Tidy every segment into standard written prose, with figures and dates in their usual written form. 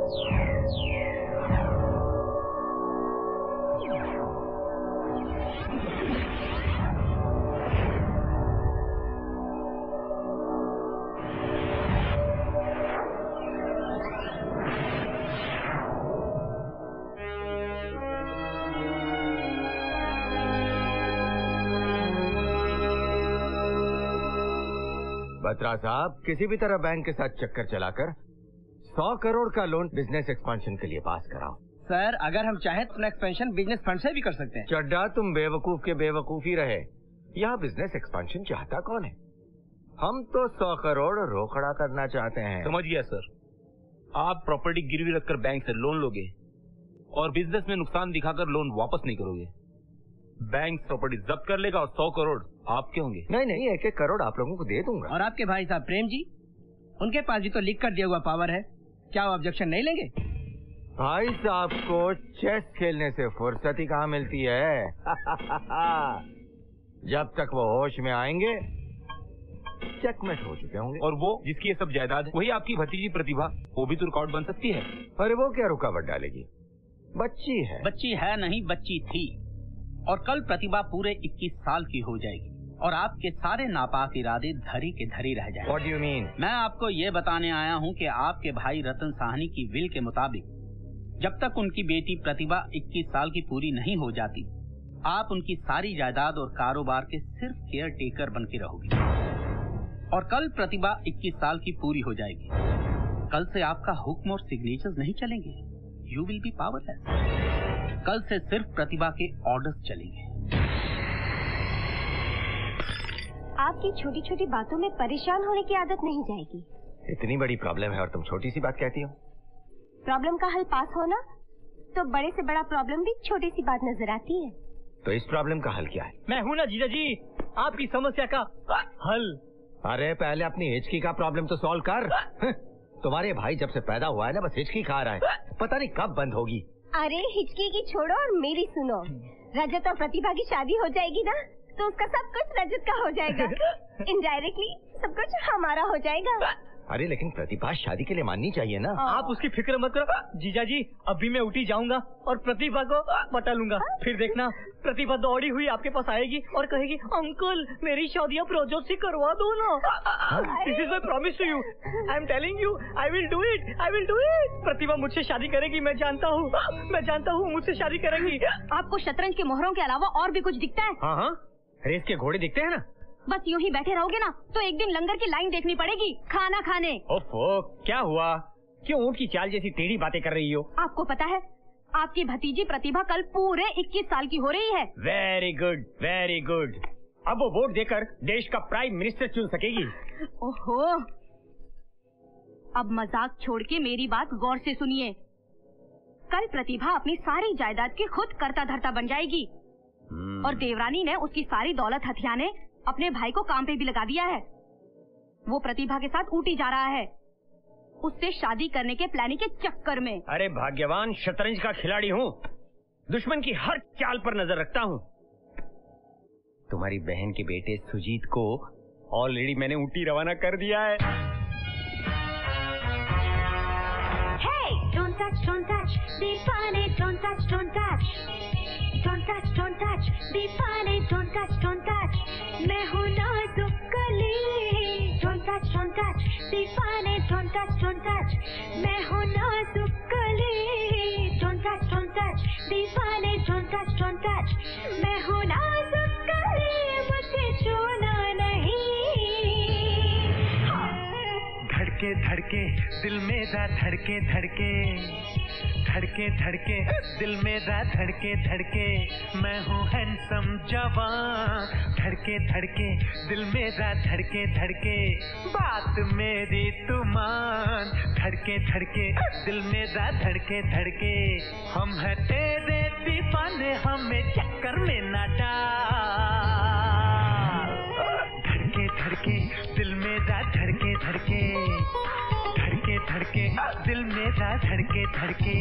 बत्रा साहब, किसी भी तरह बैंक के साथ चक्कर चलाकर 100 करोड़ का लोन बिजनेस एक्सपेंशन के लिए पास कराओ। सर, अगर हम चाहें तो एक्सपेंशन बिजनेस फंड से भी कर सकते हैं। चड्डा, तुम बेवकूफ के बेवकूफ ही रहे। यहाँ बिजनेस एक्सपेंशन चाहता कौन है? हम तो 100 करोड़ रोकड़ा करना चाहते हैं। समझ गया सर। आप प्रॉपर्टी गिरवी रखकर बैंक से लोन लोगे और बिजनेस में नुकसान दिखाकर लोन वापस नहीं करोगे। बैंक प्रॉपर्टी जब्त कर लेगा और 100 करोड़ आपके होंगे। नहीं, 1-1 करोड़ आप लोगों को दे दूंगा। और आपके भाई साहब प्रेम जी, उनके पास भी तो लिख कर दिया हुआ पावर है। क्या वो ऑब्जेक्शन नहीं लेंगे? भाई साहब को चेस खेलने से फुर्सत ही कहाँ मिलती है। जब तक वो होश में आएंगे चेकमेट हो चुके होंगे। और वो जिसकी ये सब जायदाद है, वही आपकी भतीजी प्रतिभा, वो भी तो रिकॉर्ड बन सकती है। अरे वो क्या रुकावट डालेगी? बच्ची है। बच्ची है नहीं, बच्ची थी। और कल प्रतिभा पूरे 21 साल की हो जाएगी और आपके सारे नापाक इरादे धरी के धरी रह जाएंगे। What do you mean? मैं आपको ये बताने आया हूँ कि आपके भाई रतन साहनी की विल के मुताबिक जब तक उनकी बेटी प्रतिभा 21 साल की पूरी नहीं हो जाती, आप उनकी सारी जायदाद और कारोबार के सिर्फ केयर टेकर बन के रहोगे। और कल प्रतिभा 21 साल की पूरी हो जाएगी। कल से आपका हुक्म और सिग्नेचर्स नहीं चलेंगे। You will be powerless. कल से सिर्फ प्रतिभा के ऑर्डर्स चलेंगे। आपकी छोटी छोटी बातों में परेशान होने की आदत नहीं जाएगी। इतनी बड़ी प्रॉब्लम है और तुम छोटी सी बात कहती हो। प्रॉब्लम का हल पास होना तो बड़े से बड़ा प्रॉब्लम भी छोटी सी बात नजर आती है। तो इस प्रॉब्लम का हल क्या है? मैं हूँ ना जीजा जी, आपकी समस्या का हल। अरे पहले अपनी हिचकी का प्रॉब्लम तो सॉल्व कर। तुम्हारे भाई जब से पैदा हुआ है ना, बस हिचकी खा रहा है। पता नहीं कब बंद होगी। अरे हिचकी की छोड़ो और मेरी सुनो। रजत और प्रतिभा की शादी हो जाएगी ना, तो उसका सब कुछ रजत का हो जाएगा। इनडायरेक्टली सब कुछ हमारा हो जाएगा। अरे लेकिन प्रतिभा शादी के लिए माननी चाहिए ना। आप उसकी फिक्र मत करो जीजा जी, अभी मैं उठी जाऊंगा और प्रतिभा को बता लूंगा। फिर देखना, प्रतिभा दौड़ी हुई आपके पास आएगी और कहेगी, अंकल मेरी शादी आप रजत से करवा दो ना। This is my promise to you. I am telling you, I will do it, I will do it. Pratibha मुझसे शादी करेगी, मैं जानता हूँ मुझसे शादी करेगी। आपको शतरंज के मोहरों के अलावा और भी कुछ दिखता है? हाँ, रेस के घोड़े दिखते हैं ना। बस यूं ही बैठे रहोगे ना तो एक दिन लंगर की लाइन देखनी पड़ेगी खाना खाने। ओफो, क्या हुआ? क्यों ऊंट की चाल जैसी टेढ़ी बातें कर रही हो? आपको पता है आपकी भतीजी प्रतिभा कल पूरे 21 साल की हो रही है। Very good, very good. अब वो वोट देकर देश का प्राइम मिनिस्टर चुन सकेगी। ओहो, अब मजाक छोड़ के मेरी बात गौर से सुनिए। कल प्रतिभा अपनी सारी जायदाद की खुद कर्ता धर्ता बन जाएगी और देवरानी ने उसकी सारी दौलत हथियाने अपने भाई को काम पे भी लगा दिया है। वो प्रतिभा के साथ ऊटी जा रहा है, उससे शादी करने के प्लानिंग के चक्कर में। अरे भाग्यवान, शतरंज का खिलाड़ी हूँ, दुश्मन की हर चाल पर नजर रखता हूँ। तुम्हारी बहन के बेटे सुजीत को ऑलरेडी मैंने ऊटी रवाना कर दिया है। Hey, don't touch, दीपाने, don't touch, don't touch, don't touch, don't touch, दीपाने, don't touch, don't touch, मैं हूँ नाजुक कली। Don't touch, दीपाने, don't touch, don't touch, मैं हूँ नाजुक कली। Don't touch, दीपाने, don't touch, don't touch, मैं हूँ नाजुक कली, मुझे छूना नहीं। धड़के धड़के दिल मेरा धड़के धड़के, धड़के धड़के दिल मेरा धड़के धड़के, मैं हूँ हैंडसम जवान। धड़के धड़के दिल मेरा धड़के धड़के, बात मेरी तू मान। धड़के धड़के दिल मेरा धड़के धड़के, हम है तेरे दीवाने, हमें चक्कर में न डाल। धड़के धड़के दिल मेरा धड़के धड़के, धड़के धड़के दिल मेरा धड़के धड़के।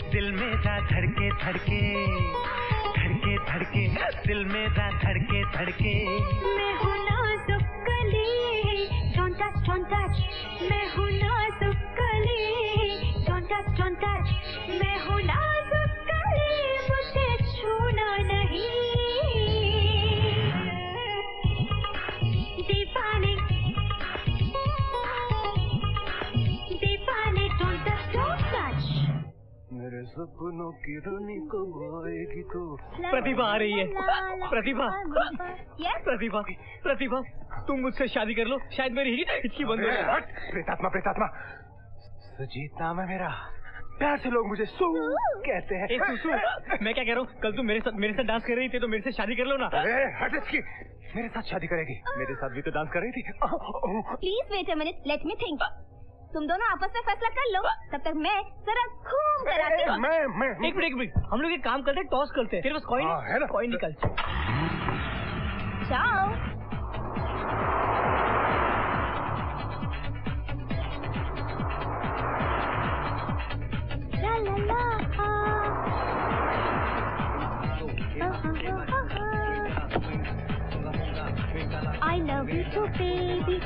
दिल मेरा धड़के धड़के धड़के धड़के दिल मेरा धड़के धड़के। मैं हूँ नाजुक कली, don't touch, don't touch। मैं हूँ नाजुक कली, don't touch, don't touch। मैं हूँ नाजुक कली, मुझे छूना नहीं। दीवाने दीवाने don't touch, don't touch। मेरे सपनों की रानी कब आएगी तो। प्रतिभा आ रही है। प्रतिभा, Yes? प्रतिभा, प्रतिभा, तुम मुझसे शादी कर लो, शायद मेरी हिचकी बंद हो जाए। प्रेतात्मा प्रेतात्मा, सुजीत नाम है मेरा, प्यार से लोग मुझे सू कहते हैं। ए सुसु, मैं क्या कह रहा हूँ, कल तुम मेरे साथ डांस कर रही थी तो मेरे से शादी कर लो ना। अरे हट इसकी, मेरे साथ शादी करेगी? मेरे साथ भी तो डांस कर रही थी। Please wait a minute, let me think। तुम दोनों आपस में फैसला कर लो, तब तक मैं जरा घूम कर आती हूँ। मैं एक मिनट, हम लोग एक काम करते हैं, टॉस करते हैं। तेरे पास कॉइन है ना? कॉइन निकल। जाओ। ला ला ला। I love you too, baby।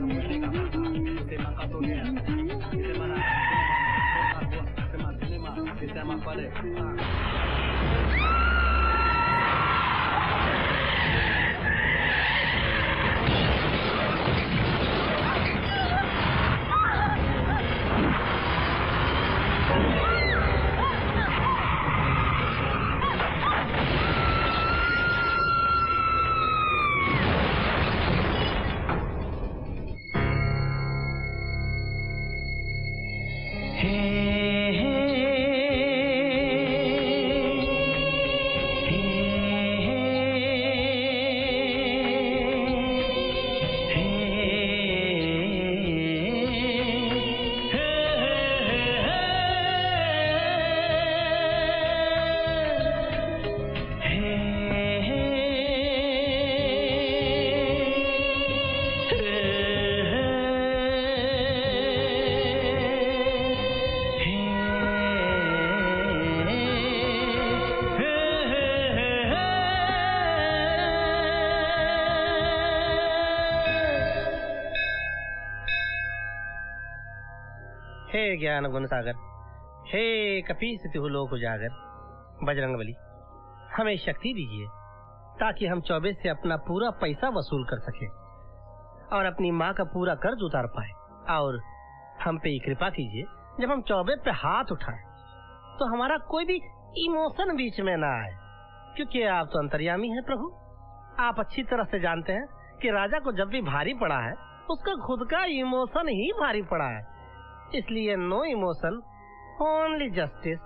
हे ज्ञान गुण सागर, हे कपीस तिहु लोक उजागर, बजरंगबली हमें शक्ति दीजिए ताकि हम चौबे से अपना पूरा पैसा वसूल कर सके और अपनी माँ का पूरा कर्ज उतार पाए। और हम पे कृपा कीजिए, जब हम चौबे पे हाथ उठाए तो हमारा कोई भी इमोशन बीच में ना आए, क्योंकि आप तो अंतर्यामी हैं प्रभु। आप अच्छी तरह से जानते हैं कि राजा को जब भी भारी पड़ा है उसका खुद का इमोशन ही भारी पड़ा है, इसलिए नो इमोशन, ओनली जस्टिस।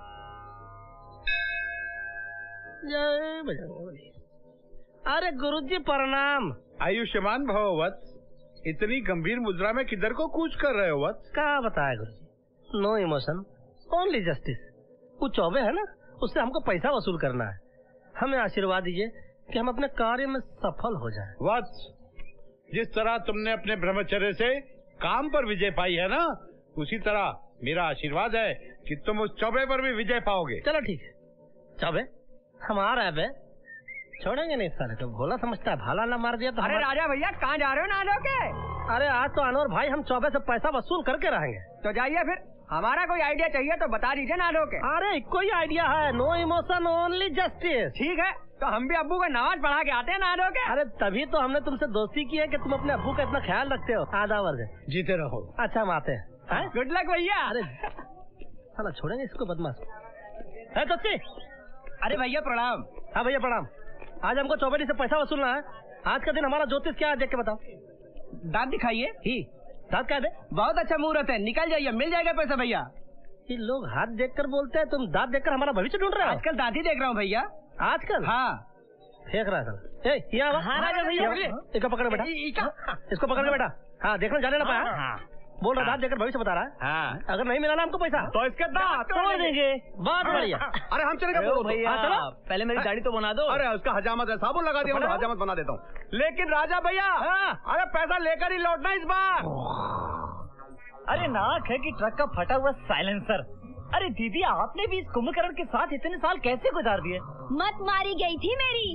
जय बजरंगबली। अरे गुरुजी प्रणाम। आयुष्मान भव वत्स, इतनी गंभीर मुद्रा में किधर को कूच कर रहे हो वत्स? क्या बताया गुरुजी, नो इमोशन, ओनली जस्टिस। वो चौबे है ना, उससे हमको पैसा वसूल करना है। हमें आशीर्वाद दीजिए कि हम अपने कार्य में सफल हो जाएं। वत्स, जिस तरह तुमने अपने ब्रह्मचर्य से काम पर विजय पाई है ना, उसी तरह मेरा आशीर्वाद है कि तुम उस चौबे पर भी विजय पाओगे। चलो ठीक है, चौबे हम आ रहे हैं, छोड़ेंगे नहीं साले को। भोला समझता है, भाला ना मार दिया तो। अरे राजा भैया कहाँ जा रहे हो नानो के? अरे आज तो अनवर भाई हम चौबे से पैसा वसूल करके रहेंगे। तो जाइए फिर, हमारा कोई आइडिया चाहिए तो बता दीजिए नानो के। अरे कोई आइडिया है, नो इमोशन ओनली जस्टिस। ठीक है, तो हम भी अब्बू को नमाज पढ़ा के आते हैं नानो के। अरे तभी तो हमने तुमसे दोस्ती की है कि तुम अपने अब्बू का इतना ख्याल रखते हो। आधा वर्ग जीते रहो। अच्छा हम आते हैं। गुड लक भैया। अरे साला छोड़ेंगे इसको, बदमाश है। तो अरे भैया प्रणाम। हाँ भैया प्रणाम। आज हमको चौबेटी से पैसा वसूलना है। आज का दिन हमारा ज्योतिष क्या है देख के बताओ। दांत दिखाइए। ही दांत क्या दे? बहुत अच्छा मुहूर्त है, निकल जाइए, मिल जाएगा पैसा भैया। ये लोग हाथ देखकर बोलते हैं, तुम दांत देखकर हमारा भविष्य ढूंढ रहे हो। आजकल दांत ही देख रहा हूँ भैया। आजकल? हाँ। फेंक रहा है साला। हाँ राजा भैया, इसको पकड़ो बेटा, इसको पकड़ लो बेटा। हाँ देखना जाने ना पाया। बोल रहा दांत देखकर भविष्य बता रहा है। हाँ। अगर नहीं मिला ना हमको पैसा तो इसके दांत तोड़ देंगे। बहुत बढ़िया। अरे हम चलेगा बोलो भैया। हाँ, चलो। पहले मेरी दाढ़ी तो बना दो। अरे उसका हजामत है, साबुन लगा दिया, हजामत बना देता हूँ। लेकिन राजा भैया, अरे पैसा लेकर ही लौटना इस बार। अरे नाक है कि ट्रक का फटा हुआ साइलेंसर। अरे दीदी, आपने भी इस कुंभकर्ण के साथ इतने साल कैसे गुजार दिए? मत मारी गई थी मेरी।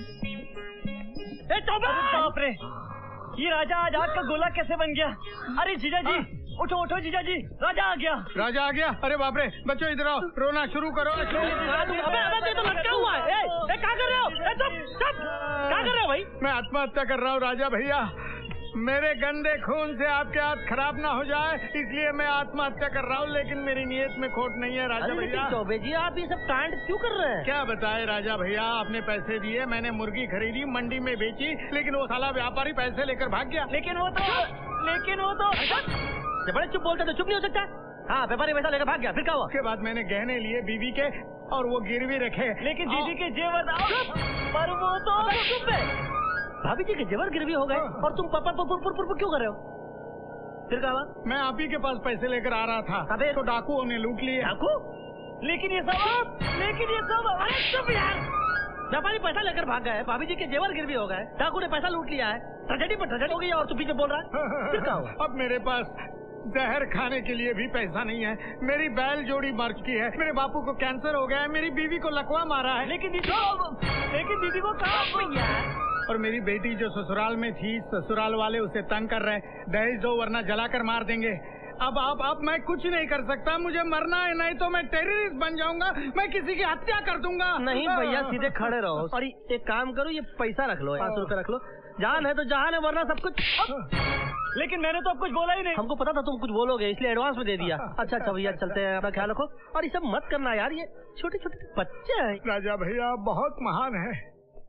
बाप रे, ये राजा आज आग का गोला कैसे बन गया? अरे जीजा जी, उठो उठो जीजा जी, राजा आ गया। राजा आ गया? अरे बाप रे, बच्चों इधर आओ, रोना शुरू करो। अबे तो लटका हुआ है। क्या कर रहे हो? चुप, क्या कर रहे हो भाई? मैं आत्महत्या कर रहा हूँ राजा भैया। मेरे गंदे खून से आपके हाथ खराब ना हो जाए, इसलिए मैं आत्महत्या कर रहा हूँ, लेकिन मेरी नीयत में खोट नहीं है राजा भैया। चौबे जी, आप ये सब कांड क्यों कर रहे हैं? क्या बताए राजा भैया, आपने पैसे दिए, मैंने मुर्गी खरीदी, मंडी में बेची, लेकिन वो साला व्यापारी पैसे लेकर भाग गया। लेकिन वो तो बड़े चुप बोलते तो चुप नहीं हो सकता। हाँ, व्यापारी पैसा लेकर भाग गया, फिर क्या हुआ? उसके बाद मैंने गहने लिए बीवी के, और वो गिरवी रखे। लेकिन दीदी के जेवर, पर वो तो चुप है। भाभी जी के जेवर गिरवी हो गए और तुम पापा क्यों कर रहे हो? फिर क्या हुआ? मैं आप ही के पास पैसे लेकर आ रहा था, अबे तो डाकुओं ने लूट लिए। डाकू? लेकिन ये सब अरे चुप यार, व्यापारी पैसा लेकर भाग गए, भाभी जी के जेवर गिरवी हो गए, डाकू ने पैसा लूट लिया है, ट्रेजेडी पर ट्रेजेडी हो गई और तू पीछे बोल रहा है। फिर क्या हुआ? अब मेरे पास जहर खाने के लिए भी पैसा नहीं है, मेरी बैल जोड़ी मर चुकी है, मेरे बापू को कैंसर हो गया है, मेरी बीवी को लकवा मारा है। लेकिन दीदी को कहाँ? और मेरी बेटी जो ससुराल में थी, ससुराल वाले उसे तंग कर रहे, दहेज दो वरना जलाकर मार देंगे। अब मैं कुछ नहीं कर सकता, मुझे मरना है, नहीं तो मैं टेररिस्ट बन जाऊंगा, मैं किसी की हत्या कर दूंगा। नहीं भैया, सीधे खड़े रहो और एक काम करो, ये पैसा रख लो, 500 रुपए रख लो। जान है तो जहान है, वरना सब कुछ। लेकिन मैंने तो अब कुछ बोला ही नहीं। हमको पता था तुम कुछ बोलोगे, इसलिए एडवांस में दे दिया। अच्छा भैया, चलते हैं, अपना ख्याल रखो और ये सब मत करना यार, ये छोटे छोटे बच्चे हैं। राजा भैया बहुत महान है।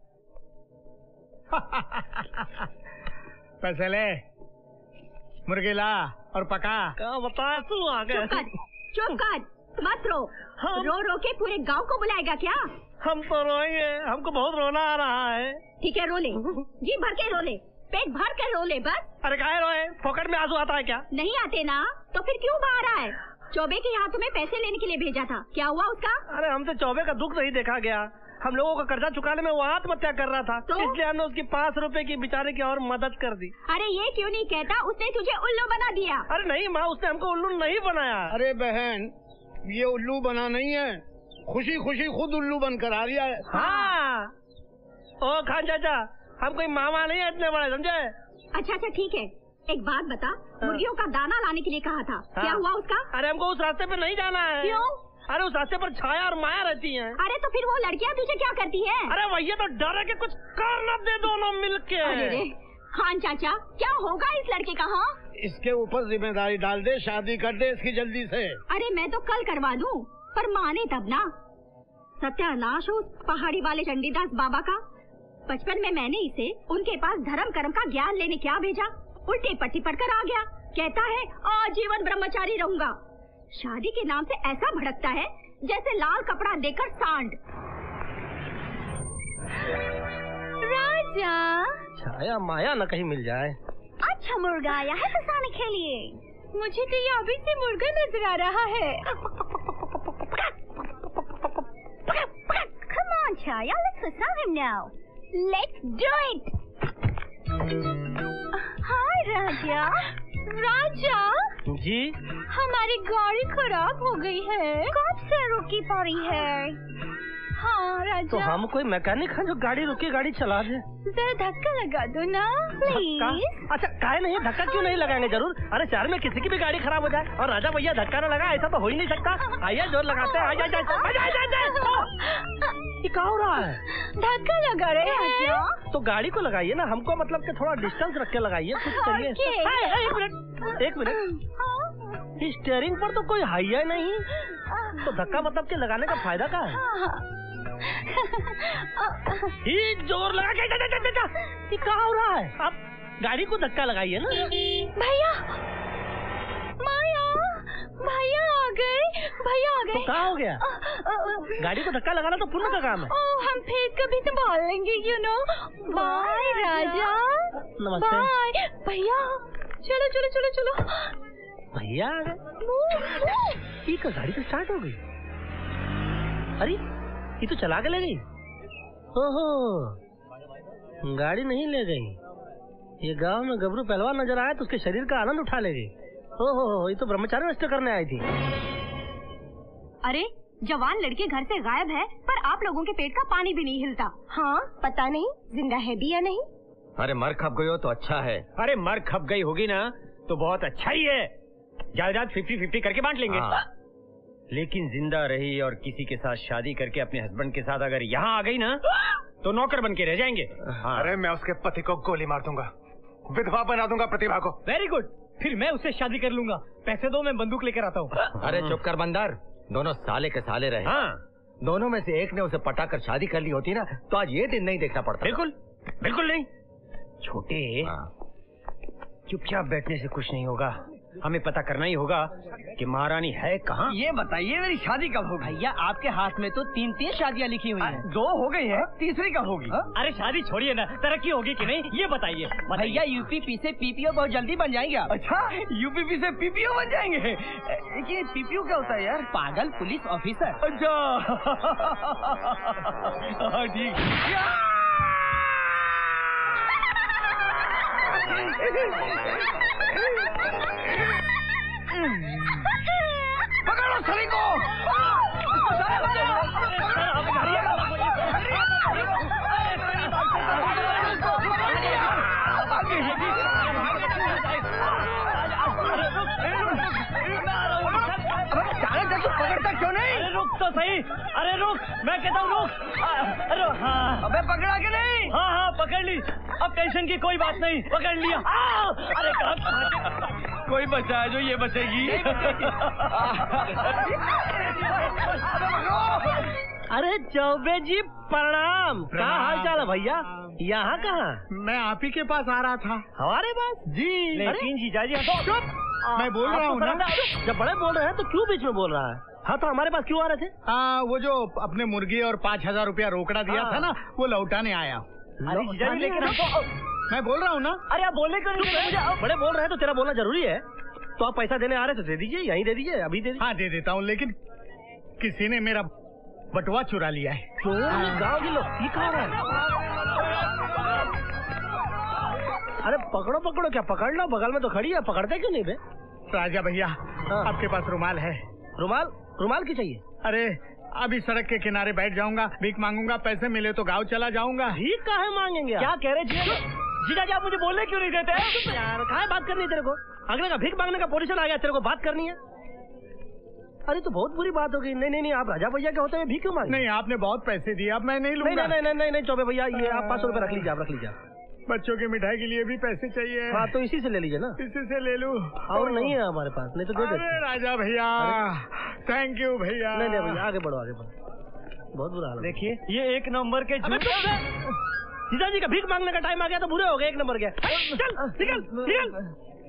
पैसे ले, मुर्गी ला और पका। क्या बता तू आ गया? चुप कर, मत रो। रो के पूरे गांव को बुलाएगा क्या? हम तो रोएंगे, हमको बहुत रोना आ रहा है। ठीक है, रो ले, जी भर के रो ले, पेट भर के रो ले बस। अरे काहे रोए? पॉकेट में आंसू आता है क्या? नहीं आते ना, तो फिर क्यों बाहर आए? चौबे के यहाँ तुम्हें पैसे लेने के लिए भेजा था, क्या हुआ उसका? अरे हमसे चौबे का दुख नहीं देखा गया, हम लोगों का कर्जा चुकाने में वो आत्महत्या कर रहा था, तो? इसलिए हमने उसकी 5 रुपए की बेचारे की और मदद कर दी। अरे ये क्यों नहीं कहता उसने तुझे उल्लू बना दिया? अरे नहीं माँ, उसने हमको उल्लू नहीं बनाया। अरे बहन, ये उल्लू बना नहीं है, खुशी खुशी खुद उल्लू बनकर आ रहा है। हाँ, ओ खान चाचा, हम कोई मामा नहीं है इतने बड़े, समझे? अच्छा ठीक है, एक बात बता, मुर्गियों का दाना लाने के लिए कहा था, क्या हुआ उसका? अरे हमको उस रास्ते पे नहीं जाना है। क्यों? अरे उस रास्ते पर छाया और माया रहती हैं। अरे तो फिर वो लड़कियां तुझे क्या करती हैं? अरे भैया तो डर है कि कुछ कर न दे दोनों मिलके। अरे खान चाचा, क्या होगा इस लड़के का? हाँ, इसके ऊपर जिम्मेदारी डाल दे, शादी कर दे इसकी जल्दी से। अरे मैं तो कल करवा दूं, पर माने तब ना। सत्यानाश हो उस पहाड़ी वाले चंडीदास बाबा का। बचपन में मैंने इसे उनके पास धर्म कर्म का ज्ञान लेने क्या भेजा, उल्टी पट्टी पढ़कर आ गया। कहता है आजीवन ब्रह्मचारी रहूंगा, शादी के नाम से ऐसा भड़कता है जैसे लाल कपड़ा देकर सांड। राजा, छाया माया न कहीं मिल जाए। अच्छा मुर्गा आया है फंसाने के लिए। मुझे तो ये अभी से मुर्गा नजर आ रहा है। Come on, Chaya, let's fasa him now. Let's do it. Hi, राजा। राजा जी, हमारी गाड़ी खराब हो गई है, कब से रुकी पड़ी है? हाँ राजा। तो हम कोई मैकेनिक हैं जो गाड़ी रुकी गाड़ी चला दे? जरा धक्का लगा दो ना प्लीज। अच्छा काहे नहीं, धक्का क्यों नहीं लगाएंगे, जरूर। अरे शहर में किसी की भी गाड़ी खराब हो जाए और राजा भैया धक्का न लगा, ऐसा तो हो ही नहीं सकता। आइए जोर लगाते हैं। ये क्या हो रहा है? धक्का लगा रहे हैं। तो गाड़ी को लगाइए ना, हमको मतलब कि थोड़ा डिस्टेंस रख के लगाइए, कुछ करिए। एक मिनट, स्टीयरिंग पर तो कोई हाइया नहीं, तो धक्का मतलब के लगाने का फायदा क्या है? ही जोर लगा के ये क्या हो रहा है? आप गाड़ी को धक्का लगाइए ना। भैया, माया, भैया आ गए, भैया आ गए। तो क्या हो गया? गाड़ी को धक्का लगाना तो पुण्य का काम है। हम फिर कभी संभाल लेंगे, यू नो। बाय राजा। नमस्ते। बाय भैया। चलो चलो चलो चलो। भैया आ गए। ये गाड़ी तो स्टार्ट हो गई। अरे ये तो चला के ले गई। ओहो, गाड़ी नहीं ले गई। ये गांव में गबरू पहलवान नजर आया तो उसके शरीर का आनंद उठा ले गई। ओहो, ये तो ब्रह्मचारी नष्ट करने आई थी। अरे जवान लड़के घर से गायब है, पर आप लोगों के पेट का पानी भी नहीं हिलता। हाँ, पता नहीं जिंदा है भी या नहीं। अरे मर खप गई हो तो अच्छा है। अरे मर खप गई होगी ना तो बहुत अच्छा ही है। जायदाद 50-50 करके बांट लेंगे। लेकिन जिंदा रही और किसी के साथ शादी करके अपने हस्बैंड के साथ अगर यहाँ आ गई ना तो नौकर बन के रह जाएंगे। हाँ। अरे मैं उसके पति को गोली मार दूंगा, विधवा बना दूंगा प्रतिभा को। वेरी गुड, फिर मैं उससे शादी कर लूंगा। पैसे दो, मैं बंदूक लेकर आता हूँ। अरे चुप कर बंदर, दोनों साले के साले रहे। हाँ, दोनों में से एक ने उसे पटाकर शादी कर ली होती ना तो आज ये दिन नहीं देखना पड़ता। बिल्कुल बिल्कुल नहीं। छोटे, चुपचाप बैठने से कुछ नहीं होगा। हमें पता करना ही होगा कि महारानी है कहाँ। ये बताइए मेरी शादी कब होगी? भैया आपके हाथ में तो 3 शादियाँ लिखी हुई हैं। 2 हो गई है, तीसरी कब होगी? अरे शादी छोड़िए ना, तरक्की होगी कि नहीं ये बताइए। भैया यूपीपी से पीपीओ बहुत जल्दी बन जाएंगे आप। अच्छा, यूपीपी से पीपीओ बन जाएंगे? देखिए पीपीओ क्या होता है यार? पागल पुलिस ऑफिसर। अच्छा ठीक। पकड़ो सभी को। पकड़ता क्यों नहीं? अरे रुक तो सही। अरे रुक, मैं कहता हूँ रुक। अरे हाँ, अबे पकड़ा के नहीं? हाँ हाँ पकड़ ली। अब टेंशन की कोई बात नहीं, पकड़ लिया। अरे कोई बचा है जो ये बचेगी? अरे चौबे जी प्रणाम। क्या हाल चाल है भैया? यहाँ कहाँ? मैं आप ही के पास आ रहा था। हमारे पास जी। लेकिन जीजाजी चुप, मैं बोल रहा हूँ ना। जब बड़े बोल रहे हैं तो क्यों बीच में बोल रहा है? हाँ तो हमारे पास क्यों आ रहे थे? वो जो अपने मुर्गी और 5,000 रुपया रोकड़ा दिया था ना, वो लौटाने आया। अरे जीजाजी लेकिन हमको। मैं बोल रहा हूँ ना। अरे आप बोलने क्यों नहीं? मुझे बड़े बोल रहे हैं तो तेरा बोलना जरूरी है। तो आप पैसा देने आ रहे थे, दे दीजिए, यहीं दे दीजिए, अभी दे दीजिए। हाँ दे देता हूँ, लेकिन किसी ने मेरा बटुआ चुरा लिया है। गाँव के लोग ये कहा रहा है? अरे पकड़ो पकड़ो, क्या पकड़ लो, बगल में तो खड़ी है, पकड़ते क्यों नहीं बे? राजा भैया आपके पास रुमाल है? रुमाल? रुमाल क्यों चाहिए? अरे अभी सड़क के किनारे बैठ जाऊंगा, भीख मांगूंगा, पैसे मिले तो गाँव चला जाऊंगा। भीख काहे मांगेंगे? क्या कह रहे जीजाजी? आप मुझे बोलने क्यों नहीं देते? यार कहाँ बात करनी है तेरे को? अगले का भीख मांगने का पोजीशन आ गया, तेरे को बात करनी है? अरे तो बहुत बुरी बात हो गई। नहीं नहीं नहीं, आप राजा भैया के होते हुए भीख क्यों मांगे? नहीं आपने बहुत पैसे दिए, अब मैं नहीं लूंगा। नहीं नहीं नहीं नहीं चौबे भैया, ये आप 500 रुपए रख लीजिए, आप रख लीजिए। बच्चों की मिठाई के लिए भी पैसे चाहिए। हाँ तो इसी से ले लीजिए ना। इसी से ले लूं? और नहीं है हमारे पास, नहीं तो दे देते। अरे राजा भैया, थैंक यू भैया। नहीं नहीं भैया, आगे बढ़ो आगे बढ़ो, बहुत बुरा हाल है। देखिए ये 1 नंबर के झूठ। जीजाजी का भीख मांगने का टाइम आ गया तो बुरे हो गए। 1 नंबर के चल निकल निकल।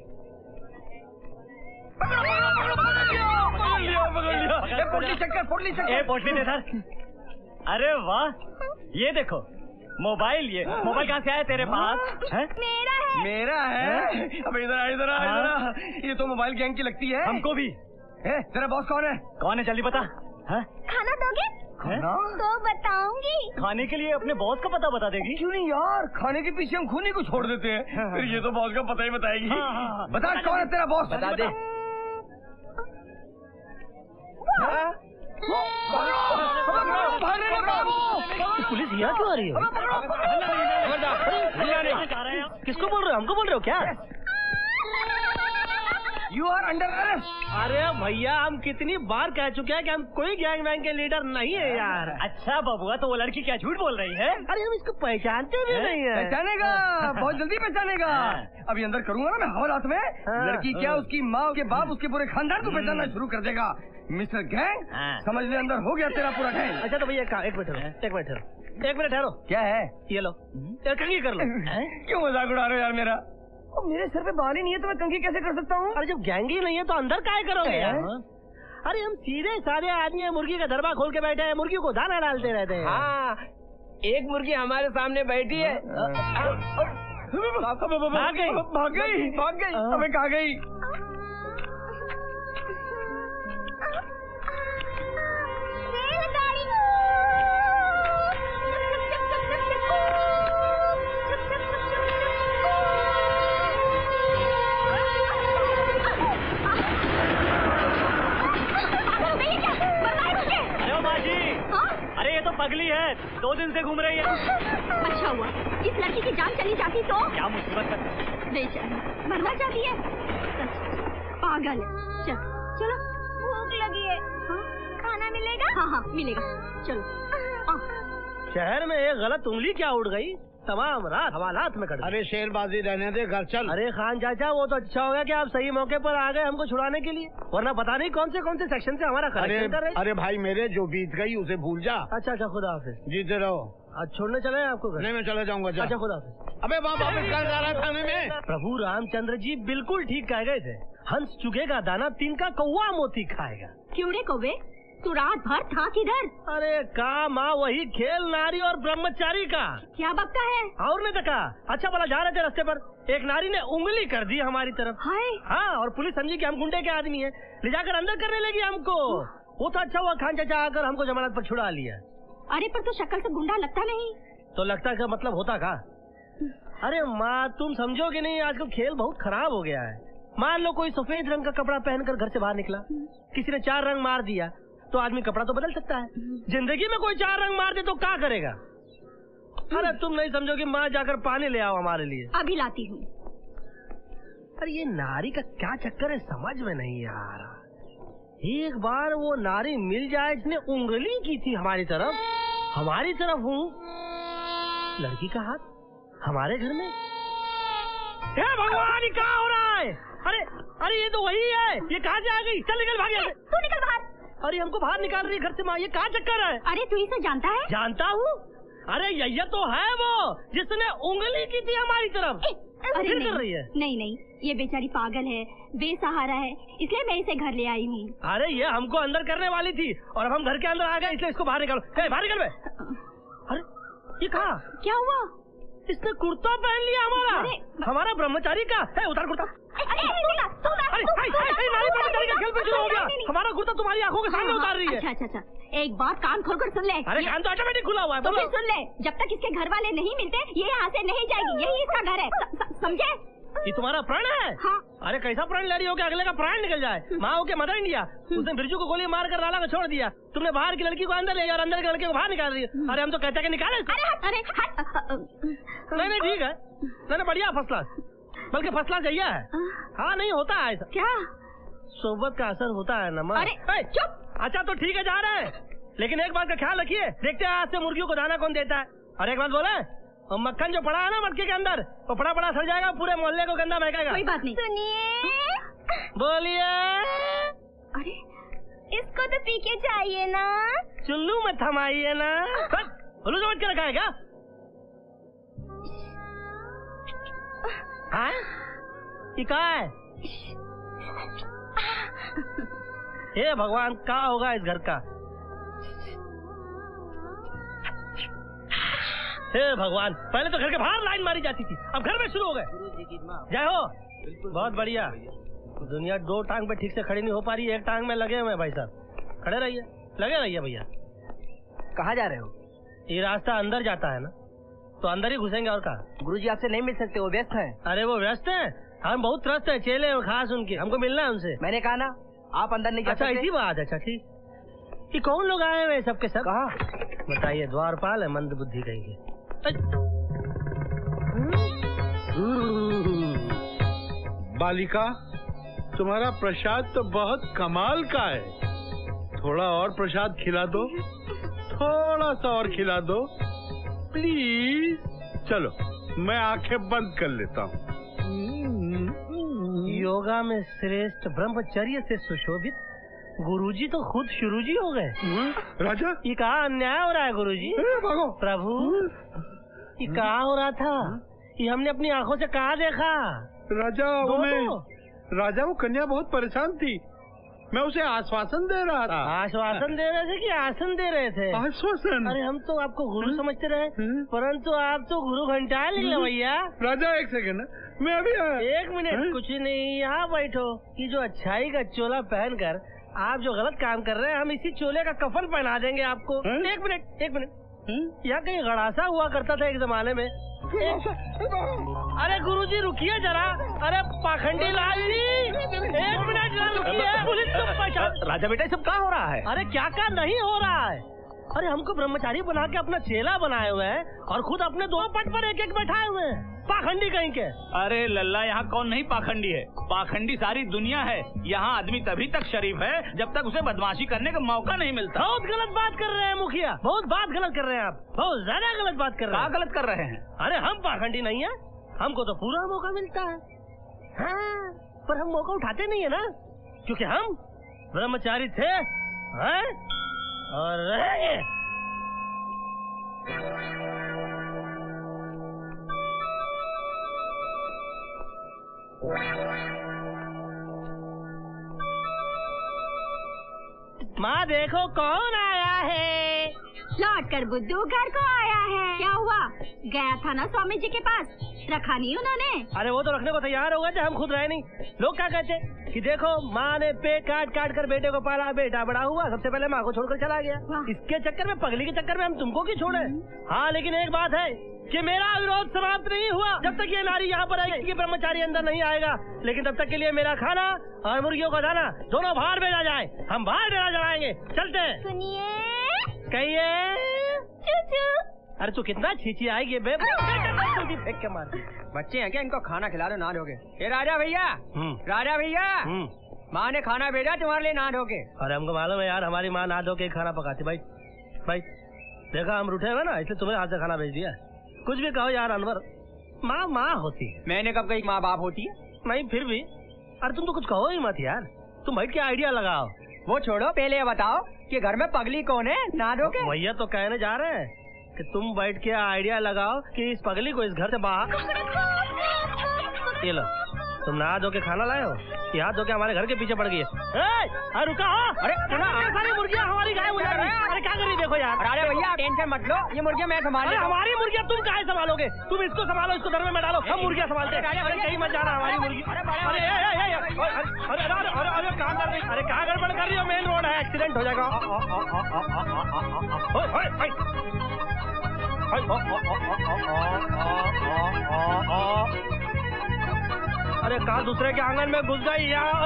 पोटली दे सर। अरे वाह, ये देखो मोबाइल। ये मोबाइल कहाँ से आया तेरे पास? मेरा है। मेरा है? अब इधर आ इधर आ इधर आ। ये तो मोबाइल गैंग की लगती है। हमको भी। तेरा बॉस कौन है? कौन है जल्दी बता। खाना दोगे? खाना? तो बताऊंगी। खाने के लिए अपने बॉस का पता बता देगी? क्यों नहीं यार, खाने के पीछे हम खूनी को छोड़ देते हैं। फिर ये तो बॉस का पता ही बताएगी। बता कौन है तेरा बॉस? बता दे। पुलिस यहाँ क्यों आ रही है? किसको बोल रहे हो? हमको बोल रहे हो क्या? You are under arrest. अरे भैया हम कितनी बार कह चुके हैं कि हम कोई गैंग वैंग के लीडर नहीं है यार। अच्छा बबुआ, तो वो लड़की क्या झूठ बोल रही है? अरे हम इसको पहचानते भी नहीं है। पहचानेगा, बहुत जल्दी पहचानेगा। अभी अंदर करूंगा ना मैं हवा रात में, लड़की क्या उसकी माँ उसके बाप उसके पूरे खानदान को पहचानना शुरू कर देगा। मिस्टर गैंग, समझ ले अंदर हो गया तेरा पूरा गैंग। अच्छा तो भैया एक मिनट ठहरो। क्या है? ये लो, कंघी कर लो। क्यों मजाक उड़ा रहे हो यार मेरा? मेरे सर पे बाल ही नहीं है तो मैं कंघी कैसे कर सकता हूँ? अरे जब गैंग ही नहीं है तो अंदर काहे करोगे यार? अरे हम सीधे साधे आदमी है, मुर्गी का दरबा खोल के बैठे हैं, मुर्गी को दाना डालते रहते हैं। हाँ, एक मुर्गी हमारे सामने बैठी है। भाग गई। हमें कहाँ गई? बर्बाद ये तो पगली है, 2 दिन से घूम रही है। अच्छा हुआ, इस लड़की की जान चली जाती तो क्या मुसीबत है। बेचारी मरना चाहती है, पागल। चलो भूख लगी है। हाँ? खाना मिलेगा? हाँ मिलेगा, चलो। शहर में एक गलत उंगली क्या उड़ गई, तमाम रात हवालात में कट। अरे शेरबाजी रहने दे, घर चल। अरे खान चाचा, वो तो अच्छा हो गया कि आप सही मौके पर आ गए हमको छुड़ाने के लिए, वरना पता नहीं कौन से सेक्शन से हमारा कलेक्शन कर रहे। अरे भाई मेरे, जो बीत गई उसे भूल जा। अच्छा खुदा हाफिज। जीते रहो। आज छोड़ने चले आपको घर? नहीं, मैं चले जाऊंगा। अच्छा खुदा हाफिज। अबे वापस कर जा रहा है थाने में। प्रभु रामचंद्र जी बिल्कुल ठीक कह गए थे, हंस चुगेगा दाना, तिनका कौवा मोती खाएगा। क्यों रे कौवे, तू रात भर था किधर? अरे काम वही खेल नारी और ब्रह्मचारी का। क्या बकता है? और नहीं देखा, अच्छा भला जा रहे थे रास्ते पर, एक नारी ने उंगली कर दी हमारी तरफ। हाय। हाँ, और पुलिस समझी कि हम गुंडे के आदमी हैं, ले जाकर अंदर करने लगी हमको। वो तो अच्छा हुआ खान चाचा आकर हमको जमानत पर छुड़ा लिया। अरे पर तू शक्ल से गुंडा लगता नहीं। तो लगता का मतलब होता का? अरे माँ, तुम समझोगे नहीं, आजकल खेल बहुत खराब हो गया है। मान लो कोई सफेद रंग का कपड़ा पहनकर घर से बाहर निकला, किसी ने 4 रंग मार दिया, तो आदमी कपड़ा तो बदल सकता है। जिंदगी में कोई 4 रंग मार दे तो क्या करेगा? अरे तुम नहीं समझोगी, माँ जाकर पानी ले आओ हमारे लिए। अभी लाती हूँ। अरे ये नारी का क्या चक्कर है, समझ में नहीं आ रहा। एक बार वो नारी मिल जाए जिसने उंगली की थी हमारी तरफ हूँ, लड़की का हाथ हमारे घर में। हे भगवान, ये क्या हो रहा है? अरे ये तो वही है, ये कहाँ से आ गई? चल निकल, भाग यहाँ से। तू निकल बाहर। अरे हमको बाहर निकाल रही है घर से माँ, ये क्या चक्कर है? अरे तू इसे जानता है? जानता हूँ। अरे यही तो है वो जिसने उंगली की थी हमारी तरफ। अरे कर रही है। नहीं, ये बेचारी पागल है, बेसहारा है, इसलिए मैं इसे घर ले आई हूँ। अरे ये हमको अंदर करने वाली थी और अब हम घर के अंदर आ गए, इसलिए इसको बाहर निकालो। बाहर निकल बे। अरे ये कहा? क्या हुआ? इसने कुर्ता पहन लिया हमारा ब्रह्मचारी का है। उतार कुर्ता। अरे ब्रह्मचारी का खेल शुरू हो गया। हमारा कुर्ता तुम्हारी आंखों के सामने उतार रही है। अच्छा, एक बात कान खोलकर सुन ले। अरे कान तो ऑटोमेटिक खुला हुआ है। तो फिर सुन ले, जब तक इसके घर वाले नहीं मिलते ये यहाँ से नहीं जाएगी, यही इसका घर है, समझे? ये तुम्हारा प्राण है? हाँ। अरे कैसा प्राण ले रही हो कि अगले का प्राण निकल जाए? माँ हो के मदर इंडिया, उसने बिरजू को गोली मार कर नाला में छोड़ दिया, तुमने बाहर की लड़की को अंदर ले गया और अंदर की लड़की को बाहर निकाल रही है। अरे हम तो कहते हैं कि निकाले। नहीं ठीक है, नहीं बढ़िया, फर्स्ट क्लास, बल्कि फर्स्ट क्लास यही है। हाँ नहीं होता है ऐसा। क्या? सोबत का असर होता है ना माँ। अरे चुप। अच्छा तो ठीक है, जा रहे हैं, लेकिन एक बात का ख्याल रखिए, देखते हैं आज से मुर्गियों को दाना कौन देता है। और एक बात बोले, और मक्खन जो पड़ा है ना मटके के अंदर, वो पड़ा सड़ जाएगा, पूरे मोहल्ले को गंदा महकेगा। कोई बात नहीं। सुनिए। बोलिए। अरे इसको तो पी के चाहिए ना। चुल्लू में थमाइए ना। उल्लू समझ के रखा है क्या? हाँ? ये क्या है? हे भगवान, क्या होगा इस घर का? हे भगवान, पहले तो घर के बाहर लाइन मारी जाती थी, अब घर में शुरू हो गए। जय हो। बहुत बढ़िया। दुनिया 2 टांग पे ठीक से खड़ी नहीं हो पा रही, एक टांग में लगे हुए भाई साहब। खड़े रहिए, लगे रहिए भैया। कहाँ जा रहे हो? ये रास्ता अंदर जाता है ना, तो अंदर ही घुसेंगे। और कहा? गुरुजी आपसे नहीं मिल सकते, वो व्यस्त हैं। अरे वो व्यस्त हैं, हम बहुत त्रस्त है, चेले हैं खास उनके, हमको मिलना है उनसे। मैंने कहा ना आप अंदर नहीं जा सकते। अच्छा इसी बात। अच्छा ठीक। ये कौन लोग आए हुए सबके सब? कहा बताइए। द्वारपाल है, मंद बुद्धि कहेंगे। बालिका, तुम्हारा प्रसाद तो बहुत कमाल का है, थोड़ा और प्रसाद खिला दो, थोड़ा सा और खिला दो प्लीज। चलो मैं आंखें बंद कर लेता हूँ। योगा में श्रेष्ठ ब्रह्मचर्य से सुशोभित गुरुजी तो खुद शुरूजी हो गए। राजा, ये कहाँ अन्याय हो रहा है गुरुजी? भागो। प्रभु, ये कहाँ हो रहा था? ये हमने अपनी आंखों से कहाँ देखा? राजा वो कन्या बहुत परेशान थी, मैं उसे आश्वासन दे रहा था। आश्वासन दे रहे थे कि आसन दे रहे थे? आश्वासन। अरे हम तो आपको गुरु समझते रहे, परंतु आप तो गुरु घंटा निकले भैया। राजा एक सेकंड, मैं अभी 1 मिनट। कुछ नहीं, यहाँ बैठो। ये जो अच्छाई का चोला पहनकर आप जो गलत काम कर रहे हैं, हम इसी चोले का कफन पहना देंगे आपको। 1 मिनट। यहाँ कहीं गड़ासा हुआ करता था एक जमाने में। अरे गुरुजी रुकिए जरा। अरे पाखंडी लाल जी, 1 मिनट रुकिए। पुलिस को पहचान। राजा बेटा, सब क्या हो रहा है? अरे क्या नहीं हो रहा है? अरे हमको ब्रह्मचारी बना के अपना चेला बनाए हुए हैं और खुद अपने दो पट पर एक एक बैठाए हुए हैं। पाखंडी कहीं के। अरे लल्ला, यहाँ कौन नहीं पाखंडी है? पाखंडी सारी दुनिया है। यहाँ आदमी तभी तक शरीफ है जब तक उसे बदमाशी करने का मौका नहीं मिलता। बहुत गलत बात कर रहे हैं मुखिया, बहुत बात गलत कर रहे हैं आप, बहुत ज्यादा गलत बात कर रहे हैं। क्या गलत कर रहे हैं? अरे हम पाखंडी नहीं है, हमको तो पूरा मौका मिलता है। हाँ, पर हम मौका उठाते नहीं है ना, क्योंकि हम ब्रह्मचारी थे और रहेंगे। माँ देखो कौन आया है। लौट कर बुद्धू घर को आया है। क्या हुआ? गया था ना स्वामी जी के पास, रखा नहीं उन्होंने? अरे वो तो रखने को तैयार हो गए थे, हम खुद रहे नहीं। लोग क्या कहते कि देखो माँ ने पेट काट काट कर बेटे को पाला, बेटा बड़ा हुआ, सबसे पहले माँ को छोड़कर चला गया। इसके चक्कर में, पगली के चक्कर में हम तुमको क्यों छोड़े? हाँ, लेकिन एक बात है कि मेरा विरोध समाप्त नहीं हुआ जब तक ये नारी यहाँ पर आएगी, ब्रह्मचारी अंदर नहीं आएगा। लेकिन तब तक के लिए मेरा खाना और मुर्गियों का दाना दोनों बाहर भेजा जाए। हम बाहर भेजा जलाएंगे। चलते हैं। सुनिए, कहिए। चूचू। अरे तू कितना छींची आएगी बे, फेंक के मार। बच्चे हैं क्या? इनको खाना खिला दो, नहा धोके। ये राजा भैया, राजा भैया, माँ ने खाना भेजा तुम्हारे लिए, नहा धोके। अरे हमको मालूम है यार, हमारी माँ नहा धोके खाना पकाती। भाई भाई देखा, हम रूठे हुए ना, इसलिए तुम्हें हाथ से खाना भेज दिया। कुछ भी कहो यार अनवर, माँ माँ होती है। मैंने कब कही माँ बाप होती है? नहीं, फिर भी अरे तुम तो कुछ कहो ही मत यार, तुम बैठ के आइडिया लगाओ। वो छोड़ो, पहले ये बताओ कि घर में पगली कौन है, नहा धोके। भैया तो कहने जा रहे हैं कि तुम बैठ के आइडिया लगाओ कि इस पगली को इस घर से बाहर। ये लो, तुम नहा धो के खाना लाए हो, यहाँ धो के हमारे घर के पीछे पड़ गई है। अरे रुका हो, अरे सारी मुर्गियाँ हमारी गायब हो जा रही है। अरे क्या कर रही देखो यार। राजा भैया टेंशन मत लो, ये मुर्गियाँ मैं संभाल। हमारी मुर्गियाँ तुम कहाँ संभालोगे? तुम इसको संभालो, इसको घर में डालो, हम मुर्गियाँ संभालते हैं। अरे कहीं मत जाना हमारी मुर्गी। अरे अरे कहाँ कर रही? अरे कहाँ गड़बड़ कर रही हो? मेन रोड है, एक्सीडेंट हो जाएगा। अरे कहाँ दूसरे के आंगन में घुस गई यार।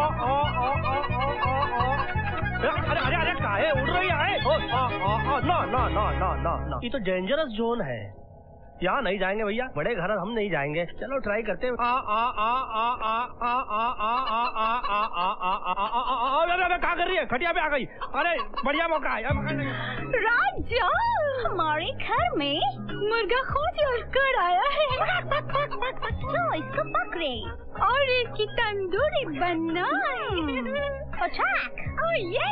अरे अरे अरे काहे उड़ रही है? No no no no no no, ये तो डेंजरस जोन है, यहाँ नहीं जाएंगे भैया, बड़े घर हम नहीं जाएंगे। चलो ट्राई करते हैं। क्या कर रही है? खटिया पे आ गई। अरे बढ़िया मौका है। राजा, हमारे घर में मुर्गा खोज और कर आया है। तो इसको पकड़े और इसकी तंदूरी बनाए। अटैक! ओह ये!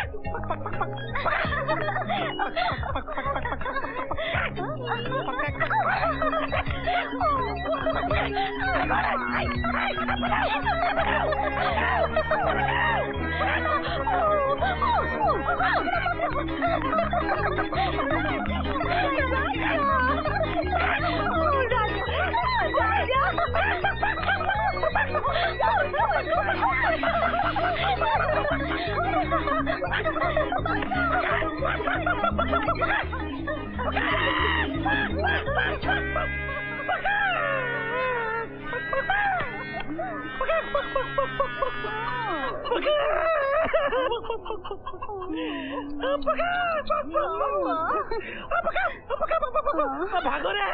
भागो रे!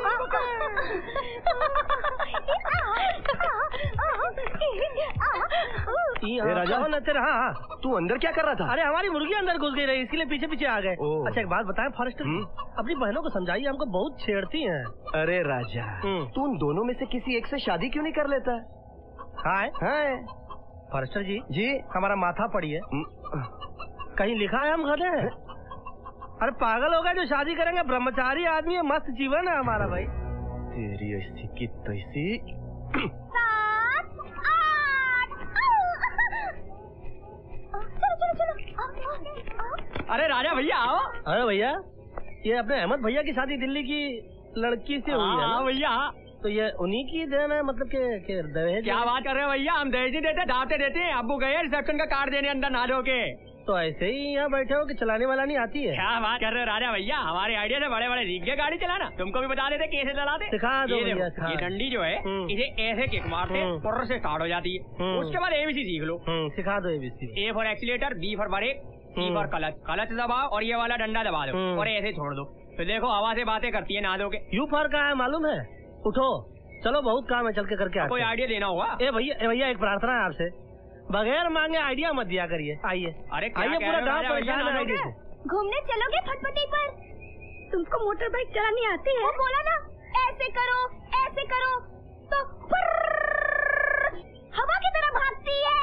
राजा तेरा। हाँ, तू अंदर क्या कर रहा था? अरे हमारी मुर्गी अंदर घुस गई रही, इसके लिए पीछे पीछे आ गए। अच्छा एक बात बताएं फॉरेस्टर, अपनी बहनों को समझाइए, हमको बहुत छेड़ती हैं। अरे राजा, तू उन दोनों में से किसी एक से शादी क्यों नहीं कर लेता? हाय फॉरेस्टर जी, हमारा माथा पड़ी है, कहीं लिखा है हम गधे हैं? अरे पागल हो गए जो शादी करेंगे, ब्रह्मचारी आदमी है, मस्त जीवन है हमारा भाई। तेरी ऐसी की तैसी। अरे राजा भैया आओ। अरे भैया, ये अपने अहमद भैया की शादी दिल्ली की लड़की से हुई है। भैया तो ये उन्हीं की देन है, मतलब के दहेज? क्या बात कर रहे हो भैया, हम दहेज नहीं देते, दावते देते हैं। अब्बू गए रिसेप्शन का कार्ड देने अंदर ना धोके। तो ऐसे ही यहाँ बैठे हो कि चलाने वाला नहीं आती है? क्या बात कर रहे हो राजा भैया, हमारे आइडिया से बड़े बड़े सीख गए गाड़ी चलाना। तुमको भी बता देते कैसे चलाते। सिखा दो भैया। ये डंडी जो है इसे ऐसे किक मारते पुर्र से स्टार्ट हो जाती है, उसके बाद एबीसी सीख लो। सिखा दो ABC. A for accelerator, B for brake, C for clutch, clutch दबाओ और ये वाला डंडा दबा दो और ऐसे छोड़ दो, तो देखो हवा से बातें करती है ना दोगे। यू फॉर का है मालूम है? उठो चलो, बहुत काम है, चल के करके कोई आइडिया देना होगा। ए भैया एक प्रार्थना है आपसे, बगैर मांगे आइडिया मत दिया करिए। आइए अरे आइए, पूरा गाँव परेशान है आइडिया से। घूमने चलोगे फटफटी पर? तुमको मोटर बाइक चलानी आती है? बोला ना ऐसे करो तो हवा की तरह भागती है।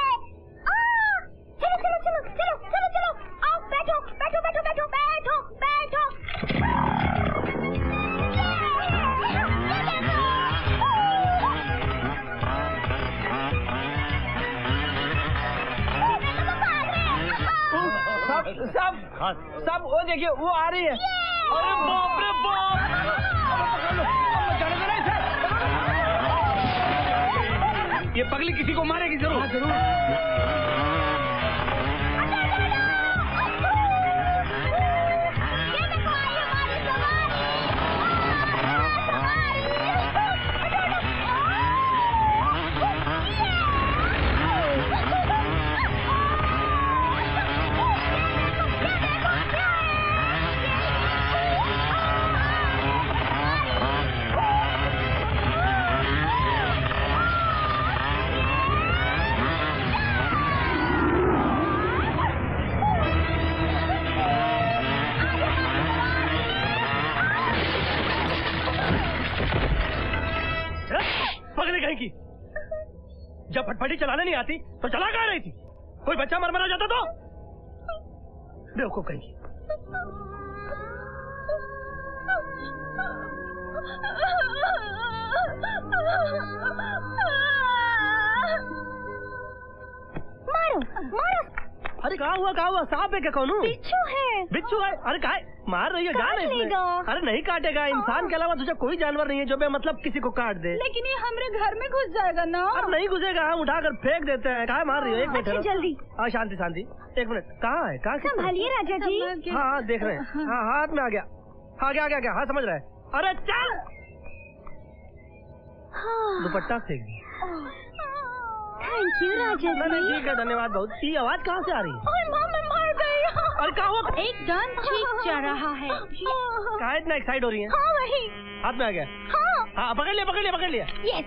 चलो आओ, बैठो। सब वो देखिए वो आ रही है। अरे बाप रे बाप, ये पगली किसी को मारेगी जरूर। जब फटफटी चलाने नहीं आती तो चला कहाँ रही थी? कोई बच्चा मर जाता तो? बेवकूफ कहीं। मारो। अरे कहाँ हुआ? सांप है क्या? कौन? बिच्छू है। अरे कहा मार रही है? जान है इसमें? अरे नहीं काटेगा, इंसान के अलावा तुझे कोई जानवर नहीं है जो मतलब किसी को काट दे। लेकिन ये हमारे घर में घुस जाएगा ना? अब नहीं घुसेगा, हम उठाकर फेंक देते हैं। कहा मार रही हो? एक मिनट जल्दी। शांति, एक मिनट। कहाँ है? संभालिए राजा जी। हाँ देख रहे हैं। हाँ हाथ में आ गया। हाँ समझ रहा है। अरे चल, दुपट्टा फेंक दिया। Thank you Raja ji. ठीक है, धन्यवाद बहुत। ये आवाज कहाँ से आ रही है? मैं मर गई। अरे क्या हुआ? एकदम ठीक जा रहा है। कहाँ इतना एक्साइट हो रही है? हाँ वही। हाथ में आ गया। हाँ पकड़ लिया। यस।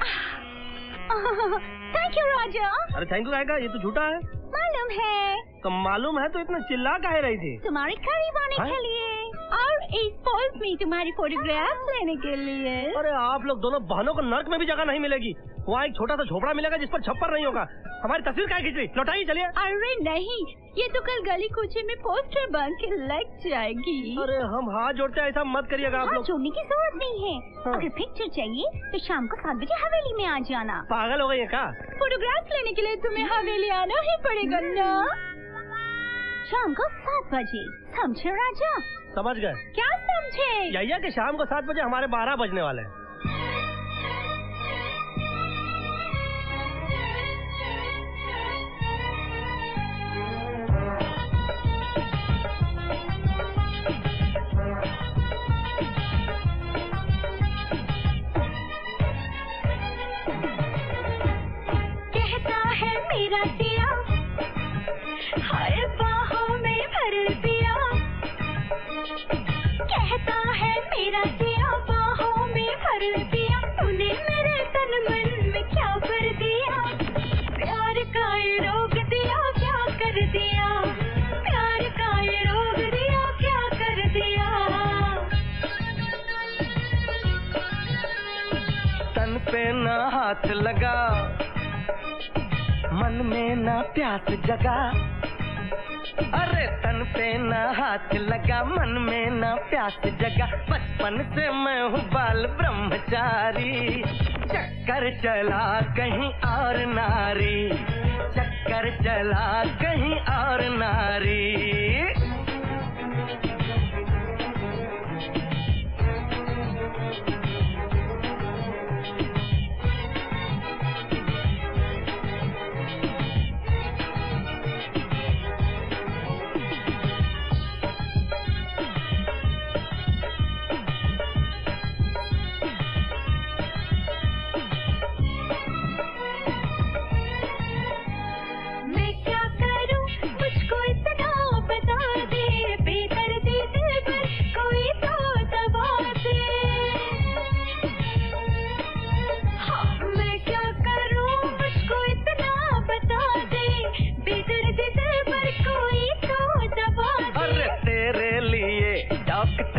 Thank you Raja. अरे थैंक यू का ये तो झूठा है। मालूम है। तो मालूम है तो इतना चिल्ला काहे रही थी? तुम्हारे करीब आने के लिए और इस पोज में तुम्हारी फोटोग्राफ लेने के लिए। अरे आप लोग दोनों बहनों को नर्क में भी जगह नहीं मिलेगी। वहाँ एक छोटा सा झोपड़ा मिलेगा जिस पर छप्पर नहीं होगा। हमारी तस्वीर क्या खींच रही? लौटाइए चलिए। अरे नहीं, ये तो कल गली कूचे में पोस्टर बन के लग जाएगी। अरे हम हाथ जोड़ते हैं, ऐसा मत करिएगा आप लोग। जोड़ने की जरूरत नहीं है। अगर पिक्चर चाहिए तो शाम को 7 बजे हवेली में आ जाना। पागल हो गई है क्या? फोटोग्राफ लेने के लिए तुम्हें हवेली आना ही पड़ेगा ना। शाम को 7 बजे, समझे राजा? समझ गए। क्या समझे? यही है कि शाम को 7 बजे हमारे 12 बजने वाले हैं। कहता है मेरा दिया, हाय बाहों में भर दिया। कहता है मेरा दिया, बाहों में भर दिया। तूने मेरे तन मन में क्या भर दिया? प्यार का ये रोग दिया, क्या कर दिया? प्यार का ये रोग दिया, क्या कर दिया? तन पे ना हाथ लगा, मन में ना प्यास जगा। अरे तन पे ना हाथ लगा, मन में ना प्यास जगा। बचपन से मैं हूँ बाल ब्रह्मचारी। चक्कर चला कहीं और नारी, चक्कर चला कहीं और नारी। मैं क्या करूं, मुझको इतना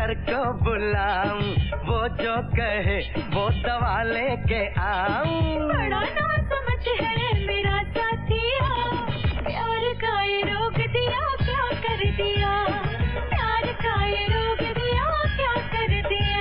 डॉक्टर को बुलाऊं, वो जो कहे वो दवा लेके आऊं। बड़ा ना समझ है मेरा साथिया, प्यार का ये रोग दिया क्या कर दिया, प्यार का ये रोग दिया क्या कर दिया।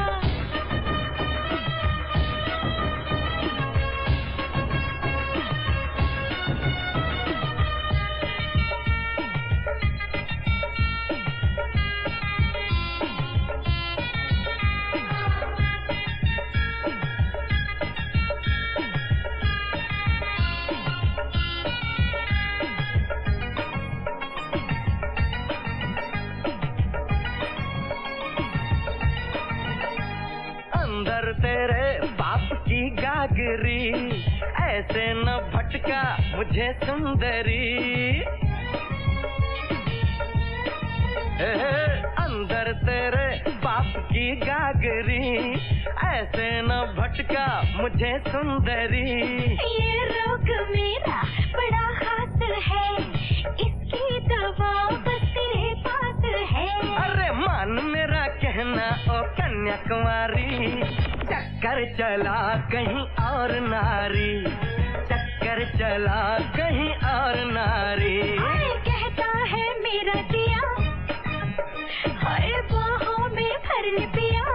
अंदर तेरे बाप की गागरी, ऐसे न भटका मुझे सुंदरी। अंदर तेरे बाप की गागरी, ऐसे न भटका मुझे सुंदरी। ये रोग मेरा बड़ा खास है, इसकी दवा बस तेरे पास है। अरे मान मेरा कहना ओ कन्याकुमारी, चक्कर चला कहीं और नारी, चक्कर चला कहीं और नारी। कहता है मेरा दिया, हाय बाहों में भर ले पिया,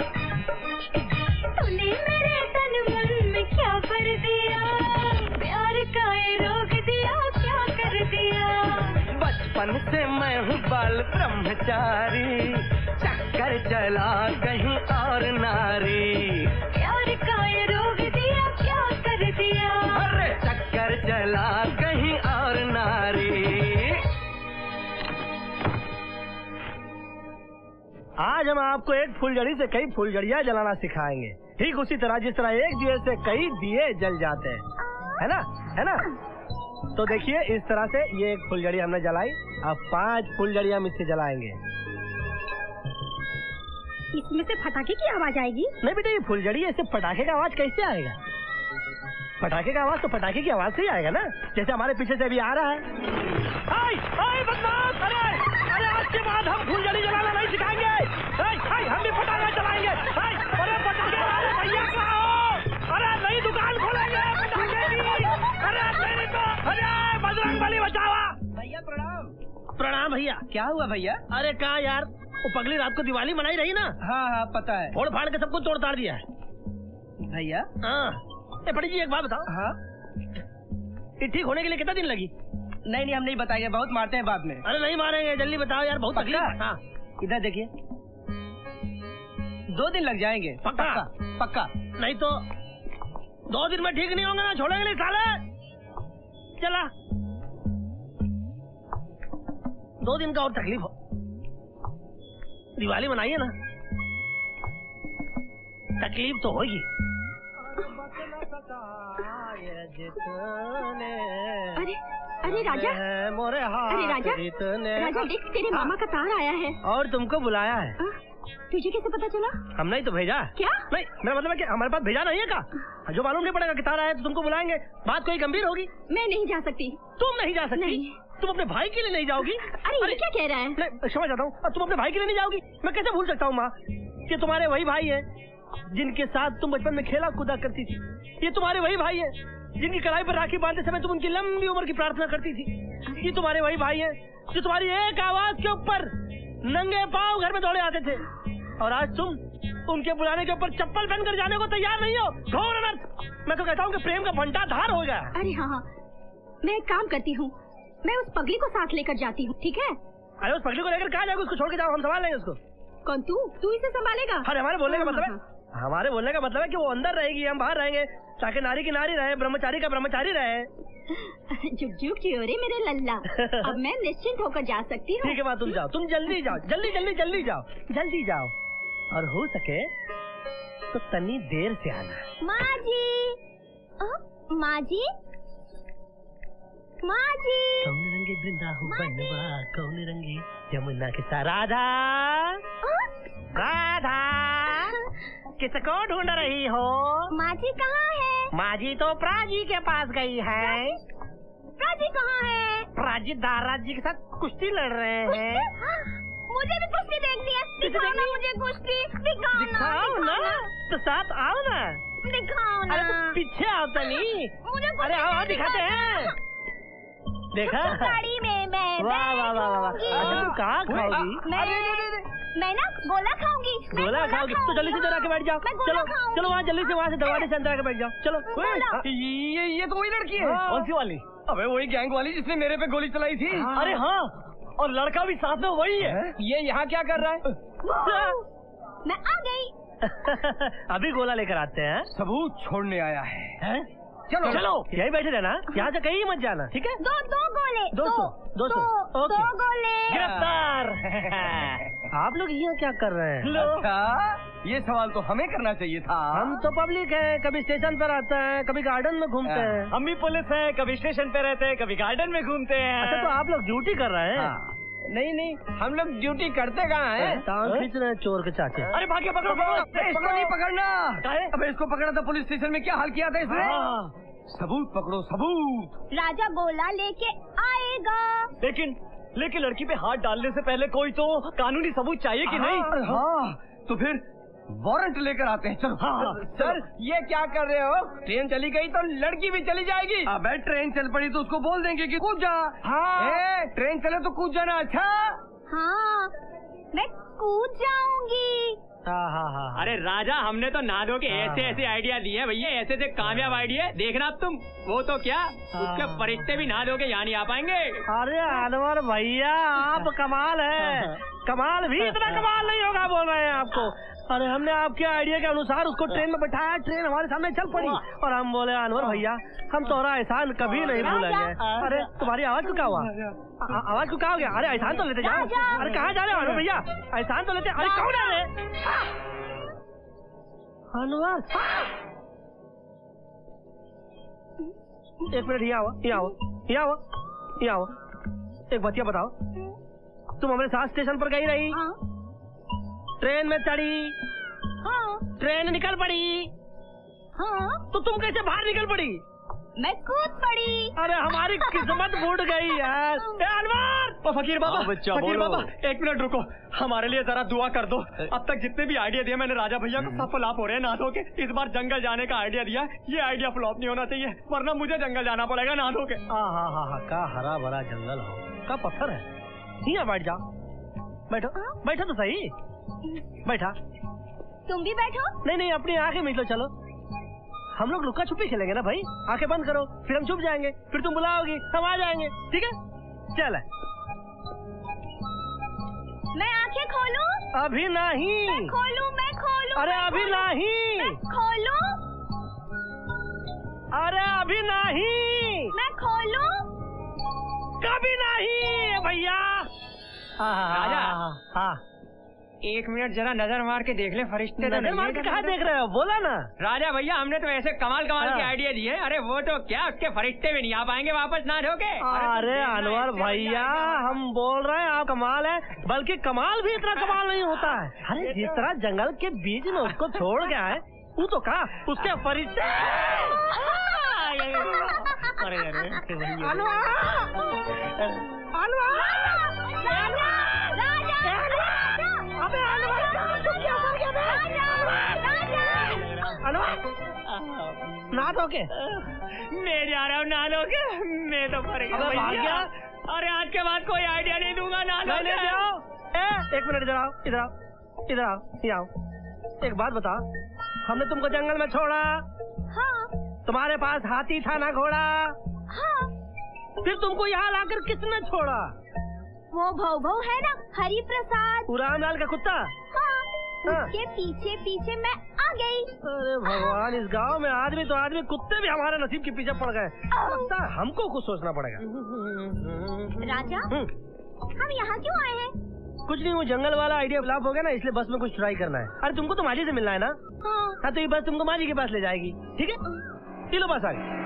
तूने मेरे तन मन में क्या भर दिया, प्यार का ये रोग दिया क्या कर दिया। बचपन से मैं हूँ बाल ब्रह्मचारी, चक्कर चला कहीं और नारी, प्यार का ये रोग दिया क्या कर दिया। अरे चक्कर चला कहीं और नारी। आज हम आपको एक फुलझड़ी से कई फुलझड़ियाँ जलाना सिखाएंगे, ठीक उसी तरह जिस तरह एक दिए से कई दिए जल जाते हैं, है ना, है ना। तो देखिए इस तरह से ये एक फुलझड़ी हमने जलाई, अब 5 फुलझड़ियाँ हम इससे जलाएंगे। इसमें से पटाखे की आवाज आएगी? नहीं बेटा, ये फुलझड़ी है, इससे पटाखे का आवाज कैसे आएगा? पटाखे का आवाज तो पटाखे की आवाज से ही आएगा ना, जैसे हमारे पीछे से अभी आ रहा है। बदमाश! अरे आज के बाद हम फुलझड़ी जलाना नहीं सिखाएंगे, हम भी पटाखा चलाएंगे। अरे पटाखे वाले भैया कहाँ हो? अरे नई दुकान खोलेंगे पटाखे की। अरे तेरी तो, अरे बजरंगबली बचावा। भैया प्रणाम। प्रणाम भैया। क्या हुआ भैया? अरे कहा यार, वो पगली रात को दिवाली मनाई रही ना। हाँ पता है। फोड़ फाड़ के सबको तोड़ ताड़ दिया है भैया। हाँ पड़ी जी, एक बात बताओ। हाँ ये ठीक होने के लिए कितना दिन लगी? नहीं हम नहीं बताएंगे, बहुत मारते हैं बाद में। अरे नहीं मारेंगे, जल्दी बताओ यार, बहुत तकलीफ है। हाँ इधर देखिए, 2 दिन लग जाएंगे। पक्का? पक्का। नहीं तो 2 दिन में ठीक नहीं होंगे ना, छोड़ेंगे नहीं साले। चला 2 दिन का और तकलीफ हो, दिवाली मनाइए ना, तकलीफ तो होगी। अरे राजा, अरे राजा, राजा देख तेरे मामा का तार आया है। और तुमको बुलाया है। तुझे कैसे पता चला? हमने ही तो भेजा। क्या? नहीं मेरा मतलब है कि हमारे पास भेजा नहीं है का, जो मालूम नहीं पड़ेगा कि तार आया तो तुमको बुलाएंगे, बात कोई गंभीर होगी। मैं नहीं जा सकती। तुम नहीं जा सकती? नहीं। तुम अपने भाई के लिए नहीं जाओगी? अरे ये क्या कह रहा है? मैं समझ जाता हूँ, तुम अपने भाई के लिए नहीं जाओगी? मैं कैसे भूल सकता हूँ माँ कि तुम्हारे वही भाई है जिनके साथ तुम बचपन में खेला कूदा करती थी। ये तुम्हारे वही भाई है जिनकी कलाई पर राखी बांधते समय तुम उनकी लंबी उम्र की प्रार्थना करती थी। ये तुम्हारे वही भाई है जो तुम्हारी एक आवाज के ऊपर नंगे पांव घर में दौड़े आते थे, और आज तुम उनके बुलाने के ऊपर चप्पल पहनकर जाने को तैयार नहीं हो। घोर अनर्थ! मैं तो कहता हूँ कि प्रेम का भंटा धार हो गया। अरे हाँ, मैं एक काम करती हूँ, मैं उस पगली को साथ लेकर जाती हूँ, ठीक है? अरे उस पगली को लेकर कहाँ जाओगे? उसको छोड़ के जाओ, हम संभाल लेंगे उसको। कौन? तू इसे संभालेगा? अरे हमारे बोलने का मतलब है, हमारे बोलने का मतलब है कि वो अंदर रहेगी, हम बाहर रहेंगे, ताकि नारी की नारी रहे, ब्रह्मचारी का ब्रह्मचारी रहे। जुग जुग चियोरे मेरे लल्ला। अब मैं निश्चिंत होकर जा सकती हूँ। ठीक है बात, तुम जाओ, तुम जल्दी जाओ, जल्दी जल्दी जल्दी जाओ, जल्दी जाओ, और हो सके तो तनी देर से आना। माँ जी, माँ जी, माँ जी। कौन रंगे वृंदावन, कौन रंगे यमुना के साथ। राधा, राधा, किसको ढूंढ रही हो? माँ जी कहाँ है? माँ जी तो प्राजी के पास गई है। प्राजी कहाँ है? प्राजी दाराज जी के साथ कुश्ती लड़ रहे हैं। मुझे भी कुश्ती देखनी है। दिखाओ ना मुझे कुश्ती, दिखाओ ना। तो साथ आओ ना। दिखाओ ना। अरे तो पीछे आओ तनी। अरे आओ दिखाते हैं। देखा गाड़ी में मैं वाह वाह वाह वाह। अच्छा तुम कहाँ खाओगी? मैं ना गोला खाऊंगी। गोला खाओगी तो जल्दी से इधर आके बैठ जाओ। चलो चलो वहाँ जल्दी से वहाँ से दरवाजे से अंदर आके बैठ जाओ। चलो ये तो वही लड़की है। कौन सी वाली? अबे वही गैंग वाली जिसने मेरे पे गोली चलाई थी। अरे हाँ, और लड़का भी साथ में वही है। ये यहाँ क्या कर रहा है? मैं आ गई। अभी गोला लेकर आते हैं। सबूत छोड़ने आया है। चलो चलो यही बैठे रहना, यहाँ से कहीं मत जाना, ठीक है? दो गोले। 200 दो गोले। गिरफ्तार। आप लोग यहाँ क्या कर रहे हैं? अच्छा ये सवाल तो हमें करना चाहिए था। हम तो पब्लिक है, कभी स्टेशन पर आते हैं, कभी गार्डन में घूमते हैं। हम भी पुलिस है, कभी स्टेशन पे रहते हैं, कभी गार्डन में घूमते हैं। अच्छा तो आप लोग ड्यूटी कर रहे हैं? नहीं हम लोग ड्यूटी करते कहाँ हैं? टांग खींच रहे हैं चोर के चाचे। अरे भागे पकड़ो इसको नहीं पकड़ना। अबे इसको पकड़ा था पुलिस स्टेशन में, क्या हाल किया था इसने? सबूत पकड़ो सबूत। राजा गोला लेके आएगा। लेकिन लड़की पे हाथ डालने से पहले कोई तो कानूनी सबूत चाहिए कि नहीं? हाँ तो फिर वारंट लेकर आते हैं। चलो सर ये क्या कर रहे हो? ट्रेन चली गई तो लड़की भी चली जाएगी। अबे ट्रेन चल पड़ी तो उसको बोल देंगे कि कूद जा। हाँ ट्रेन चले तो कूद जाना। अच्छा हाँ मैं कूद जाऊंगी। हाँ। अरे राजा, हमने तो नादो के ऐसे आइडिया दिए भैया, ऐसे कामयाब आइडिया। देखना अब तुम, वो तो क्या उसके फरिश्ते भी नादो के यहाँ नहीं आ पाएंगे। अरे अनवर भैया आप कमाल है। कमाल भी इतना कमाल नहीं होगा बोल रहे हैं आपको। अरे हमने आपके आइडिया के अनुसार उसको ट्रेन में बैठाया, ट्रेन हमारे सामने चल पड़ी और हम बोले अनवर भैया हम तोरा एहसान कभी नहीं भूलेंगे। अरे तुम्हारी आवाज को क्या हुआ? आवाज को क्या हो गया? अरे एहसान तो लेते जाओ। अरे कहाँ जा रहे हो अनवर भैया? एहसान तो लेते। अरे कौन है अनवर? एक मिनट यहाँ आओ। एक बतिया बताओ, तुम हमारे साथ स्टेशन पर गई रही, ट्रेन में चढ़ी, ट्रेन निकल पड़ी, तो तुम कैसे बाहर निकल पड़ी? मैं कूद पड़ी। अरे हमारी किस्मत फूट गई यार। अनवर! फकीर बाबा एक मिनट रुको, हमारे लिए जरा दुआ कर दो। अब तक जितने भी आइडिया दिए मैंने राजा भैया को सब फ्लॉप हो रहे हैं। नादो के इस बार जंगल जाने का आइडिया दिया, ये आइडिया फ्लॉप नहीं होना चाहिए, वरना मुझे जंगल जाना पड़ेगा नादो के। हाँ का हरा भरा जंगल हो, का पत्थर है। यहाँ बैठ जाओ, बैठो तो सही। बैठा। तुम भी बैठो। नहीं अपनी आंखें मीच लो। चलो हम लोग लुका छुपी खेलेंगे ना भाई। आंखें बंद करो, फिर हम छुप जाएंगे, फिर तुम बुलाओगी हम आ जाएंगे, ठीक है? चल मैं आंखें खोलूं? अभी नहीं। मैं खोलूं? अरे अभी नहीं। खोलूं? अरे अभी नहीं। मैं खोलूं? कभी नहीं भैया। राजा हाँ एक मिनट जरा नजर मार के देख ले फरिश्ते। नजर मार के कहाँ देख रहे हो? बोला ना। राजा भैया हमने तो ऐसे कमाल के आइडिया दिए। अरे वो तो क्या उसके फरिश्ते भी नहीं आ पाएंगे वापस ना ढोके। अरे अनवर भैया हम बोल रहे हैं आप कमाल है, बल्कि कमाल भी इतना कमाल नहीं होता है। अरे जिस तरह जंगल के बीच में उसको छोड़ गया है, वो तो कहा उसके फरिश्ते। ना दो के मैं जा रहा हूँ ना दो के, मैं तो फरेगा भैया। अरे आज के बाद कोई आइडिया नहीं दूंगा ना दो के। एक मिनट इधर आओ। एक बात बताओ, हमने तुमको जंगल में छोड़ा। हाँ। तुम्हारे पास हाथी था ना घोड़ा? हाँ। फिर तुमको यहाँ लाकर किसने छोड़ा? वो भौ है ना, हरि प्रसाद, रामलाल का कुत्ता। हाँ। उसके पीछे मैं आ गई। अरे भगवान, इस गांव में आदमी तो आदमी, कुत्ते भी हमारे नसीब के पीछे पड़ गए। लगता है हमको कुछ सोचना पड़ेगा। राजा हम यहाँ क्यों आए हैं? कुछ नहीं, वो जंगल वाला आइडिया फ्लॉप हो गया ना, इसलिए बस में कुछ ट्राई करना है। अरे तुमको तो माजी से मिलना है ना? हाँ तो ये बस तुमको माजी के पास ले जाएगी, ठीक है? चलो बस आ गई।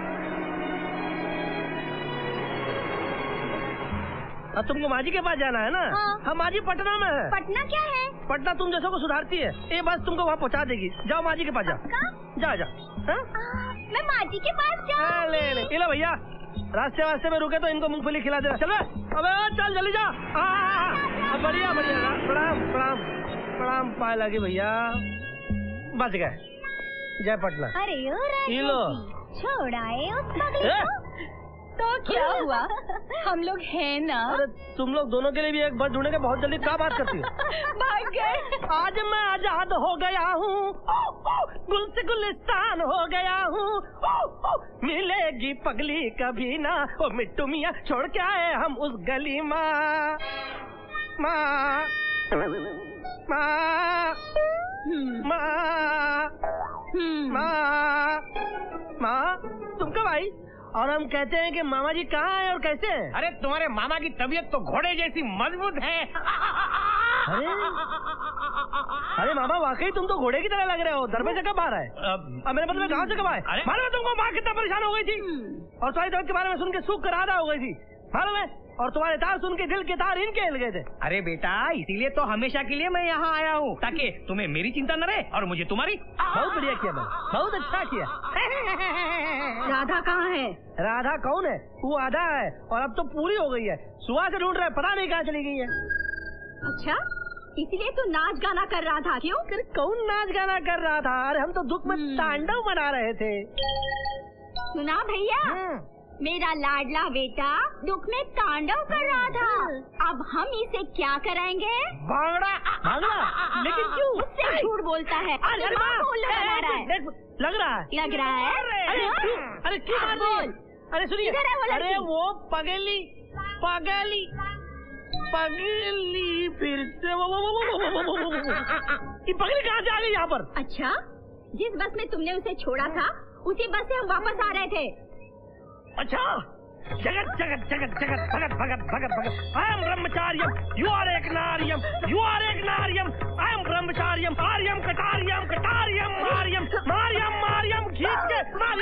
अब तुमको माजी के पास जाना है ना? हम माजी पटना में है। पटना क्या है? पटना तुम जैसों को सुधारती है, ये बस तुमको वहाँ पहुँचा देगी। जाओ माजी के पास जाओ। जा मैं माजी के पास जाऊँ? ले लो भैया, रास्ते में रुके तो इनको मूंगफली खिला देना। चलो अबे चल जल्दी जा। अब बढ़िया बढ़िया, प्रणाम प्रणाम प्रणाम, पाए लगे भैया, बच गए। जय पटना। अरे ये लो, छोड़ाए उस पगली को। तो क्या हुआ, हम लोग हैं ना। अरे तुम लोग दोनों के लिए भी एक बस ढूंढेंगे, बहुत जल्दी क्या बात करती हो। भाग गए। आज मैं आजाद हो गया हूँ, गुल से गुलिस्तान हो गया हूँ, मिलेगी पगली कभी ना, ओ मिट्टू मियाँ छोड़ के आए हम उस गली माँ। माँ माँ माँ माँ माँ, तुम कब आई? और हम कहते हैं कि मामा जी कहाँ हैं और कैसे हैं? अरे तुम्हारे मामा की तबीयत तो घोड़े जैसी मजबूत है। अरे मामा वाकई तुम तो घोड़े की तरह लग रहे हो। दरवाजे कब आ रहा है? अब मेरे मतलब गाँव से कब आए? मालूम है तुमको माँ कितना परेशान हो गई थी, और तुम्हारी दर्द के बारे में सुन के सूख कर आधा हो गई थी, मालूम है? और तुम्हारे तार सुन के दिल के तार इनके हिल गए थे। अरे बेटा, इसीलिए तो हमेशा के लिए मैं यहाँ आया हूँ, ताकि तुम्हें मेरी चिंता न रहे और मुझे तुम्हारी। बहुत बढ़िया किया मैंने, बहुत अच्छा किया। राधा कहाँ है? राधा कौन है? वो आधा है और अब तो पूरी हो गई है। सुबह से ढूंढ रहे, पता नहीं कहाँ चली गई है। अच्छा, इसीलिए तू नाच गाना कर रहा था? क्यों? कौन नाच गाना कर रहा था? अरे हम तो दुख में तांडव मना रहे थे। सुना भैया, मेरा लाडला बेटा दुख में तांडव कर रहा था। अब हम इसे क्या कराएंगे? भांगड़ा। भांगड़ा? लेकिन क्यों? उससे झूठ बोलता है। अरे लग रहा है। लग रहा है? लग रहा है। अरे क्यों मार रही है? अरे सुनिए, अरे वो पगली पगली पगली फिर से वो ये पगली कहाँ से आ गई यहाँ पर? अच्छा, जिस बस में तुमने उसे छोड़ा था उसी बस से हम वापस आ रहे थे। अच्छा, जगत जगत जगत जगत भगत भगत भगत भगत, आई एम ब्रह्मचार्यम, यू आर एक नारियम, यू आर एक नारियम, आई एम ब्रह्मचार्यम, आर्यम कटारियम कटारियम मारियम मारियम मारियम खींच के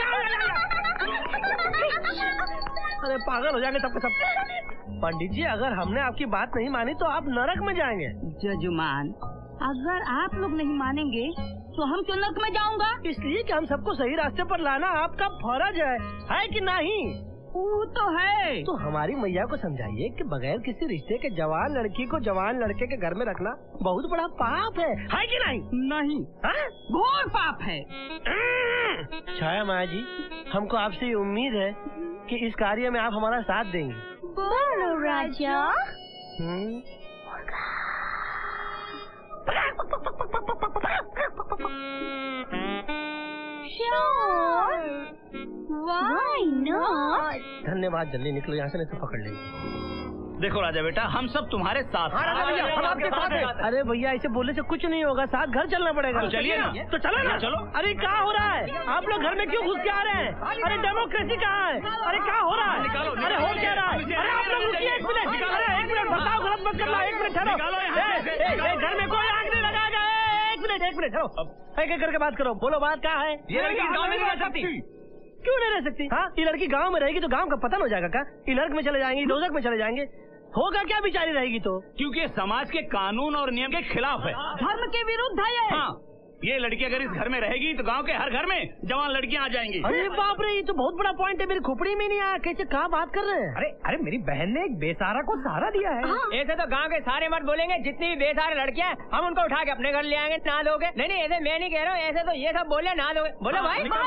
अरे पागल हो जाएंगे सबके सब। पंडित जी, अगर हमने आपकी बात नहीं मानी तो आप नरक में जाएंगे। जजमान, अगर आप लोग नहीं मानेंगे तो हम क्यों नरक में जाऊंगा? इसलिए कि हम सबको सही रास्ते पर लाना आपका फर्ज है कि नहीं? वो तो है। तो हमारी मैया को समझाइए कि बगैर किसी रिश्ते के जवान लड़की को जवान लड़के के घर में रखना बहुत बड़ा पाप है कि नहीं? नहीं, घोर पाप है। छाया माया जी, हमको आपसे ये उम्मीद है कि इस कार्य में आप हमारा साथ देंगे। बोलो राजा। Why not? धन्यवाद, जल्दी निकलो यहाँ से नहीं तो पकड़ लेंगे। देखो राजा बेटा, हम सब तुम्हारे साथ हैं। राजा भैया, हम आपके साथ हैं। अरे भैया, ऐसे बोलने से कुछ नहीं होगा, साथ घर चलना पड़ेगा। तो चलिए ना। तो चलो ना। चलो। अरे क्या हो रहा है? आप लोग घर में क्यों घुस के आ रहे हैं? अरे डेमोक्रेसी कहाँ है? अरे क्या हो रहा है? अरे हो क्या रहा है? अरे आप लोग रुकिए एक मिनट। अरे एक मिनट, बताओ, गलत मत करना। एक मिनट ठहरो। घर में कोई आग नहीं लगाएगा। एक मिनट ठहरो, एक एक करके बात करो। बोलो, बात क्या है? ये लड़की गाँव में नहीं रह सकती। क्यों नहीं रह सकती? हाँ, ये लड़की गाँव में रहेगी तो गाँव का पतन हो जाएगा क्या? ये नरक में चले जाएंगे, दोजख में चले जाएंगे, होगा क्या बेचारी रहेगी तो? क्योंकि समाज के कानून और नियम के खिलाफ है, धर्म के विरुद्ध है ये। हाँ, ये लड़की अगर इस घर में रहेगी तो गांव के हर घर में जवान लड़कियां आ जाएंगी। अरे बाप रे, ये तो बहुत बड़ा पॉइंट है, मेरी खोपड़ी में नहीं आया। कैसे कहाँ बात कर रहे हैं? अरे मेरी बहन ने एक बेसहारा को सहारा दिया है। ऐसे तो गांव के सारे मर्द बोलेंगे, जितनी भी बेसहारे लड़कियां हम उनको उठा के अपने घर ले आएंगे, नहा दोगे। नहीं, ऐसे मैं नहीं कह रहा हूँ, ऐसे तो ये सब बोले नहा दोगे। बोलो भाई, क्या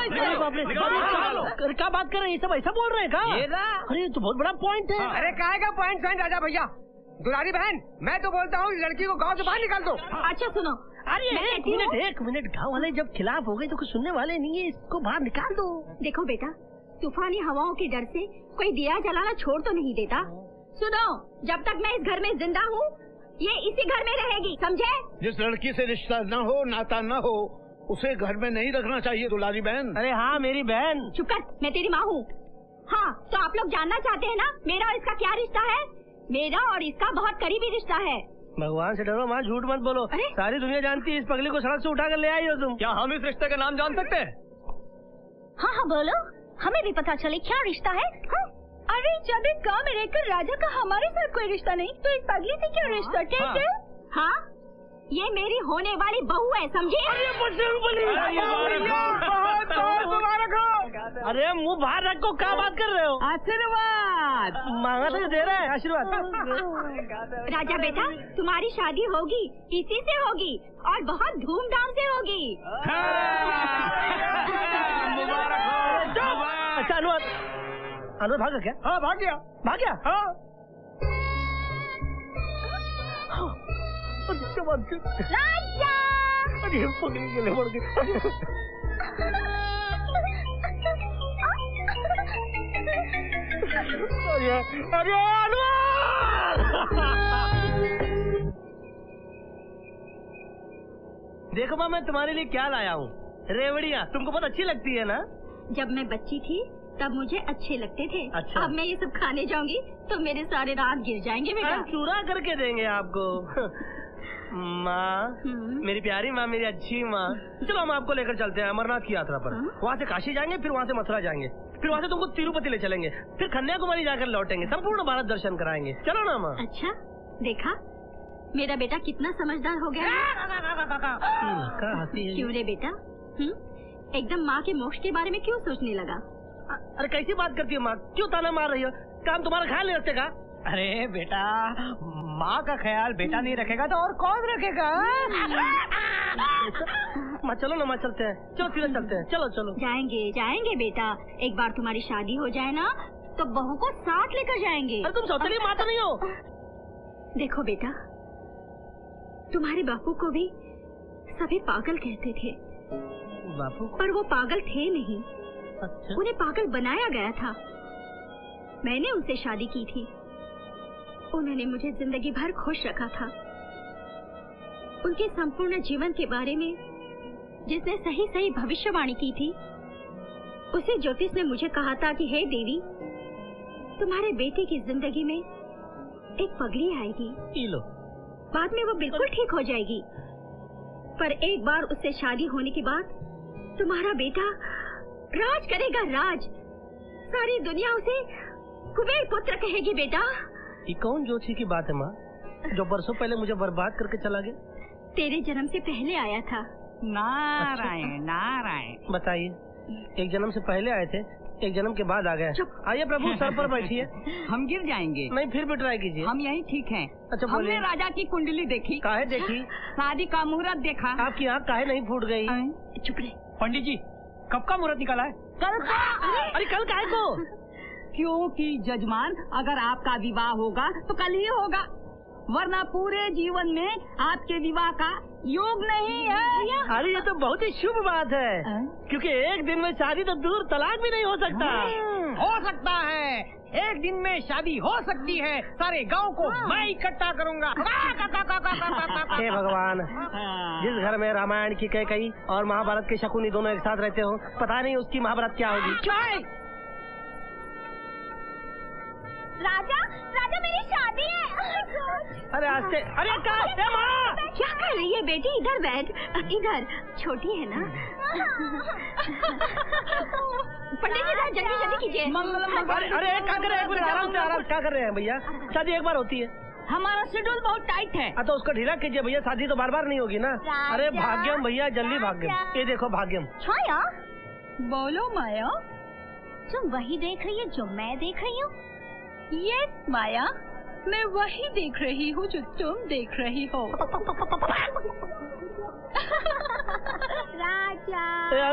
बात कर रहे हैं? ये सब ऐसा बोल रहे हैं क्या? अरे ये तो बहुत बड़ा पॉइंट है। अरे काहे का पॉइंट राजा भैया? दुलारी बहन, मैं तो बोलता हूँ लड़की को गाँव से बाहर निकाल दो। अच्छा सुनो, अरे एक मिनट, गाँव वाले जब खिलाफ हो गए तो कुछ सुनने वाले नहीं है, इसको बाहर निकाल दो। देखो बेटा, तूफानी हवाओं के डर से कोई दिया जलाना छोड़ तो नहीं देता। सुनो, जब तक मैं इस घर में जिंदा हूँ, ये इसी घर में रहेगी, समझे? जिस लड़की से रिश्ता न हो, नाता न हो, उसे घर में नहीं रखना चाहिए दुलारी बहन। अरे हाँ, मेरी बहन। चुप कर, मैं तेरी माँ हूँ। हाँ, तो आप लोग जानना चाहते हैं ना मेरा और इसका क्या रिश्ता है? मेरा और इसका बहुत करीबी रिश्ता है। भगवान से डरो माँ, झूठ मत बोलो। सारी दुनिया जानती है इस पगली को सड़क से उठा कर ले आई हो तुम। क्या हम इस रिश्ते का नाम जान सकते हैं? हाँ बोलो, हमें भी पता चले क्या रिश्ता है। हाँ? अरे जब इस गाँव में रहकर राजा का हमारे साथ कोई रिश्ता नहीं, तो इस पगली से क्या रिश्ता? हाँ, ये मेरी होने वाली बहू है, समझे? अरे मुंह बाहर रखो, क्या बात कर रहे हो? आशीर्वाद मांगा तो दे रहे हैं आशीर्वाद। राजा बेटा, तुम्हारी शादी होगी, इसी से होगी और बहुत धूमधाम से होगी। अच्छा अनुवाद भागा क्या? हाँ भाग गया। भाग गया? हाँ राजा अरे पकड़ने के लिए पड़ गई। अरे देखो माँ, मैं तुम्हारे लिए क्या लाया हूँ। रेवड़ियाँ तुमको बहुत अच्छी लगती है ना? जब मैं बच्ची थी तब मुझे अच्छे लगते थे। अच्छा। अब मैं ये सब खाने जाऊंगी तो मेरे सारे रात गिर जाएंगे बेटा। हम चूरा करके देंगे आपको। माँ, मेरी प्यारी माँ, मेरी अच्छी माँ, चलो हम आपको लेकर चलते हैं अमरनाथ की यात्रा पर। वहाँ से काशी जाएंगे, फिर वहाँ से मथुरा जाएंगे, फिर वहाँ से तुमको तिरुपति ले चलेंगे, फिर कन्याकुमारी जाकर लौटेंगे, संपूर्ण भारत दर्शन कराएंगे। चलो ना माँ। अच्छा, देखा मेरा बेटा कितना समझदार हो गया। क्यों रे बेटा? एकदम माँ के मोक्ष के बारे में क्यों सोचने लगा? अरे कैसी बात करती हो माँ, क्यों ताना मार रही हो? काम तुम्हारा ख्याल नहीं रखते का? अरे बेटा, माँ का ख्याल बेटा नहीं रखेगा तो और कौन रखेगा? माँ चलो ना माँ, चलते हैं, चलो सीधे चलते हैं, चलो चलो। जाएंगे बेटा, एक बार तुम्हारी शादी हो जाए ना तो बहू को साथ लेकर जाएंगे। अरे तुम सौतेली माँ तो नहीं हो? देखो बेटा, तुम्हारे बापू को भी सभी पागल कहते थे। बापू? पर वो पागल थे नहीं। अच्छा। उन्हें पागल बनाया गया था। मैंने उनसे शादी की थी। उन्होंने मुझे जिंदगी भर खुश रखा था। उनके संपूर्ण जीवन के बारे में जिसने सही सही भविष्यवाणी की थी, उसी ज्योतिष ने मुझे कहा था कि हे देवी, तुम्हारे बेटे की जिंदगी में एक पगली आएगी। लो। बाद में वो बिल्कुल ठीक हो जाएगी, पर एक बार उससे शादी होने के बाद तुम्हारा बेटा राज करेगा, राज। सारी दुनिया उसे कुबेर पुत्र कहेगी बेटा। ये कौन जोशी की बात है माँ, जो बरसों पहले मुझे बर्बाद करके चला गया? तेरे जन्म से पहले आया था। नारायण नारायण। बताइए, एक जन्म से पहले आए थे, एक जन्म के बाद आ गए। आइए प्रभु, सर पर बैठिए। हम गिर जाएंगे। नहीं, फिर भी ट्राई कीजिए। हम यहीं ठीक हैं। अच्छा बोलिए। हमने राजा की कुंडली देखी। काहे देखी? शादी का मुहूर्त देखा। आपकी आँख काहे नहीं फूट गई? चुप रहे। पंडित जी, कब का मुहूर्त निकाला है? कल का। अरे कल काहे को? क्योंकि जजमान, अगर आपका विवाह होगा तो कल ही होगा, वरना पूरे जीवन में आपके विवाह का योग नहीं है। अरे ये तो बहुत ही शुभ बात है, क्योंकि एक दिन में शादी तो दूर, तलाक भी नहीं हो सकता। हो सकता है, एक दिन में शादी हो सकती है। सारे गांव को मैं इकट्ठा करूंगा। हे भगवान, जिस घर में रामायण की कैकई और महाभारत के शकुनी दोनों एक साथ रहते हो, पता नहीं उसकी महाभारत क्या होगी। राजा, राजा मेरी शादी है। अरे आस्ते, अरे माँ क्या कर रही है बेटी? इधर बैठ, इधर। छोटी है ना। पंडित जी जल्दी जल्दी कीजिए। अरे क्या कर रहे हैं? आराम से, आराम क्या कर रहे हैं भैया? शादी एक बार होती है। हमारा शेड्यूल बहुत टाइट है। तो उसको ढीला कीजिए भैया, शादी तो बार बार नहीं होगी ना। अरे भाग्यम भैया, जल्दी भाग्यम। ये देखो भाग्यम। छाया, बोलो माया। तुम वही देख रही है जो मैं देख रही हूँ? यस माया, मैं वही देख रही हूँ जो तुम देख रही हो। राजा।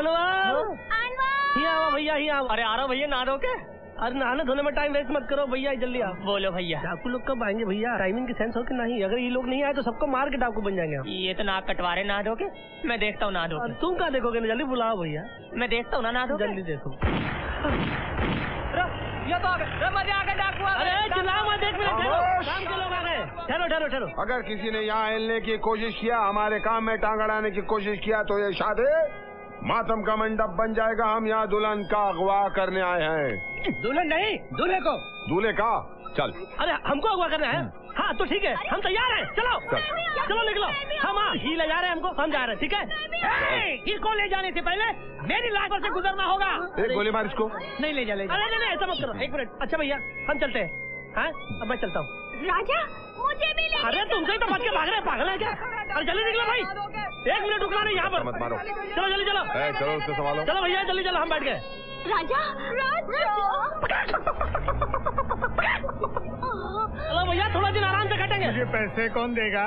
यहाँ भैया, यहाँ। अरे आ रहा भैया, नहा दो के? अरे नहाने धोने में टाइम वेस्ट मत करो भैया, जल्दी आओ। बोलो भैया। डाकू लोग कब आएंगे भैया? टाइमिंग की सेंस हो कि नहीं? अगर ये लोग नहीं आए तो सबको मार के डाकू बन जाएंगे। ये तो नाक कटवारे, नहा दो के? मैं देखता हूँ, नहा दो के। तुम क्या देखोगे? जल्दी बुलाओ भैया। मैं देखता हूँ ना, नहा दो। जल्दी देखो। ये तो आ गए, मजे आ गए डाकू। अरे चिल्लाओ मत, एक मिनट ठहरो, काम के लोग आ गए। ठहरो ठहरो ठहरो। अगर किसी ने यहाँ हिलने की कोशिश किया, हमारे काम में टांग अड़ाने की कोशिश किया, तो ये शादी मातम का मंडप बन जाएगा। हम यहाँ दुल्हन का अगवा करने आए हैं। दुल्हन नहीं, दूल्हे को। दूल्हे का? चल। अरे हमको अगवा करना है? हाँ तो ठीक है, हम तैयार हैं। चलो चलो निकलो। हम ही ले जा रहे हैं, हमको, हम जा रहे हैं। ठीक है, इसको ले जाने से पहले मेरी लाखों से गुजरना होगा। एक गोली मार इसको। नहीं ले जा, ले जा। अरे नहीं, ऐसा मत करो, एक मिनट। अच्छा भैया, हम चलते हैं। हाँ, अब मैं चलता हूँ। राजा, मुझे भी ले। अरे तुमसे ही तो बच के भाग रहे हैं, पागल है क्या? अरे जल्दी निकलो भाई। 1 मिनट रुकना नहीं यहाँ पर। मत मारो। चलो जल्दी चलो। चलो उसको संभालो। चलो भैया जल्दी चलो, हम बैठ गए। राजा चलो भैया थोड़ा दिन आराम से काटेंगे। मुझे पैसे कौन देगा?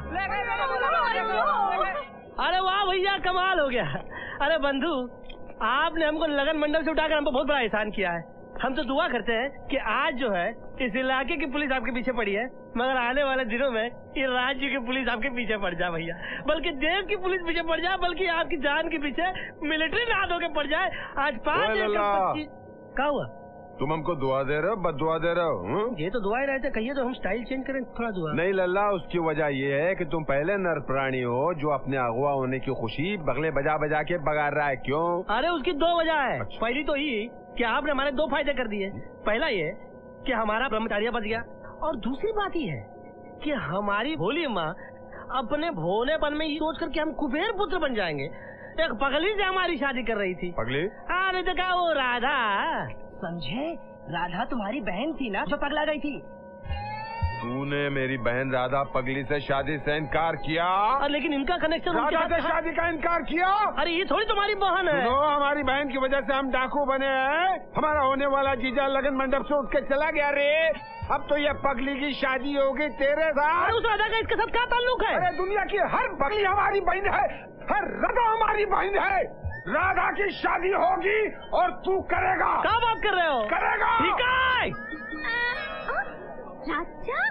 अरे वाह भैया कमाल हो गया। अरे बंधु, आपने हमको लगन मंडल से उठाकर हमको बहुत बड़ा एहसान किया है। हम तो दुआ करते हैं कि आज जो है इस इलाके की पुलिस आपके पीछे पड़ी है, मगर आने वाले दिनों में ये राज्य की पुलिस आपके पीछे पड़ जाए भैया, बल्कि देश की पुलिस पीछे पड़ जाए, बल्कि आपकी जान के पीछे मिलिट्री ना दो के पड़ जाए। आज 5 क्या हुआ? तुम हमको दुआ दे रहे हो, बददुआ दे रहे हो? ये तो दुआ ही रहते, कहिए तो हम स्टाइल चेंज करें थोड़ा दुआ। नहीं लल्ला, उसकी वजह ये है कि तुम पहले नर प्राणी हो जो अपने अगवा होने की खुशी बगले बजा बजा के बगार रहा है। क्यों? अरे उसकी 2 वजह है। पहली तो ये कि आपने हमारे 2 फायदे कर दिए। पहला ये कि हमारा ब्रह्मचार्य बच गया, और दूसरी बात ये है कि हमारी भोली माँ अपने भोलेपन में ये सोच कर कि हम कुबेर पुत्र बन जाएंगे, एक पगली से हमारी शादी कर रही थी। पगली? अरे तो क्या वो राधा? समझे, राधा तुम्हारी बहन थी ना जो पगला गई थी। तूने मेरी बहन राधा पगली से शादी से इनकार किया? लेकिन इनका कनेक्शन राधा से शादी का इनकार किया? अरे ये थोड़ी तुम्हारी बहन है। सुनो, हमारी बहन की वजह से हम डाकू बने हैं। हमारा होने वाला जीजा लगन मंडप से उठ के चला गया रे। अब तो ये पगली की शादी होगी तेरे साथ। उस राधा का इसके साथ क्या ताल्लुक है? अरे दुनिया की हर पगली हमारी बहन है, हर राधा हमारी बहन है। राधा की शादी होगी और तू करेगा। क्या बात कर रहे हो? करेगा। ठीक है। राजा,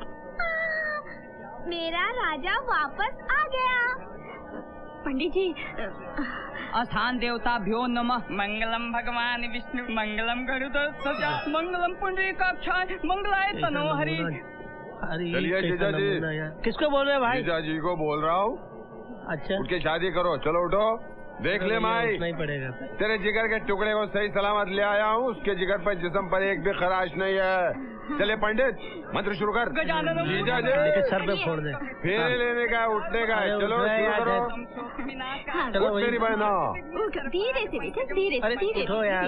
मेरा राजा वापस आ गया। पंडित जी, अस्थान देवताभ्यो नमः। मंगलम भगवान विष्णु, मंगलम गरुड़ध्वजा, मंगलम पुंडरीकाक्षाय, मंगलाय तनोहरि। चलिए जीजा जी। किसको बोल रहे हैं भाई? जीजा जी को बोल रहा हूँ। अच्छा, उनकी शादी करो। चलो उठो, देख ले माई, नहीं पड़ेगा। तेरे जिगर के टुकड़े को सही सलामत ले आया हूँ। उसके जिगर पर जिस्म पर एक भी खराश नहीं है। चले पंडित, मंत्र शुरू कर। जीजा जी सर पे फोड़ दे। फेरे लेने का, उठने का है। चलो शुरू करो। चलो उठ मेरी बहना। धीरे से बेटा, धीरे से, धीरे। उठो यार।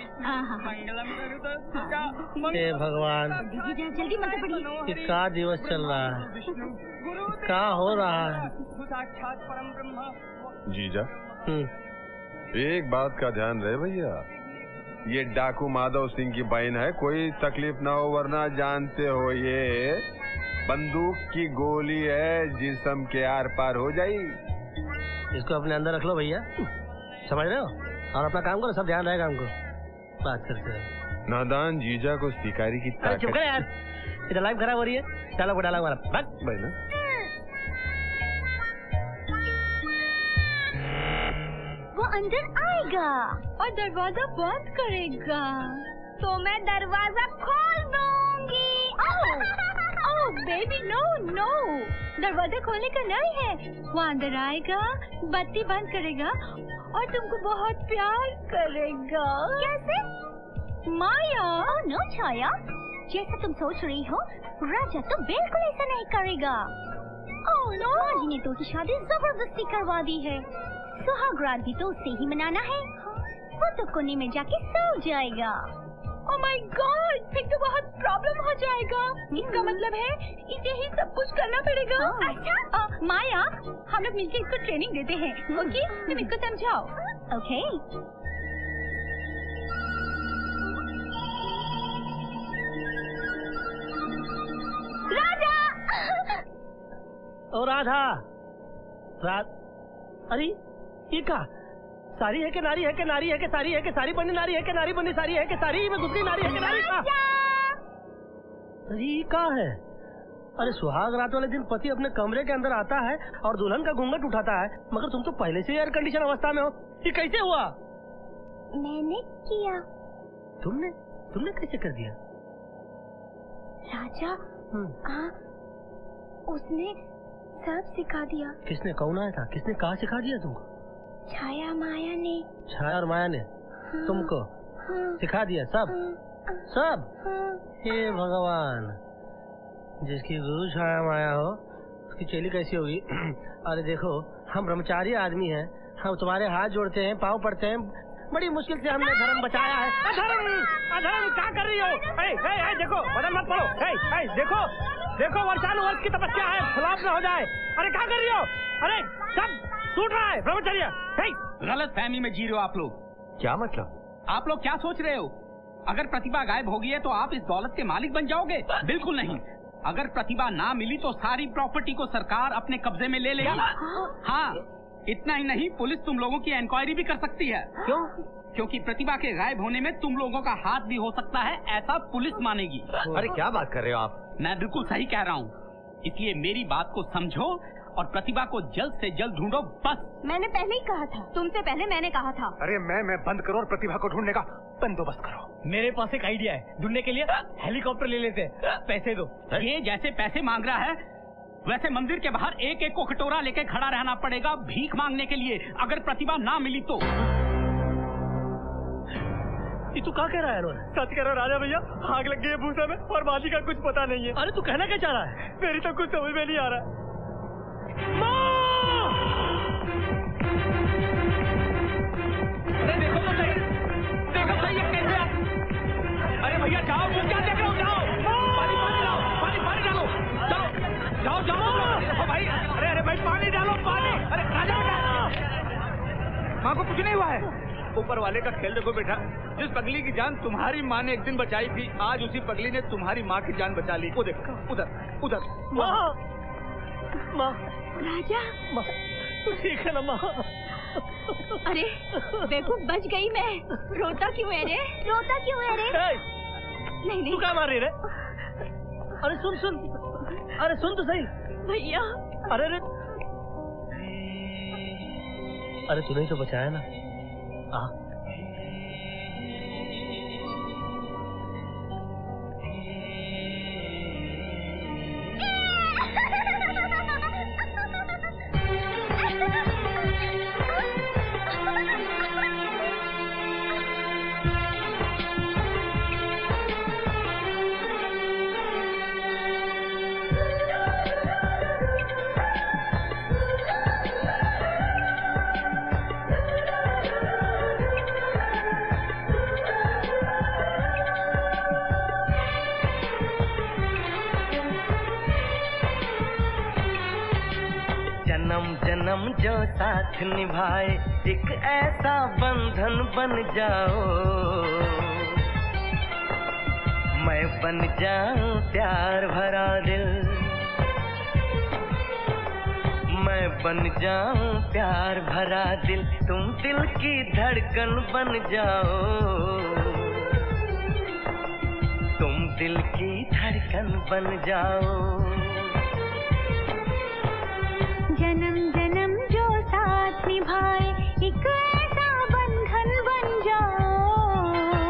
हे भगवान, जल्दी मंत्र पढ़िए। ये क्या दिवस चल रहा है? क्या हो रहा है? जीजा, एक बात का ध्यान रहे भैया, ये डाकू माधव सिंह की बहन है, कोई तकलीफ ना हो, वरना जानते हो ये बंदूक की गोली है, जिस्म के आर पार हो जाए। इसको अपने अंदर रख लो भैया, समझ रहे हो? और अपना काम करो, सब ध्यान रहेगा हमको। बात करते हैं। नादान जीजा को शिकारी की ताकत। चुप कर यार, इधर लाइफ खराब हो रही है। डालो हमारा बस बहना। वो अंदर आएगा और दरवाजा बंद करेगा, तो मैं दरवाजा खोल दूंगी। ओह बेबी, नो नो, दरवाजा खोलने का नहीं है। वो अंदर आएगा, बत्ती बंद करेगा और तुमको बहुत प्यार करेगा। कैसे? माया। ओह नो छाया, जैसा तुम सोच रही हो राजा तो बिल्कुल ऐसा नहीं करेगा। ओह नो, माँ ने तो उसकी शादी जबरदस्ती करवा दी है। सुहागरात भी तो उससे ही मनाना है। वो तो कोने में जाके सो जाएगा। ओह माय गॉड, फिर तो बहुत प्रॉब्लम हो जाएगा। इसका मतलब है इसे ही सब कुछ करना पड़ेगा। अच्छा माया, हम लोग मिलकर इसको ट्रेनिंग देते हैं। ओके, तुम इसको समझाओ। ओके। राजा। ओ राधा, अरे ये का सारी है कि नारी है कि नारी है कि सारी है कि सारी बनी नारी है कि नारी बनी सारी है कि सारी में घुस गई नारी है कि नारी का? अरे ये का है? अरे सुहाग रात वाले दिन पति अपने कमरे के अंदर आता है और दुल्हन का घूंघट उठाता है, मगर तुम तो पहले से एयर कंडीशन अवस्था में हो। ये कैसे हुआ? मैंने किया। तुमने कैसे कर दिया? राजा, उसने सब सिखा दिया। किसने? कौन आया था? किसने कहा सिखा दिया तुमको? छाया माया ने। छाया और माया ने तुमको सिखा दिया सब? सब? हे भगवान, जिसकी गुरु छाया माया हो उसकी चेली कैसी होगी? अरे देखो, हम ब्रह्मचारी आदमी हैं, हम तुम्हारे हाथ जोड़ते हैं, पाँव पड़ते हैं, बड़ी मुश्किल से हमने धर्म बचाया है। अधर्म, अधर्म क्या कर रही हो? देखो, बदन मत पड़ो। देखो देखो वर्षानुवर्ष की तपस्या है, फ्लॉप न हो जाए। अरे क्या कर रही हो? अरे सब टूट रहा है ब्रह्मचर्य। गलत फहमी में जी रहे हो आप लोग। क्या मतलब? आप लोग क्या सोच रहे हो? अगर प्रतिभा गायब हो गई है तो आप इस दौलत के मालिक बन जाओगे? बिल्कुल नहीं। अगर प्रतिभा ना मिली तो सारी प्रॉपर्टी को सरकार अपने कब्जे में ले लेगी। हाँ, इतना ही नहीं, पुलिस तुम लोगों की इंक्वायरी भी कर सकती है। क्यों? क्योंकि प्रतिभा के गायब होने में तुम लोगों का हाथ भी हो सकता है, ऐसा पुलिस मानेगी। अरे क्या बात कर रहे हो आप? मैं बिल्कुल सही कह रहा हूँ। इसलिए मेरी बात को समझो और प्रतिभा को जल्द से जल्द ढूंढो, बस। मैंने पहले ही कहा था, तुमसे पहले मैंने कहा था। अरे मैं बंद करो और प्रतिभा को ढूंढने का बंदोबस्त करो। मेरे पास एक आइडिया है, ढूंढने के लिए हेलीकॉप्टर ले लेते हैं। पैसे दो। ये जैसे पैसे मांग रहा है वैसे मंदिर के बाहर एक एक को कटोरा लेके खड़ा रहना पड़ेगा भीख मांगने के लिए, अगर प्रतिभा ना मिली तो। ये तू क्या कह रहा है? सच कह रहा राजा भैया, आग लग गई है भूसा में और बाजी का कुछ पता नहीं है। अरे तू कहना क्या चाह रहा है? मेरी तो कुछ समझ में नहीं आ रहा। अरे देखो तो सही, देखो सही है कैसे आप। अरे भैया जाओ, वो क्या देख रहे हो? जाओ, पानी डालो, पानी डालो, जाओ जाओ जाओ भाई। अरे भाई पानी डालो, पानी। अरे राजा माँ को कुछ नहीं हुआ है। ऊपर वाले का खेल देखो बेटा, जिस पगली की जान तुम्हारी माँ ने एक दिन बचाई थी, आज उसी पगली ने तुम्हारी माँ की जान बचा ली। वो देखो, उधर उधर। माँ राजा, माँ ठीक है ना माँ? अरे बेवकूफ, बच गई मैं। रोता क्यों है रे? रोता क्यों है रे? नहीं तू क्या मार रही रे? अरे सुन, अरे सुन तो सही भैया। अरे तूने ही तो बचाया ना। जन्म जो साथ निभाए, एक ऐसा बंधन बन जाओ। मैं बन जाऊं प्यार भरा दिल, मैं बन जाऊं प्यार भरा दिल, तुम दिल की धड़कन बन जाओ। तुम दिल की धड़कन बन जाओ। जन्म जन्म जो साथ निभाए, एक ऐसा बंधन बन जाओ।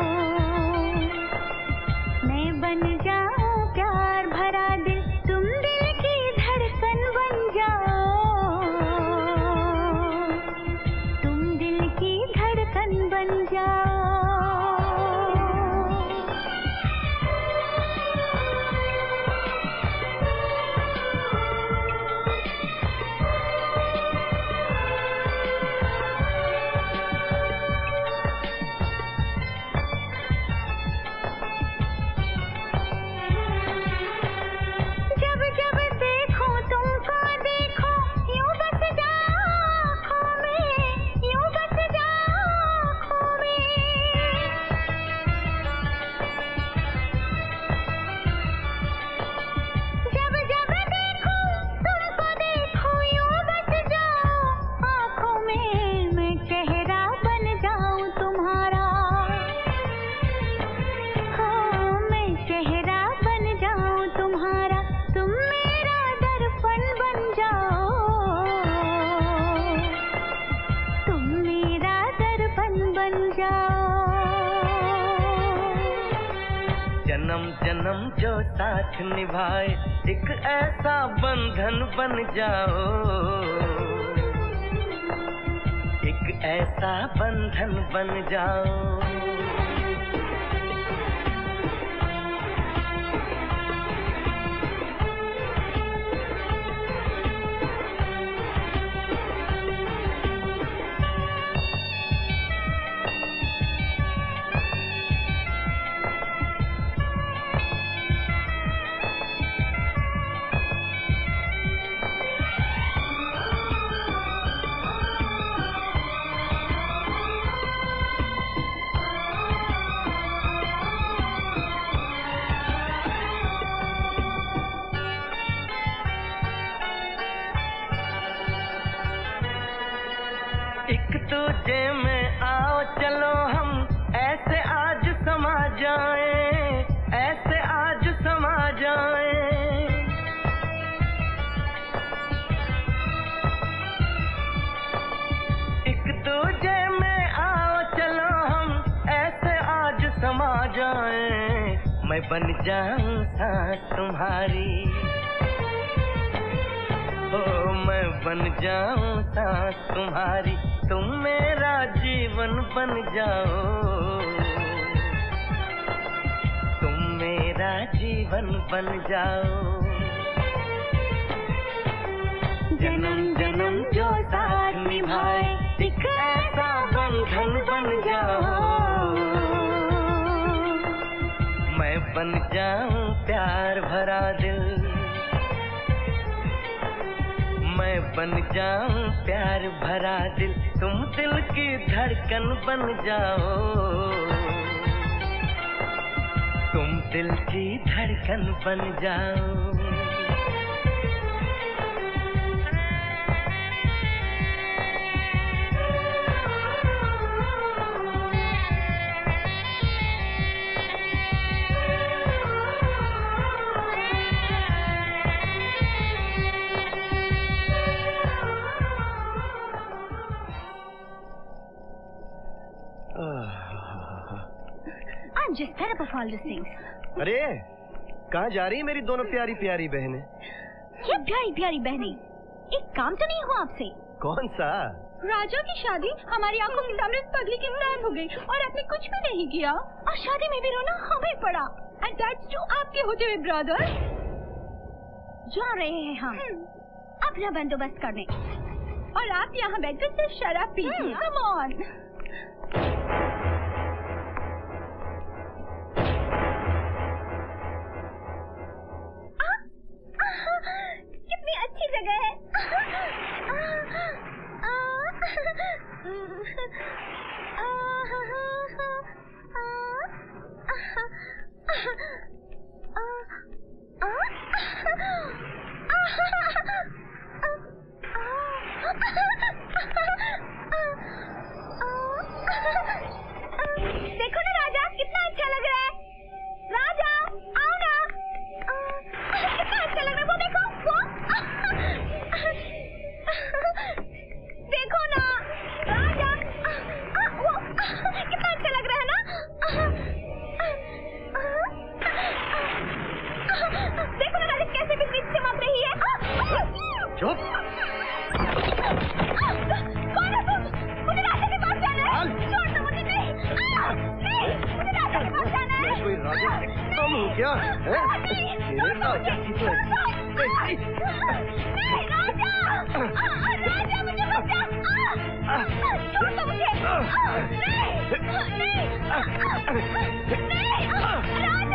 मैं बन जाऊं प्यार भरा दिल, तुम दिल की धड़कन बन जाओ। तुम दिल की धड़कन बन जाओ। जन्म जो साथ निभाए, एक ऐसा बंधन बन जाओ। एक ऐसा बंधन बन जाओ। दूजे में आओ चलो हम ऐसे आज समा जाएं, ऐसे आज समा जाएं। एक दूजे में आओ चलो हम ऐसे आज समा जाएं। मैं बन जाऊं सांस तुम्हारी, ओ मैं बन जाऊं सांस तुम्हारी, तुम मेरा जीवन बन जाओ, तुम मेरा जीवन बन जाओ। जन्म जन्म जो साथ निभाए एक ऐसा बंधन बन जाओ। मैं बन जाऊं प्यार भरा दिल, मैं बन जाऊं प्यार भरा दिल, तुम दिल की धड़कन बन जाओ, तुम दिल की धड़कन बन जाओ। I'm just fed up of all these things. अरे कहाँ जा रही है मेरी दोनों प्यारी प्यारी बहनें? क्या प्यारी प्यारी बहनें? एक काम तो नहीं हुआ आपसे? कौन सा? राजा की शादी हमारी आंखों के सामने पगली के साथ हो गई और आपने कुछ भी नहीं किया और शादी में भी रोना हमें पड़ा। एंड दैट्स टू आपके होते हुए ब्रदर। जा रहे हैं हम अपना बंदोबस्त करने और आप यहाँ बैठकर सिर्फ शराब पीजिए। Come on. कितनी अच्छी जगह है। देखो ना राजा, कितना अच्छा लग रहा है। राजा आओ ना, कितना अच्छा लग रहा है। वो देखो, वो देखो ना राजा, वो कितना अच्छा लग रहा है ना। देखो ना राजा, कैसे बिजली चमक रही है। चुप। कौन है तुम? मुझे राजा के पास जाना है। छोड़ दो मुझे। नहीं नहीं, मुझे राजा के पास जाना है। कोई राजा कम हो क्या? नहीं राजा, राजा मुझे बचा। छोड़ दो मुझे। नहीं नहीं नहीं राजा।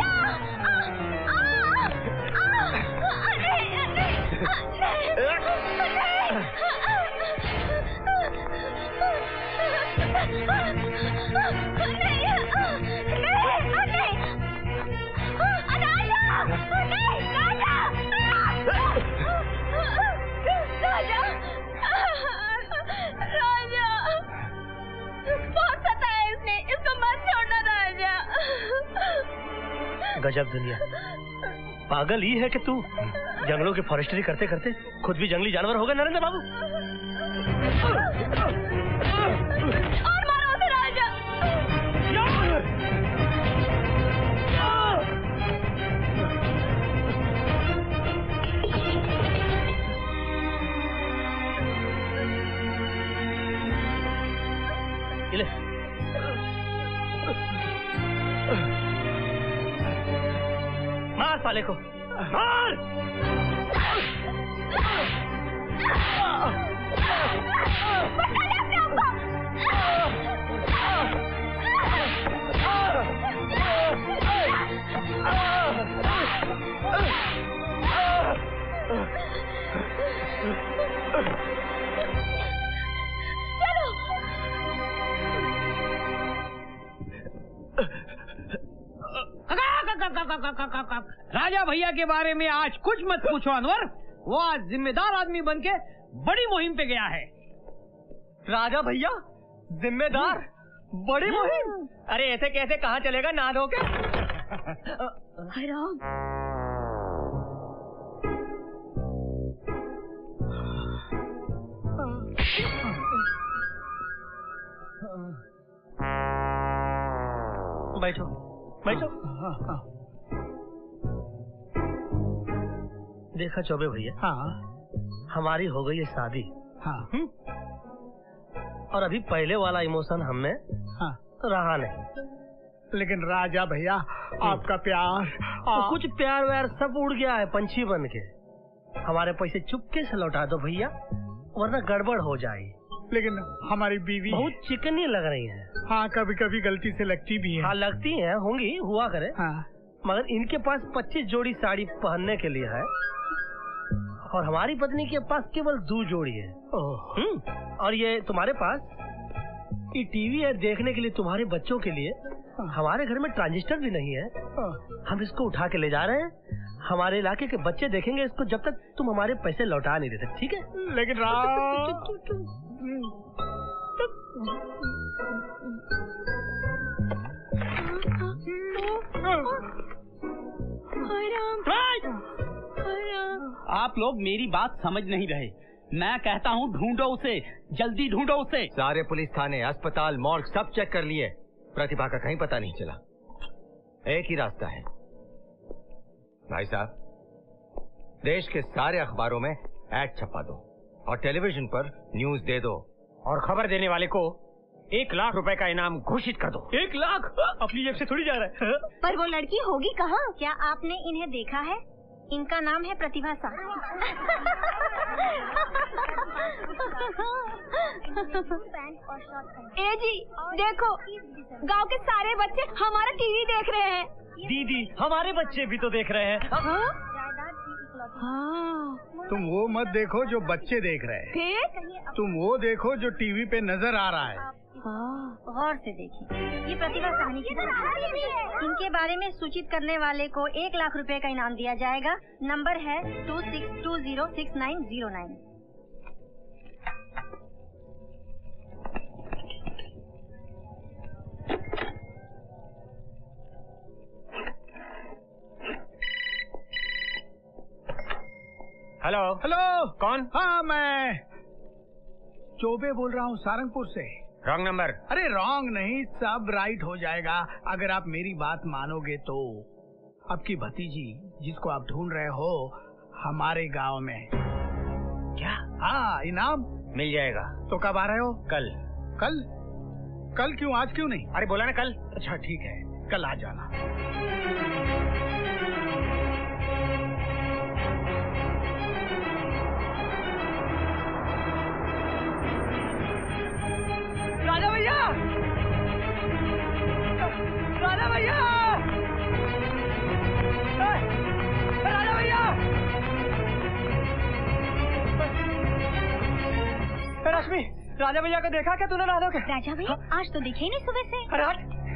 गजब दुनिया, पागल ही है कि तू जंगलों की फॉरेस्ट्री करते करते खुद भी जंगली जानवर हो गए नरेंद्र बाबू। और मारो उसे राजा। ले मार साले को, मार। राजा भैया के बारे में आज कुछ मत पूछो अनवर, वो आज जिम्मेदार आदमी बनके बड़ी मुहिम पे गया है। राजा भैया जिम्मेदार, बड़ी मुहिम। अरे ऐसे कैसे, कहाँ चलेगा ना धो के? हराम। बैठो बैठो। देखा चौबे भैया, हाँ हमारी हो गई है शादी। हाँ और अभी पहले वाला इमोशन हमें हाँ रहा नहीं। लेकिन राजा भैया आपका प्यार तो कुछ प्यार व्यार सब उड़ गया है पंछी बन के। हमारे पैसे चुपके से लौटा दो भैया, वरना गड़बड़ हो जाएगी। लेकिन हमारी बीवी बहुत चिकनी लग रही है। हाँ कभी कभी गलती से लगती भी है। हाँ लगती है, होंगी, हुआ करे। हाँ मगर इनके पास 25 जोड़ी साड़ी पहनने के लिए है और हमारी पत्नी के पास केवल 2 जोड़ी है। और ये तुम्हारे पास ये टीवी है देखने के लिए तुम्हारे बच्चों के लिए। हमारे घर में ट्रांजिस्टर भी नहीं है। हम इसको उठा के ले जा रहे हैं, हमारे इलाके के बच्चे देखेंगे इसको जब तक तुम हमारे पैसे लौटा नहीं देते, ठीक है? लेकिन आप लोग मेरी बात समझ नहीं रहे। मैं कहता हूँ ढूंढो उसे, जल्दी ढूंढो उसे। सारे पुलिस थाने, अस्पताल, मॉर्ग सब चेक कर लिए, प्रतिभा का कहीं पता नहीं चला। एक ही रास्ता है भाई साहब, देश के सारे अखबारों में एड छपा दो और टेलीविजन पर न्यूज दे दो और खबर देने वाले को 1 लाख रुपए का इनाम घोषित कर दो। 1 लाख अपनी जेब से थोड़ी जा रहा है। पर वो लड़की होगी कहाँ? क्या आपने इन्हें देखा है? इनका नाम है प्रतिभा साहनी। ए जी देखो, गांव के सारे बच्चे हमारा टीवी देख रहे हैं। दीदी हमारे बच्चे भी तो देख रहे हैं। तुम वो मत देखो जो बच्चे देख रहे हैं, फिर तुम वो देखो जो टीवी पे नजर आ रहा है। गौर से देखिए, ये प्रतिभा साहनी की है। इनके बारे में सूचित करने वाले को 1 लाख रुपए का इनाम दिया जाएगा। नंबर है 26206909। हेलो हेलो, कौन? हाँ मैं चौबे बोल रहा हूँ सारंगपुर से। Wrong number. अरे रॉन्ग नहीं, सब राइट हो जाएगा अगर आप मेरी बात मानोगे तो। आपकी भतीजी जिसको आप ढूंढ रहे हो हमारे गांव में। क्या? हाँ इनाम मिल जाएगा। तो कब आ रहे हो? कल। कल? कल क्यों, आज क्यों नहीं? अरे बोला ना कल। अच्छा ठीक है, कल आ जाना। राजा भैया, राजा भैया, राजा भैया। रश्मि, राजा भैया को देखा क्या तूने? राधा को? राजा भैया आज तो दिखे ही नहीं सुबह से। अरे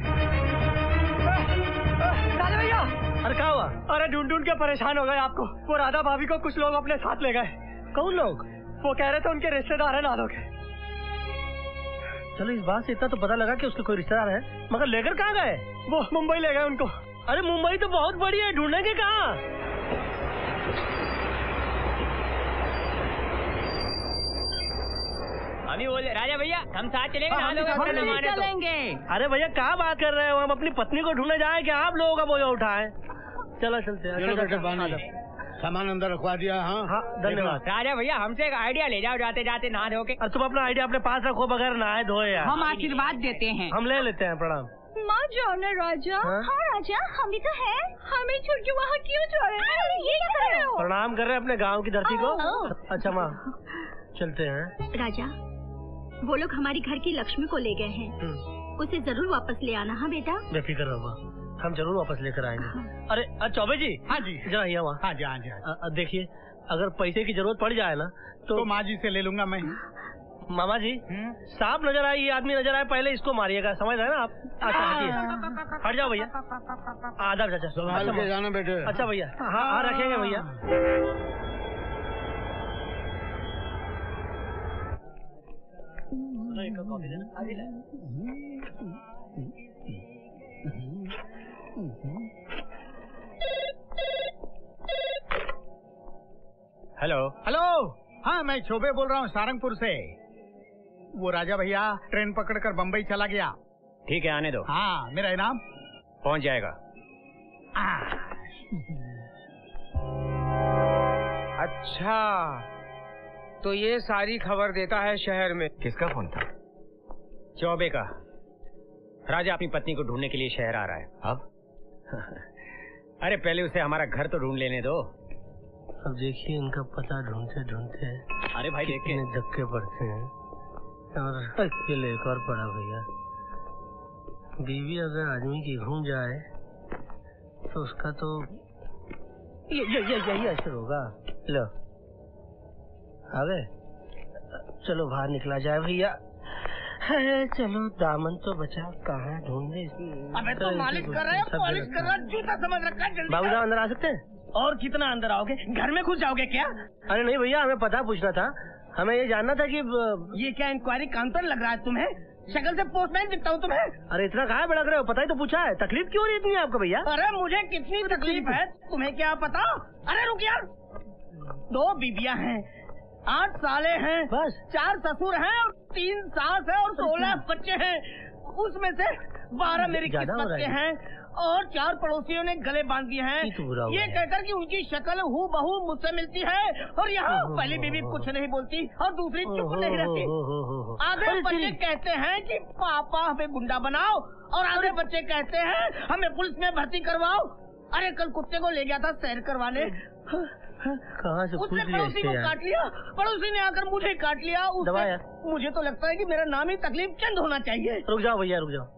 राजा भैया, अरे क्या हुआ? अरे ढूंढ ढूंढ के परेशान हो गए आपको। वो राधा भाभी को कुछ लोग अपने साथ ले गए। कौन लोग? वो कह रहे थे उनके रिश्तेदार है नादो के। चलो इस बात से इतना तो पता लगा कि उसके कोई रिश्तेदार है, मगर लेकर कहाँ गए? वो मुंबई ले गए उनको। अरे मुंबई तो बहुत बड़ी है, ढूंढेंगे कहाँ? अभी बोले राजा भैया हम साथ चलेंगे। हम चलेंगे। अरे भैया कहाँ बात कर रहे हो? हम अपनी पत्नी को ढूंढने जाए कि आप लोगों का बोझा उठाए? चलो चलते हैं। सामान अंदर रखवा दिया। हाँ हाँ धन्यवाद। राजा भैया हमसे एक आइडिया ले जाओ, जाते जाते नहा धो के। और तुम अपना आइडिया अपने पास रखो बगैर नहाए धोए यार। हम आशीर्वाद देते हैं। हम ले लेते हैं, प्रणाम। माँ जाओ ना राजा। हाँ राजा, हम भी तो है। हमें छोड़ के वहाँ क्यों जा रहे हैं? ये क्या कर रहे हो? प्रणाम कर रहे हैं अपने गांव की धरती को। अच्छा माँ चलते हैं। राजा वो लोग हमारी घर की लक्ष्मी को ले गए हैं, उसे जरूर वापस ले आना। हाँ बेटा बेफिक्र रहो, हम जरूर वापस लेकर आएंगे। अरे चौबे जी। हाँ जी जरा यहाँ वहाँ। हाँ जी हाँ जी। देखिए अगर पैसे की जरूरत पड़ जाए ना तो माँ जी से ले लूंगा मैं। मामा जी सांप नजर आए, ये आदमी नजर आए, पहले इसको मारिएगा, समझ रहे ना आप? अच्छा हटिए, हट जाओ भैया। आधा चाचा संभाल के जाना बेटे। अच्छा भैया, हाँ हाँ रखेंगे भैया। हेलो हेलो, हाँ मैं चौबे बोल रहा हूँ सारंगपुर से। वो राजा भैया ट्रेन पकड़कर बम्बई चला गया। ठीक है, आने दो। हाँ, मेरा इनाम पहुंच जाएगा। अच्छा, तो ये सारी खबर देता है शहर में। किसका फोन था? चौबे का। राजा अपनी पत्नी को ढूंढने के लिए शहर आ रहा है। अब अरे पहले उसे हमारा घर तो ढूंढ लेने दो। अब देखिए इनका पता ढूंढते ढूंढते अरे भाई देखे धक्के पड़ते हैं और अकेले एक और पड़ा भैया। बीवी अगर आदमी की घूम जाए तो उसका तो यही असर होगा। लो आ गए, चलो बाहर निकला जाए भैया। चलो दामन तो बचा, कहाँ ढूंढे। अबे तो मालिश कर रहे हो, पॉलिश कर रहा, जूता समझ रखा है। बाबू साहब अंदर आ सकते हैं? और कितना अंदर आओगे? घर में घुस जाओगे क्या? अरे नहीं भैया, हमें पता पूछना था। हमें ये जानना था कि ये क्या इंक्वायरी काउंटर लग रहा है तुम्हें? शक्ल से पोस्टमैन दिखता हूँ तुम्हें। अरे इतना कहाँ भड़क रहे हो? पता ही तो पूछा है। तकलीफ क्यों हो रही है इतनी आपको भैया? अरे मुझे कितनी तकलीफ है तुम्हें क्या पता? अरे रुक यार, 2 बीबियाँ हैं, 8 साले हैं, बस 4 ससुर हैं और 3 सास है और 16 बच्चे हैं। उसमें से 12 मेरी किस्मत के हैं और 4 पड़ोसियों ने गले बांध दिए हैं, ये कहकर कि उनकी शक्ल हूबहू मुझसे मिलती है। और यहाँ पहली बीबी कुछ नहीं बोलती और दूसरी चुप नहीं रहती। आधे बच्चे कहते हैं कि पापा हमें गुंडा बनाओ और आधे बच्चे कहते हैं हमें पुलिस में भर्ती करवाओ। अरे कल कुत्ते को ले गया था सैर करवाने, कहाँ से उसने पड़ोसी को काट लिया, पड़ोसी ने आकर मुझे काट लिया। मुझे तो लगता है कि मेरा नाम ही तकलीफ चंद होना चाहिए। रुक जाओ भैया, रुक जाओ।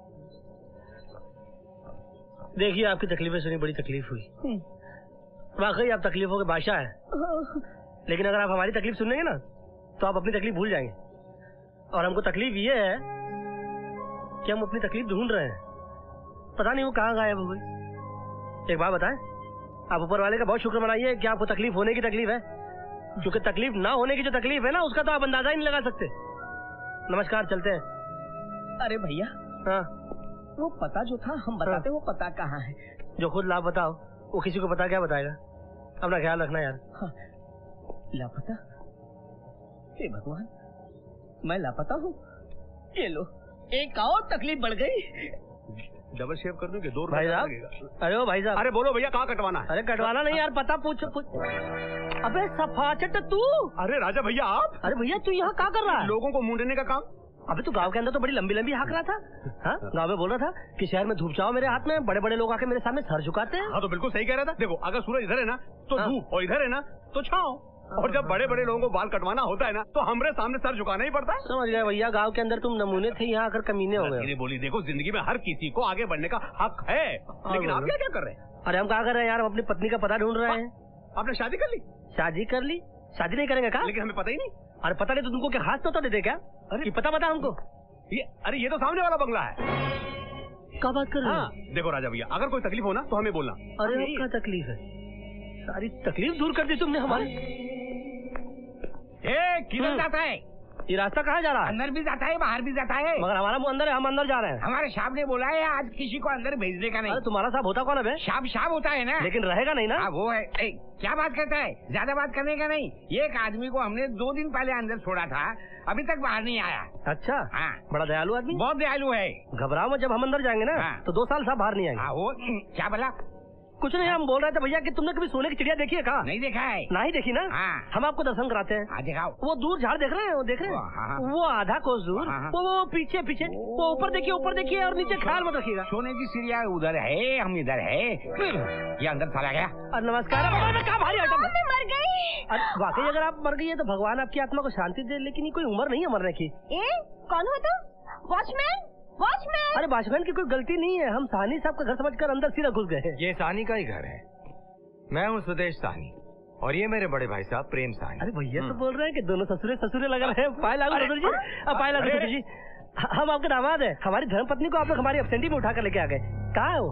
देखिए आपकी तकलीफें सुनी, बड़ी तकलीफ हुई। वाकई आप तकलीफों के बादशाह हैं। लेकिन अगर आप हमारी तकलीफ सुनेंगे ना तो आप अपनी तकलीफ भूल जाएंगे। और हमको तकलीफ ये है कि हम अपनी तकलीफ ढूंढ रहे हैं, पता नहीं वो कहाँ गायब हो गई। एक बात बताएं, आप ऊपर वाले का बहुत शुक्र मनाइए कि आपको तकलीफ होने की तकलीफ है, क्योंकि तकलीफ ना होने की जो तकलीफ है ना उसका तो आप अंदाजा ही नहीं लगा सकते। नमस्कार, चलते हैं। अरे भैया, हाँ वो पता जो था हम बताते, वो पता कहाँ है? जो खुद लाभ बताओ, वो किसी को पता क्या बताएगा। अपना ख्याल रखना यार। हाँ, लापता? हे भगवान, मैं लापता हूँ? ये लो, एक और तकलीफ बढ़ गई। डबल शेव कर दूंगे, 2 भाई साहब। अरे ओ भाई साहब, अरे बोलो भैया, कहाँ कटवाना है? अरे कटवाना नहीं यार, पता पूछ। अबे सफाचट तू। अरे राजा भैया आप? अरे भैया तू यहाँ क्या कर रहा है? लोगों को मूंढने का काम। अबे तू गांव के अंदर तो बड़ी लंबी लंबी हाँक रहा था। हाँ, गांव में बोल रहा था कि शहर में धूप छाओ मेरे हाथ में, बड़े बड़े लोग आके मेरे सामने सर झुकाते हैं। हाँ तो बिल्कुल सही कह रहा था। देखो, अगर सूरज इधर है ना तो धूप, और इधर है ना तो छाओ। और जब बड़े बड़े लोगों को बाल कटवाना होता है ना तो हमारे सामने सर झुकाना ही पड़ता है। समझ गए भैया, गांव के अंदर तुम नमूने थे, यहाँ आकर कमीने हो गए। बोली देखो, जिंदगी में हर किसी को आगे बढ़ने का हक है, लेकिन आप क्या कर रहे हैं? अरे हम क्या कर रहे हैं यार, हम अपनी पत्नी का पता ढूंढ रहे हैं। आपने शादी कर ली? शादी कर ली? शादी नहीं करेंगे क्या? लेकिन हमें पता ही नहीं। अरे पता नहीं तो तुमको क्या खास तो दे दे क्या? अरे पता हमको। अरे ये तो सामने वाला बंगला है। क्या बात कर रहे हो? देखो राजा भैया, अगर कोई तकलीफ हो ना तो हमें बोलना। अरे क्या तकलीफ है? सारी तकलीफ दूर कर दी तुमने हमारी। किधर जाता है ये रास्ता? कहाँ जा रहा है? अंदर भी जाता है, बाहर भी जाता है। मगर हमारा मुंह अंदर है, हम अंदर जा रहे हैं। हमारे साहब ने बोला है आज किसी को अंदर भेजने का नहीं। अरे तुम्हारा साहब होता कौन है? साहब होता है ना, लेकिन रहेगा नहीं ना। वो है। क्या बात करता है? ज्यादा बात करने का नहीं। एक आदमी को हमने 2 दिन पहले अंदर छोड़ा था, अभी तक बाहर नहीं आया। अच्छा, हाँ। बड़ा दयालु आदमी। बहुत दयालु है। घबराओ मत, जब हम अंदर जाएंगे ना तो 2 साल साहब बाहर नहीं आएंगे। वो क्या बोला? कुछ नहीं, हम बोल रहे थे भैया कि तुमने कभी सोने की चिड़िया देखी है? कहा नहीं देखा है। नहीं देखी ना? हम आपको दर्शन कराते हैं। दिखाओ। वो दूर झाड़ देख रहे हैं, वो देख रहे हैं, वो आधा कोस दूर, वो पीछे पीछे, वो ऊपर देखिए और नीचे ख्याल मत रखिएगा। सोने की चिड़िया उधर है, हम इधर है। ये अंदर चला गया। नमस्कार। क्या भारी आइटम है? मर गई। वाकई अगर आप मर गई है तो भगवान आपकी आत्मा को शांति दे, लेकिन ये कोई उम्र नहीं है मरने की। कौन हो तुम? वॉचमैन? अरे वॉचमैन की कोई गलती नहीं है, हम साहनी साहब का घर समझकर अंदर सीधा घुस गए। ये साहनी का ही घर है। मैं हूँ सुदेश साहनी और ये मेरे बड़े भाई साहब प्रेम साहनी। अरे भैया तो बोल रहे हैं कि दोनों ससुरे लग रहे हैं। पाए लागू ससुर जी, पाए लागू ससुर जी। हम आपके दामाद है। हमारी धर्मपत्नी को आप लोग हमारी एब्सेंटी में उठाकर लेके आ गए। कहाँ है वो?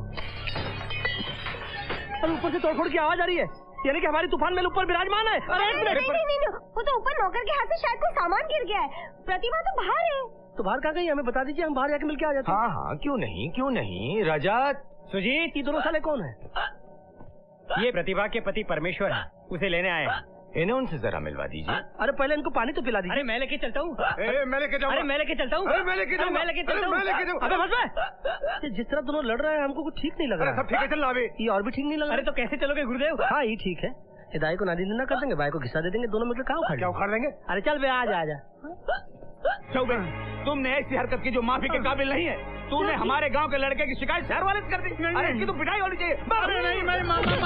अरे ऊपर से तोड़फोड़ की आवाज आ रही है, यानी कि हमारी तूफान में ऊपर विराजमान है। अरे नहीं, वो तो ऊपर नौकर के हाथ से शायद कोई सामान गिर गया है। प्रतिभा तो बाहर है। तो बाहर कहाँ गई? हमें बता दीजिए, हम बाहर जाके मिलके आ जाते हैं। हाँ हाँ, क्यों नहीं। रजत, सुजीत, ये दोनों साले कौन है? ये प्रतिभा के पति परमेश्वर है, उसे लेने आए हैं। इन्हें उनसे जरा मिलवा दीजिए। अरे पहले इनको पानी तो पिला दीजिए। अरे मैं लेके चलता हूँ। मैं लेके जाऊँ। अरे मैं लेके चलता हूँ। अरे मैं लेके जाऊँ। मैं लेके चलता हूँ। अबे बस बे! जिस तरह दोनों लड़ रहे हैं हमको कुछ ठीक नहीं लग रहा। सब ठीक है, चल अभी। ये और भी ठीक नहीं लग रहा। अरे तो कैसे चलोगे गुरुदेव? हाँ ये ठीक है, दाई को नादी ना कर देंगे, भाई को घिसा दे देंगे, दोनों मिलकर कहाँ क्या उखाड़ देंगे? अरे चल बे, आजा। चौबे, तुमने ऐसी हरकत की जो माफी के काबिल नहीं है। तूने हमारे गांव के लड़के की शिकायत शहर वाले से कर दी। अरे इसकी तो पिटाई होनी चाहिए। अरे नहीं, मैं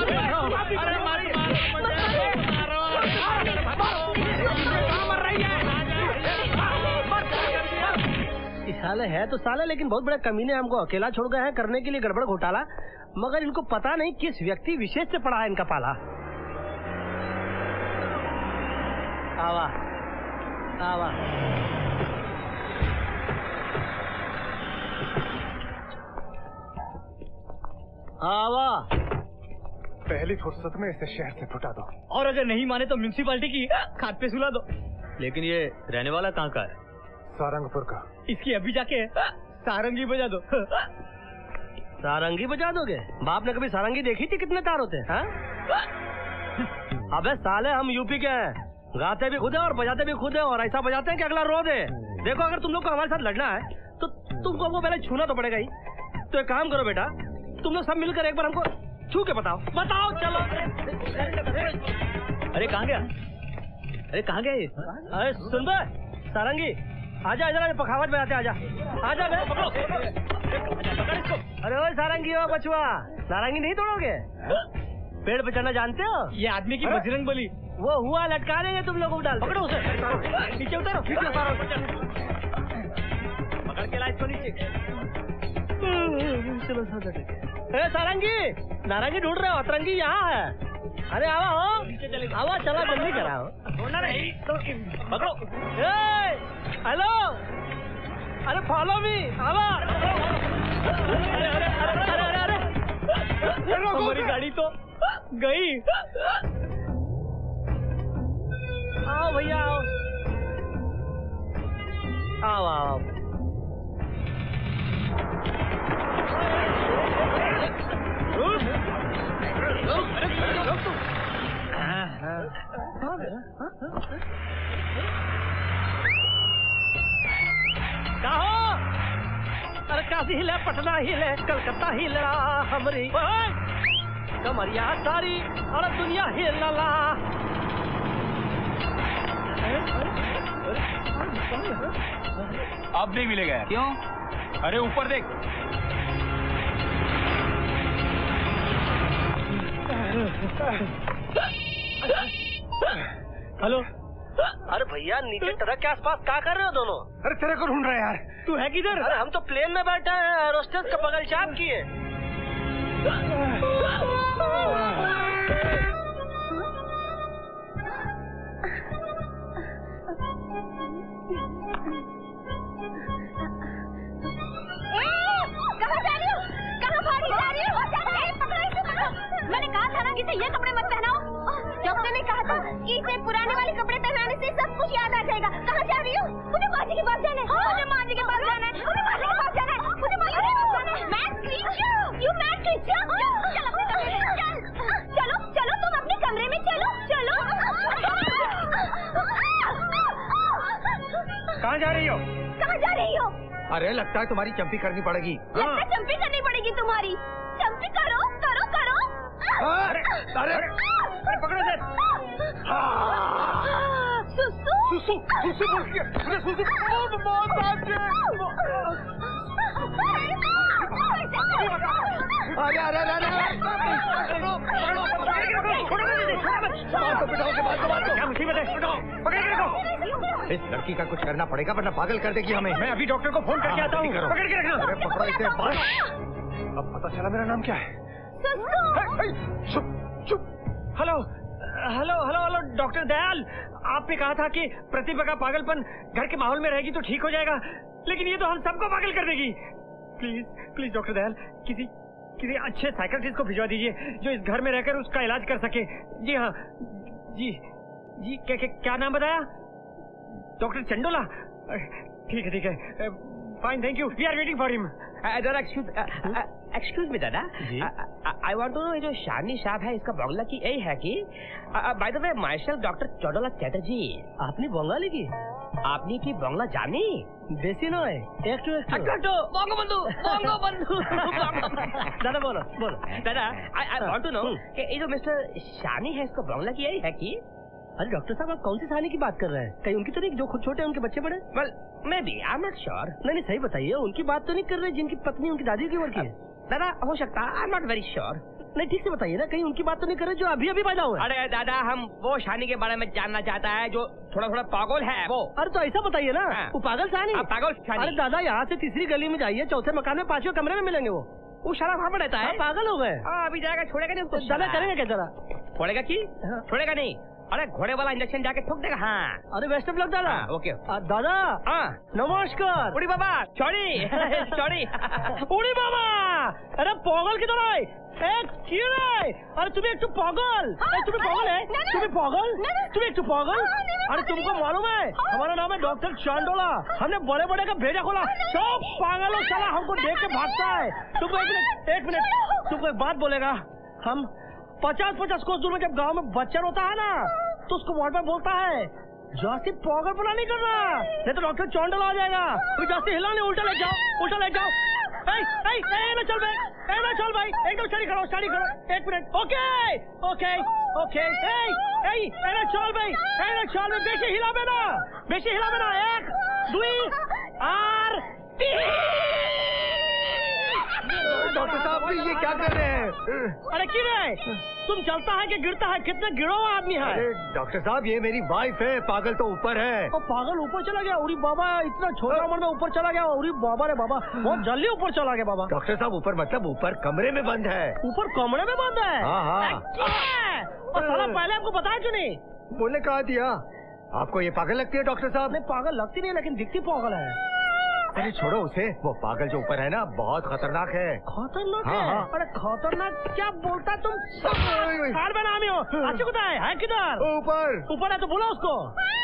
मर रही है। साले है तो साले, लेकिन बहुत बड़े कमीने हमको अकेला छोड़ गए हैं करने के लिए गड़बड़ घोटाला। मगर इनको पता नहीं किस व्यक्ति विशेष से पड़ा है इनका पाला। आवा आवा। आवा। पहली फुर्सत में इसे शहर से छुटा दो, और अगर नहीं माने तो म्यूनिसिपालिटी की खाद पे सुला दो। लेकिन ये रहने वाला कहाँ का है? सारंगपुर का। इसकी अभी जाके सारंगी बजा दो। सारंगी बजा दोगे? बाप ने कभी सारंगी देखी थी? कितने तार होते हैं? अबे साले, हम यूपी के हैं, गाते भी खुद है और बजाते भी खुद है, और ऐसा बजाते हैं कि अगला रो दे। देखो, अगर तुम लोग को हमारे साथ लड़ना है तो तुमको हमको पहले छूना तो पड़ेगा ही। तो एक काम करो बेटा, तुम लोग सब मिलकर एक बार हमको छू के बताओ। चलो। अरे कहाँ गया? अरे कहाँ गया ये? अरे सुन बे सारंगी, आजा इधर, पखावट में आजा बे, पकड़ो। अरे ओ सारंगी, हो बचुआ, नारंगी नहीं तोड़ोगे? पेड़ पे चढ़ना जानते हो? ये आदमी की बजरंग बली। वो हुआ, लटका देंगे तुम लोग को डाल। पकड़ो उसे, नीचे उतारो। पकड़ के ला इसको नीचे। चलो सारंगी, नारंगी ढूंढ रहे हो? अतरंगी यहाँ है। अरे आवा हो, नीचे चले आवा, चला जल्दी कराओ। पकड़ो। हेलो, अरे फॉलो मी, आवा। अरे हमारी गाड़ी तो गई। आओ भैया, आओ। आओ। अरे काशी हिले, पटना हिले, कलकत्ता हिलरा हमरी कमरिया सारी, अरे दुनिया हिलला। अब नहीं मिलेगा। क्यों? अरे ऊपर देख। हेलो। अरे भैया, नीचे ट्रक के आसपास क्या कर रहे हो दोनों? अरे तेरे को ढूंढ रहे यार। तू है किधर? अरे हम तो प्लेन में बैठे हैं, एरोस्टेस का बगल चाप किए। कहाँ जा रही हो? कहाँ भागी जा रही हो? पकड़ो इसे, पकड़ो। मैंने कहा था ना कि इसे ये कपड़े मत पहनाओ। डॉक्टर ने कहा था कि इसे पुराने वाले कपड़े पहनाने से सब कुछ याद आ जाएगा। कहाँ जा रही हो? मुझे माँ जी के पास जाना है। मुझे माँ जी के पास जाना है। मुझे माँ जी के पास जाना है। मुझे माँ जी के पास जाना है। Mad creature, you mad creature. चल अपने कमरे में, चल। चलो चलो, तुम अपने कमरे में चलो। कहाँ जा रही हो? कहाँ जा रही हो? अरे लगता है तुम्हारी चंपी करनी पड़ेगी। लगता है चंपी करनी पड़ेगी तुम्हारी। चंपी करो। अरे पकड़ो इसे। सुसु बोल के, अरे सुसु, बहुत क्या मुसीबत है? इस लड़की का कुछ करना पड़ेगा वरना पागल कर देगी हमें। मैं अभी डॉक्टर को फोन करके आता हूँ। पकड़ के रखना। अरे पकड़ो इसे। अब पता चला मेरा नाम क्या है। चुप। हेलो, डॉक्टर दयाल, आपने कहा था कि प्रतिभा का पागलपन घर के माहौल में रहेगी तो ठीक हो जाएगा, लेकिन ये तो हम सबको पागल कर देगी। प्लीज डॉक्टर दयाल, किसी अच्छे साइकियाट्रिस्ट को भिजवा दीजिए जो इस घर में रहकर उसका इलाज कर सके। जी हाँ, जी क्या नाम बताया? डॉक्टर चंडोला? ठीक है, fine, thank you, we are waiting for him. दादा एक्सक्यूज मी दादा, आई वांट टू नो, ये जो शानी साहब है इसका बंगला की यही है कि? By the way myself doctor Chandola Chatterjee. आपने बंगाली की? आपने की बंगला जानी? बेसी नয় একটু বঙ্গবন্ধু दादा बोलो दादा, आई वांट टू नो कि ये जो मिस्टर शानी है इसका बंगला की यही है कि? अरे डॉक्टर साहब, आप कौन सी शानी की बात कर रहे हैं? कहीं उनकी तो नहीं जो खुद छोटे हैं उनके बच्चे बड़े? Well maybe, I am not sure. नहीं सही बताइए, उनकी बात तो नहीं कर रहे जिनकी पत्नी उनकी दादी की उम्र की है? दादा हो सकता है, I am not very sure. नहीं ठीक से बताइए ना, कहीं उनकी बात तो नहीं कर रहे जो अभी पैदा हुआ है? अरे दादा, हम वो शानी के बारे में जानना चाहता है जो थोड़ा पागल है वो। अरे तो ऐसा बताइए ना, वो पागल शानी? पागल शानी? अरे दादा, यहाँ से तीसरी गली में जाइए, चौथे मकान में 5वें कमरे में मिलेंगे वो सारा वहाँ पर रहता है। पागल हो गए? अभी जाएगा, छोड़ेगा नहीं उसको? दादा करेंगे क्या जरा? छोड़ेगा की? छोड़ेगा नहीं। अरे घोड़े वाला इंजेक्शन जाके ठोक देगा। हाँ अरे बेस्ट ऑफ लक दादा। ओके दादा। नमस्कार। उड़ी बाबा, सॉरी उड़ी बाबा, अरे पागल किधर है? क्यों है? अरे तुम्हें एक तो पागल, तुम्हें पागल है? तुम्हें पागल, तुम्हें एक तो पागल। अरे तुमको मालूम है हमारा नाम है डॉक्टर चांडोला, हमने बड़े बड़े का भेजा खोला, सब पागलों साला हमको देख के भागता है। तुमको एक मिनट तुमको एक बात बोलेगा, हम 50 कोस दूर में जब गांव में बच्चा होता है ना, तो उसको वार्ड में बोलता है जास्ती पागलपना नहीं करना, नहीं तो डॉक्टर चौंडला आ जाएगा। तो जास्ती हिला नहीं, उल्टा ले जाओ। ना चल भाई, एकदम स्टडी करो, एक मिनट। ओके, ना चल भाई, बेशी हिला बेना, 1 2 और 3। डॉक्टर साहब ये क्या कर रहे हैं? अरे क्यों है? तुम चलता है कि गिरता है? कितने गिरो आदमी है? अरे डॉक्टर साहब, ये मेरी वाइफ है, पागल तो ऊपर है। पागल ऊपर चला गया? उरी बाबा, इतना छोटा उम्र में ऊपर चला गया? उरी बाबा रे बाबा, बहुत जल्दी ऊपर चला गया बाबा। डॉक्टर साहब ऊपर मतलब ऊपर कमरे में बंद है। ऊपर कमरे में बंद है? हाँ। और साला पहले आपको बताया क्यों नहीं? बोलने कहा दिया। आपको ये पागल लगती है डॉक्टर साहब? नहीं पागल लगती नहीं, लेकिन दिखती पागल है। अरे छोड़ो उसे, वो पागल जो ऊपर है ना बहुत खतरनाक है। खतरनाक है? अरे खतरनाक क्या बोलता तुम? हार में नामी हो। अच्छी कुछ है किधर? ऊपर है तो बोला उसको।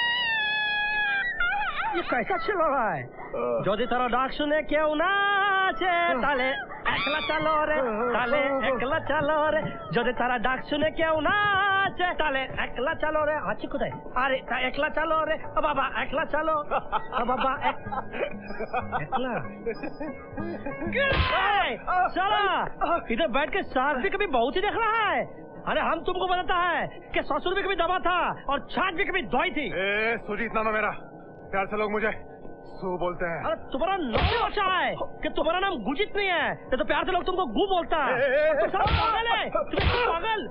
ये कैसा चल रहा है? যদি তারা ডাক শুনে কেউ না আছে তাহলে একলা চালো রে, তাহলে একলা চালো রে। যদি তারা ডাক শুনে কেউ না আছে তাহলে একলা চালো রে। আছে কোথায়? আরে একলা চালো রে বাবা, একলা চালো বাবা, একলা। साला इधर बैठ के सास भी कभी बहुत ही देख रहा है। अरे हम तुमको बताता है कि ससुर भी कभी दबा था और छाछ भी कभी दवाई थी। सूजी इतना ना मेरा, प्यार से लोग मुझे सू बोलते हैं। अरे तुम्हारा नाम अच्छा है कि तुम्हारा नाम गुजित नहीं है, तो प्यार से लोग तुमको गु बोलता है। पागल है, पागल।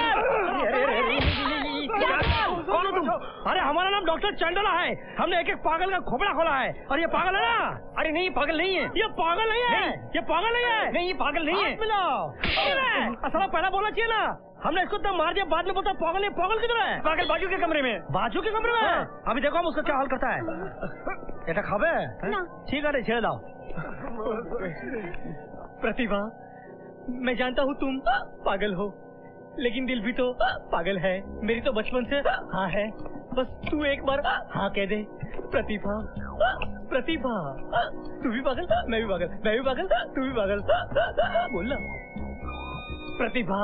कौन हो तुम? अरे हमारा नाम डॉक्टर चंडोला है, हमने एक पागल का खोपड़ा खोला है। और ये पागल है ना? अरे नहीं, पागल नहीं है। ये पागल नहीं है, ये पागल नहीं है। नहीं, ये पागल नहीं है। मिलो असल पहला बोलना चाहिए ना, हमने इसको इतना मार दिया, बाद में बोलता पागल है। पागल किधर है? पागल बाजू के कमरे में। बाजू के कमरे में? अभी देखो हम उसका क्या हाल करता है। এটা খাবে? ठीक है, ছেড়ে দাও। प्रतिभा, मैं जानता हूँ तुम पागल हो, लेकिन दिल भी तो पागल है। मेरी तो बचपन से हाँ है, बस तू एक बार हाँ कह दे। प्रतिभा, तू भी पागल, मैं भी पागल, मैं भी पागल, तू भी पागल। बोल ना। प्रतिभा,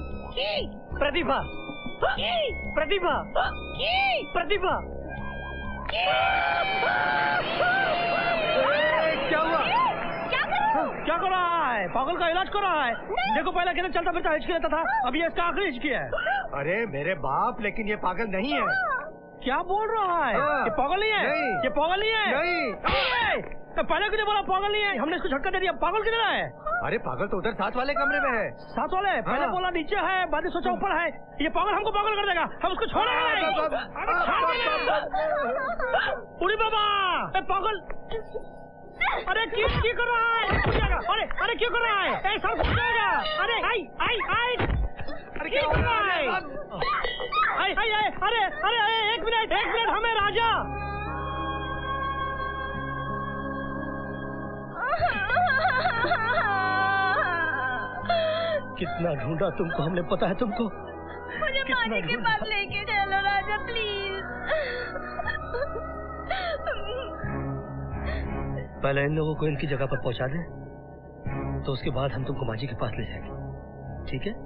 क्या हुआ? क्या कर रहा है? पागल का इलाज कर रहा है। देखो पहले किधर चलता फिरता हिचकी रहता था, अभी इसका आखिरी हिचकी है। अरे मेरे बाप, लेकिन ये पागल नहीं है। क्या बोल रहा है? ये पागल नहीं है? ये पागल नहीं है? नहीं। तो पहले किधर बोला पागल नहीं है? हमने इसको झटका दे दिया। पागल किधर है? अरे पागल तो उधर साथ वाले कमरे में है। साथ वाले? पहले बोला नीचे है, बाद में सोचा ऊपर है। ये पागल हमको पागल कर देगा, हम उसको छोड़ेंगे नहीं। उड़ी बाबा, पागल। अरे क्यों कर रहा है? अरे क्यों कर रहा है? ऐसा हो जाएगा। अरे आई अरे क्या कर रहा है? अरे एक मिनट, हमें राजा। कितना ढूंढा तुमको हमने, पता है तुमको? मुझे पानी के पास लेके चलो राजा, प्लीज। पहले इन लोगों को इनकी जगह पर पहुंचा दें, तो उसके बाद हम तुमको माजी के पास ले जाएंगे, ठीक है?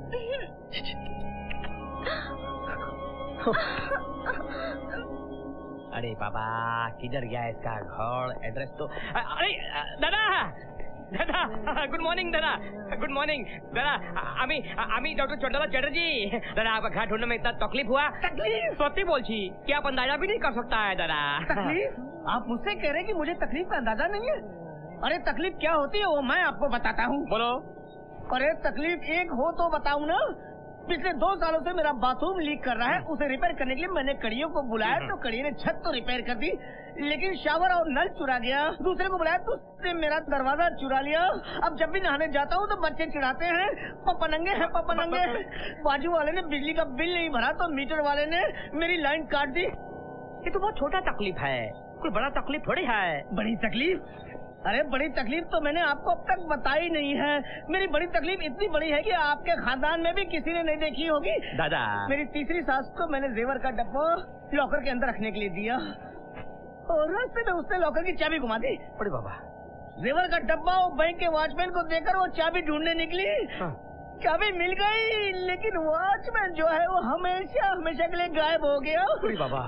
अरे बाबा, किधर गया इसका घर? एड्रेस तो अरे दादा दादा, गुड मॉर्निंग दादा, गुड मॉर्निंग दादा। আমি डॉक्टर चंडला चैटर्जी। दादा आपका घर ढूंढने में इतना तकलीफ हुआ? तकलीफ सत्य बोलची कि आप अंदाजा भी नहीं कर सकता है दादा। तकलीफ? आप मुझसे कह रहे हैं कि मुझे तकलीफ का अंदाजा नहीं है? अरे तकलीफ क्या होती है वो मैं आपको बताता हूँ। बोलो। अरे तकलीफ एक हो तो बताऊँ ना। पिछले 2 सालों से मेरा बाथरूम लीक कर रहा है, उसे रिपेयर करने के लिए मैंने कड़ियों को बुलाया तो कड़ियों ने छत तो रिपेयर कर दी, लेकिन शावर और नल चुरा गया। दूसरे को बुलाया तो उसने मेरा दरवाजा चुरा लिया। अब जब भी नहाने जाता हूँ तो बच्चे चिढ़ाते हैं, पापा नंगे हैं, पापा नंगे हैं। बाजू वाले ने बिजली का बिल नहीं भरा तो मीटर वाले ने मेरी लाइन काट दी। ये तो बहुत छोटा तकलीफ है, कोई बड़ा तकलीफ थोड़ी है। बड़ी तकलीफ? अरे बड़ी तकलीफ तो मैंने आपको अब तक बताई नहीं है। मेरी बड़ी तकलीफ इतनी बड़ी है कि आपके खानदान में भी किसी ने नहीं देखी होगी। दादा, मेरी तीसरी सास को मैंने जेवर का डब्बा लॉकर के अंदर रखने के लिए दिया और रास्ते में उसने लॉकर की चाबी घुमा दी। अरे बाबा, जेवर का डब्बा वो बैंक के वॉचमैन को देकर वो चाबी ढूंढने निकली। चाबी मिल गई, लेकिन वॉचमैन जो है वो हमेशा हमेशा के लिए गायब हो गया। अरे बाबा,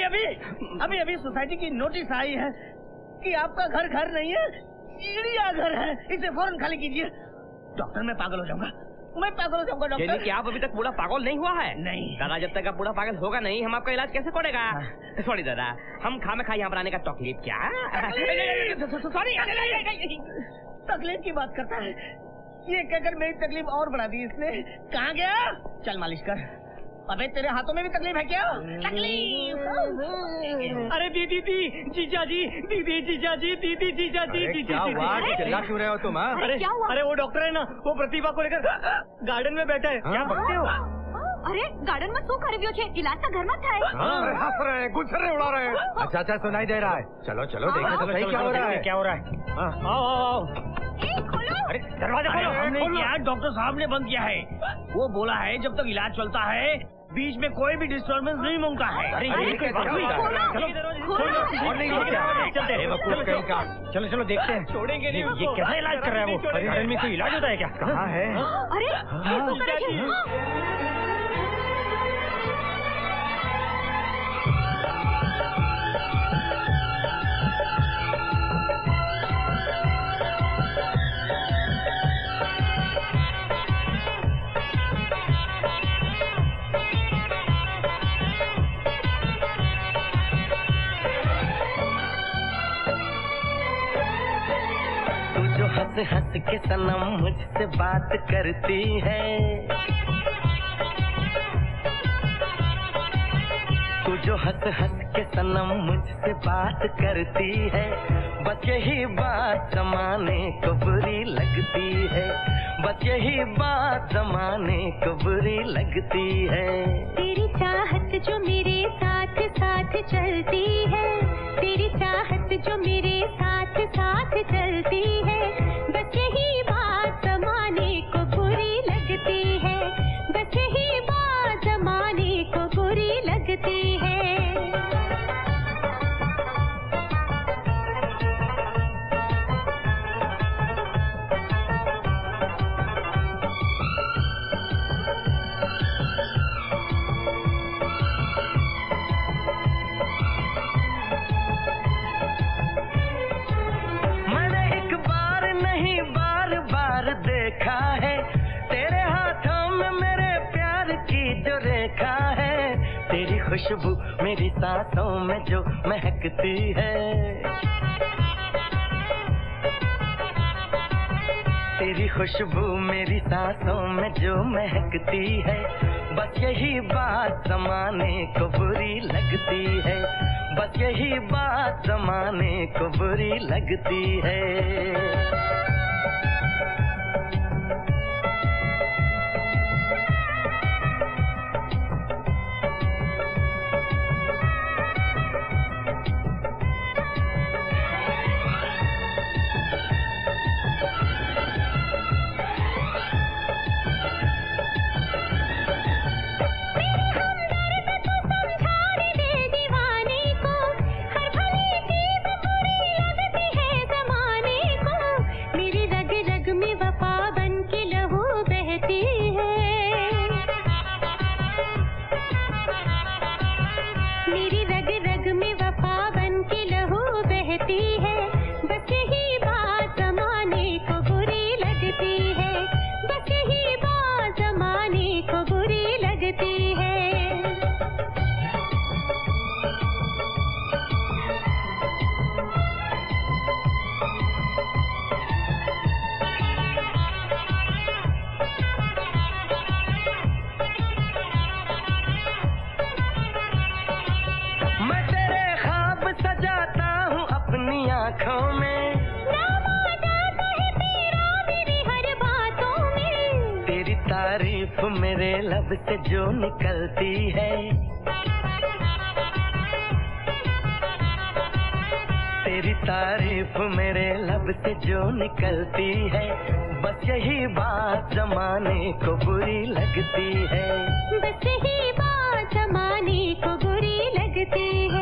अभी सोसाइटी की नोटिस आई है कि आपका घर नहीं है, चिड़ियाघर है, इसे फौरन खाली कीजिए। डॉक्टर मैं पागल हो जाऊंगा, मैं पागल हो जाऊंगा डॉक्टर। कि आप अभी तक पूरा पागल नहीं हुआ है? नहीं दादा, जब तक आप पूरा पागल होगा नहीं, हम आपका इलाज कैसे करेगा? सॉरी दादा, हम खामे खा यहाँ बनाने का तकलीफ क्या? सॉरी, तकलीफ की बात करता है, ये कहकर मेरी तकलीफ और बढ़ा दी इसने। कहाँ गया? चल मालिश कर। अबे तेरे हाथों में भी तकलीफ है क्या? तकलीफ? अरे दीदी जीजा जी, दीदी जीजा जी, दीदी जीजा जी, क्या हुआ? चिल्ला क्यों रहे हो तुम? अरे वो डॉक्टर है ना, वो प्रतिभा को लेकर गार्डन में बैठा है। क्या बकते हो? अरे गार्डन में શું કરવ્યો છે? इलाज का घर मत થાય। हंस रहे हैं, गुच्छरे उड़ा रहे हैं। अच्छा सुनाई दे रहा है। चलो देखें तो सही क्या हो रहा है। क्या हो रहा है? आओ। अरे दरवाजा खोलो। हमने किया, डॉक्टर साहब ने बंद किया है। वो बोला है जब तक इलाज चलता है बीच में कोई भी डिस्टर्बेंस नहीं मांगता है। अरे ये कैसे चलो देखते हैं। छोड़ेंगे नहीं। ये कैसा इलाज कर रहा है वो? अरे में कोई इलाज होता है क्या? कहाँ है? अरे हंस के सनम मुझसे बात करती है, तू जो हंस के सनम मुझसे बात करती है, बस यही बात जमाने को बुरी लगती है, बस यही बात जमाने को बुरी लगती है। तेरी चाहत जो मेरे साथ साथ चलती है, तेरी चाहत जो मेरे साथ साथ चलती है, बस यही बात जमाने को बुरी लगती है, बस यही बात जमाने को बुरी लगती है। देखा है तेरे हाथों में मेरे प्यार की जो रेखा है, तेरी खुशबू मेरी सांसों में जो महकती है, तेरी खुशबू मेरी सांसों में जो महकती है, बस यही बात जमाने को बुरी लगती है, बस यही बात जमाने को बुरी लगती है। दीवाने को हर भली चीज बुरी लगती है जमाने आँखों में, नाम आ जाता है तेरा मेरी हर बातों में। तेरी तारीफ मेरे लब से जो निकलती है, तेरी तारीफ मेरे लब से जो निकलती है, बस यही बात जमाने को बुरी लगती है, बस यही बात जमाने को बुरी लगती है।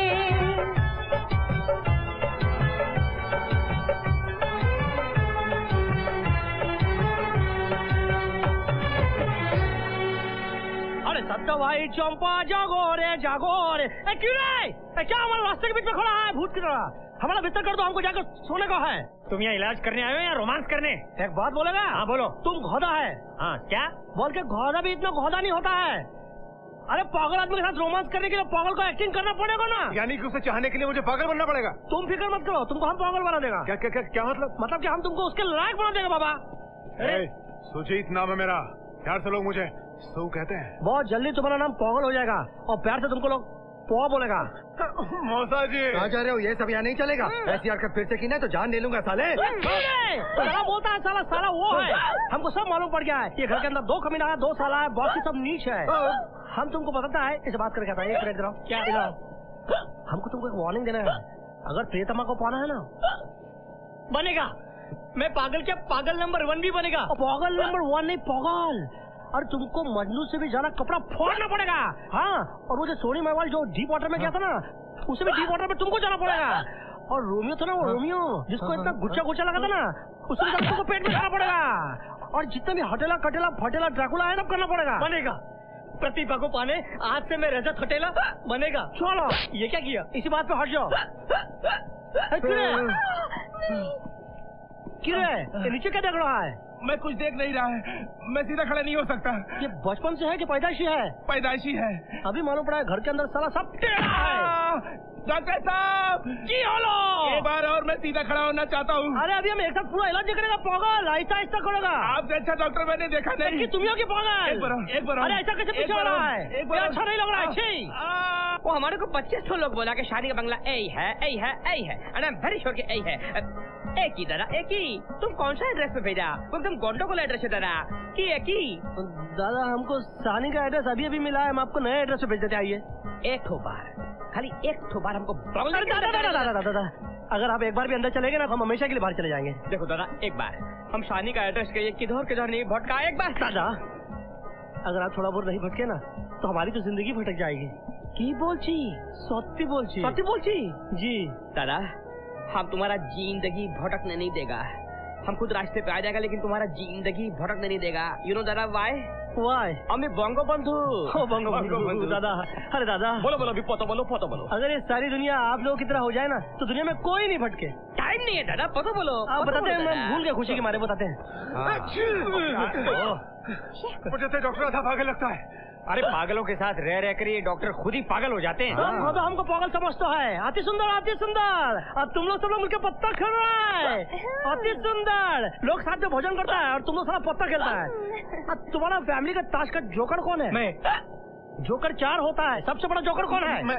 अरे सत्ता भाई चंपा जागो रे। क्यों रे? क्या हमारे रास्ते के बीच में खड़ा है भूत की तरह? हमारा बिस्तर कर दो, हमको जाकर सोने को है। तुम यहाँ इलाज करने आए हो या रोमांस करने? एक बात बोलेगा? हाँ बोलो। तुम घोड़ा है। हाँ क्या? बोल के घोड़ा भी इतना घोड़ा नहीं होता है। अरे पागल आदमी के साथ रोमांस करने के लिए पागल को एक्टिंग करना पड़ेगा ना। यानी कि उसे चाहने के लिए मुझे पागल बनना पड़ेगा? तुम फिक्र मत करो, तुमको हम पागल बना देगा। क्या मतलब? मतलब कि हम तुमको उसके लायक बना देगा बाबा। सुजीत नाम है मेरा, प्यार से लोग मुझे सू कहते हैं। बहुत जल्दी तुम्हारा नाम पागल हो जाएगा और प्यार से तुमको लोग पोआ बोलेगा। मौसा जी कहाँ जा रहे हो? ये सब यहाँ नहीं चलेगा। ऐसी हरकत फिर से की ना तो जान ले लूंगा साले। साला बोलता है साला वो है। हमको सब मालूम पड़ गया है। ये घर के अंदर 2 कमीना है, 2 साला है, बाकी सब नीच है। हम तुमको बताता है, इसे बात करके आता है। एक मिनट इधर आओ। क्या इधर आओ? हमको तुमको एक वार्निंग देना है। अगर प्रियतमा को पाना है ना, बनेगा। मैं पागल क्या, पागल नंबर 1 भी बनेगा। पागल नंबर 1 नहीं, पागल। और तुमको मजनू से भी ज्यादा कपड़ा फोड़ना पड़ेगा। हाँ, और वो जो सोनी महवाल जो डीप वाटर में गया था ना, उसे भी डीप वाटर में तुमको जाना पड़ेगा। और रोमियो था ना, वो रोमियो जिसको इतना गुच्चा लगा था ना, उसे भी तुमको पेट में जाना पड़ेगा। और जितने भी हटेला कटेला फटेला ड्रैकुला है सब करना पड़ेगा। बनेगा। प्रतिभा को पाने आज से मैं रजत हटेला बनेगा। चलो, ये क्या किया? इसी बात पे हट जाओ। क्यों है? नीचे क्या देख रहा है? मैं कुछ देख नहीं रहा है, मैं सीधा खड़ा नहीं हो सकता। ये बचपन से है कि पैदाइशी है? पैदाइशी है। अभी मालूम पड़ा है घर के अंदर साला सब टेढ़ा है। डॉक्टर साहब जी हेलो। एक बार और मैं सीधा खड़ा होना चाहता हूँ। अरे अभी हम एक साथ पूरा इलाज करेगा। पागल, आहिस्ता करेगा। आपसे अच्छा डॉक्टर मैंने देखा नहीं। तुम की पागल। एक बार अरे ऐसा कैसे पीछे हो रहा है? अच्छा नहीं लग रहा है। वो हमारे को 25 लोग बोला कि शादी का बंगला ए है। And I am very sure कि ए है। एक ही दादा, एक ही। तुम कौन सा एड्रेस पे भेजा? वो एकदम गोंडोगोल एड्रेस है दादा। की एक ही दादा, हमको सानी का एड्रेस अभी मिला है। हम आपको नए एड्रेस पे भेज देते। आइए एक बार, खाली एक बार हमको। दादा, अगर आप एक बार भी अंदर चलेंगे ना तो हम हमेशा के लिए बाहर चले जाएंगे। देखो दादा, एक बार हम शानी का एड्रेस कहिए, किधर नहीं भटका। एक बार दादा, अगर आप थोड़ा बहुत नहीं भटके ना तो हमारी तो जिंदगी भटक जाएगी। की बोलची? सत्य बोलची जी। दादा, हम तुम्हारा जिंदगी भटकने नहीं देगा। हम खुद रास्ते पे आ जाएगा, लेकिन तुम्हारा जिंदगी भटकने नहीं देगा। यू नो दादा वाई? अम्मी बंगो बंधु। दादा, अरे दादा बोलो अभी पता बोलो। अगर ये सारी दुनिया आप लोगों की तरह हो जाए ना तो दुनिया में कोई नहीं भटके। टाइम नहीं है दादा, पता बोलो। आप बताते हैं, मैं भूल गया खुशी के मारे बताते हैं। मुझे तो डॉक्टर आधा पागल लगता है। अरे पागलों के साथ रह कर ये डॉक्टर खुद ही पागल हो जाते हैं। तो हमको पागल समझता है। अति सुंदर। अब तुम लोग सब लोग मिलकर पत्ता खेल रहा है। अति सुंदर। लोग साथ में भोजन करता है और तुम लोग सारा पत्ता खेलता है। तुम्हारा फैमिली का ताश का जोकर कौन है? मैं। जोकर 4 होता है। सबसे बड़ा जोकर कौन है?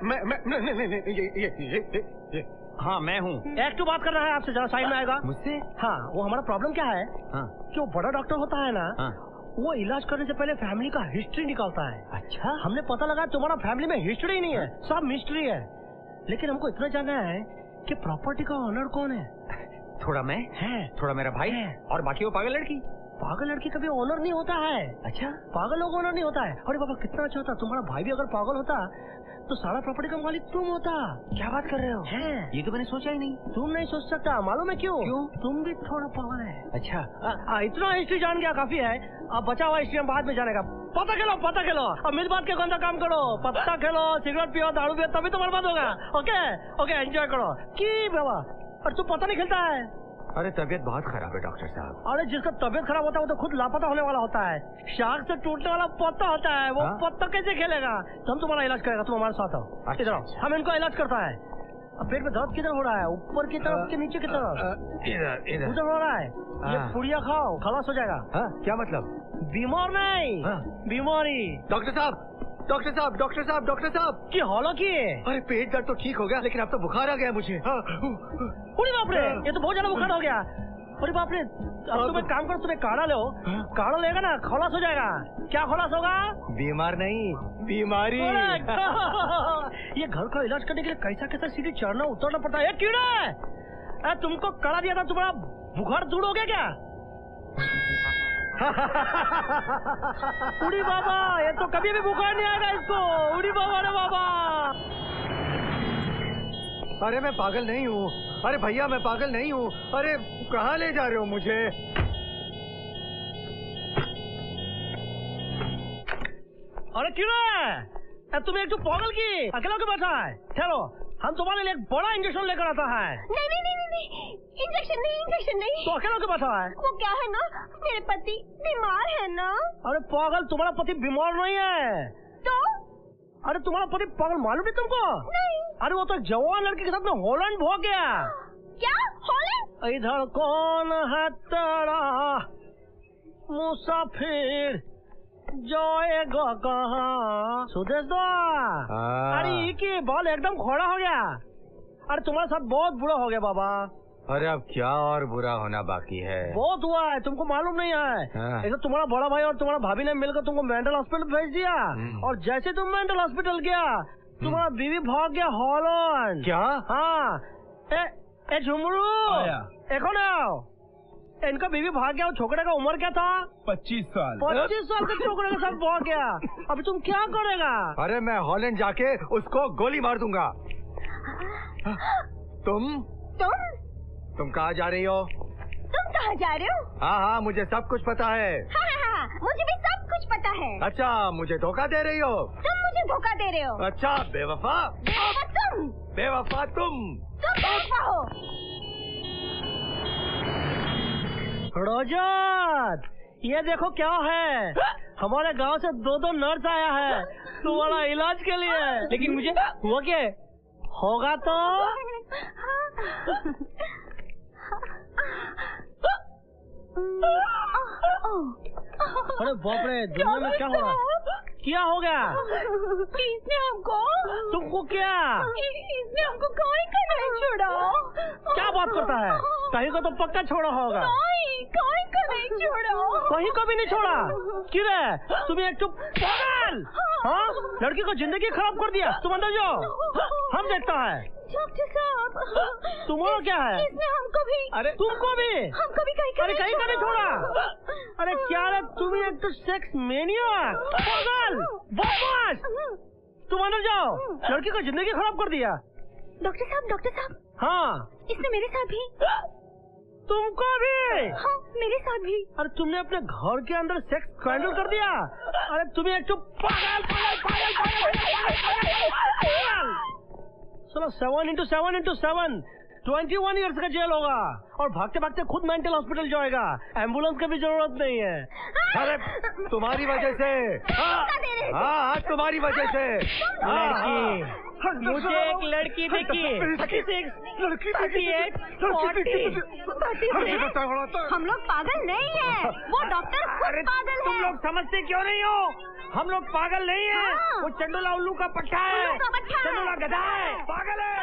ये हाँ मैं हूँ। एक तो बात कर रहा है आपसे, जरा साइड में आएगा। मुझसे? हाँ, वो हमारा प्रॉब्लम क्या है कि वो बड़ा डॉक्टर होता है ना, वो इलाज करने से पहले फैमिली का हिस्ट्री निकालता है। अच्छा, हमने पता लगा तुम्हारा फैमिली में हिस्ट्री ही नहीं है, सब मिस्ट्री है। लेकिन हमको इतना जानना है कि प्रॉपर्टी का ओनर कौन है? थोड़ा मैं है, थोड़ा मेरा भाई है, और बाकी वो पागल लड़की। पागल लड़की कभी ओनर नहीं होता है। अच्छा, पागल लोग ओनर नहीं होता है। अरे बाबा, कितना अच्छा होता। तुम्हारा भाई भी अगर पागल होता तो सारा प्रॉपर्टी का मालिक तुम होता। क्या बात कर रहे हो? है, ये तो मैंने सोचा ही नहीं। तुम नहीं सोच सकता, मालूम है क्यों? तुम भी थोड़ा पागल है। अच्छा, इतना हिस्ट्री जान गया काफी है। अब बचा हुआ हिस्ट्री हम बाद में जानेगा। पता खेलो। अब मिल बात के गंदा काम करो। पत्ता खेलो, सिगरेट पियो, दारू पियो, तभी तो बर्बाद होगा। ओके, एंजॉय करो। की बाबा, और तू पता नहीं खेलता है? अरे तबीयत बहुत खराब है डॉक्टर साहब। अरे जिसका तबीयत खराब होता है वो तो खुद लापता होने वाला होता है। शाख से टूटने वाला पत्ता होता है, वो पत्ता कैसे खेलेगा? तो हम तुम्हारा इलाज करेगा, तुम हमारे साथ आओ। इधर आओ, हम इनको इलाज करता है। अब पेट में दर्द किधर हो रहा है? ऊपर की तरफ के नीचे की तरफ? इधर उधर हो रहा है। ये पुड़िया खाओ, खलास हो जाएगा। क्या मतलब? बीमार नहीं, बीमारी। डॉक्टर साहब, डॉक्टर साहब, डॉक्टर साहब, डॉक्टर साहब, क्या हौला की? अरे पेट दर्द तो ठीक हो गया, लेकिन अब तो बुखार आ गया मुझे। अरे बाप रे, ये तो बहुत ज्यादा बुखार हो गया। अरे बाप रे, अब तुम एक काम करो, तुम एक काढ़ा लो, काढ़ा लेगा ना खलास हो जाएगा। क्या खलास होगा? बीमार नहीं, बीमारी। ये घर का इलाज करने के लिए कैसा कैसा सीढ़ी चढ़ना उतरना पड़ता है। कीड़े, तुमको काढ़ा दिया था, तुम्हारा बुखार दूर हो गया क्या? उड़ी बाबा, ये तो कभी भी बुखार नहीं आएगा इसको। उड़ी बाबा रे बाबा। अरे मैं पागल नहीं हूँ, अरे भैया मैं पागल नहीं हूँ। अरे कहाँ ले जा रहे हो मुझे? अरे क्यों तुम्हें एक तो पागल की अकेला क्यों बैठा है? चलो हम तुम्हारे लिए एक बड़ा इंजेक्शन लेकर आता है। नहीं नहीं नहीं नहीं, इंजेक्शन नहीं, इंजेक्शन नहीं। तो अकेला क्यों बैठा है? वो क्या है ना, मेरे पति बीमार है ना। अरे पागल, तुम्हारा पति बीमार नहीं है तो? अरे तुम्हारा पति पागल मालूम नहीं तुमको? नहीं। अरे वो तो जवान लड़के के साथ में हॉलैंड भाग गया। क्या हॉलैंड? इधर कौन है तेरा मुसाफिर, जाएगा कहाँ सुदेश दो। अरे ये की बाल एकदम खोड़ा हो गया। अरे तुम्हारे साथ बहुत बुरा हो गया बाबा। अरे अब क्या और बुरा होना बाकी है? बहुत हुआ है, तुमको मालूम नहीं है। एक तो तुम्हारा बड़ा भाई और तुम्हारा भाभी ने मिलकर तुमको मेंटल हॉस्पिटल भेज दिया, और जैसे तुम मेंटल हॉस्पिटल गया तुम्हारा बीवी भाग गया हॉलैंड। क्या? हाँ, ए झुमरू, देखो ना, इनका बीवी भाग गया। छोकरे का उम्र क्या था? 25 साल। 25 साल के छोकरे के साथ भाग गया। अभी तुम क्या करेगा? अरे मैं हॉलैंड जाके उसको गोली मार दूंगा। तुम कहाँ जा रही हो? तुम कहाँ जा रहे हो? हाँ हाँ, मुझे सब कुछ पता है। हाँ, मुझे भी सब कुछ पता है। अच्छा, मुझे धोखा दे रही हो? तुम मुझे धोखा दे रहे हो। अच्छा, बेवफा। तुम बेवफा, तुम बेवफा हो। रजत, ये देखो क्या है, हमारे गांव से 2 नर्स आया है तुम्हारा इलाज के लिए। लेकिन मुझे हुआ क्या? होगा तो अरे बाप रे, दुनिया में क्या हो रहा? क्या हो गया? इसने हमको, तुमको क्या? इसने हमको कहीं का नहीं छोड़ा। क्या बात करता है? कहीं को तो पक्का छोड़ा होगा। नहीं, कहीं का नहीं छोड़ा। कहीं को भी नहीं छोड़ा? क्यों रे, तुम एक तो पागल। हाँ, लड़की को जिंदगी खराब कर दिया। तुम अंदर जाओ, हम देखता है। डॉक्टर साहब, तुम्हारा क्या है? इसने हमको भी। अरे तुमको भी? हमको भी कहीं का नहीं छोड़ा। अरे क्या रे, तुम एक तो सेक्स मेनिया, पागल, बदमाश। तुम अंदर जाओ, लड़की को जिंदगी खराब कर दिया। डॉक्टर साहब। हाँ, इसने मेरे साथ भी। तुमको भी? हाँ, मेरे साथ भी। अरे तुमने अपने घर के अंदर सेक्स स्कैंडल कर दिया। अरे तुम्हें एक तो पागल। चलो 7 into 7 into 7 21 ईयर्स का जेल होगा, और भागते भागते खुद मेंटल हॉस्पिटल जाएगा। एम्बुलेंस की भी जरूरत नहीं है। अरे तुम्हारी वजह से। हाँ, तुम्हारी वजह से। लड़की, मुझे एक लड़की दिखी। हम लोग पागल नहीं है, वो डॉक्टर खुद पागल है। तुम लोग समझते क्यों नहीं हो? हम लोग पागल नहीं है। हाँ। वो चंडूला उल्लू का पट्टा है, चंडूला गधा है, पागल है।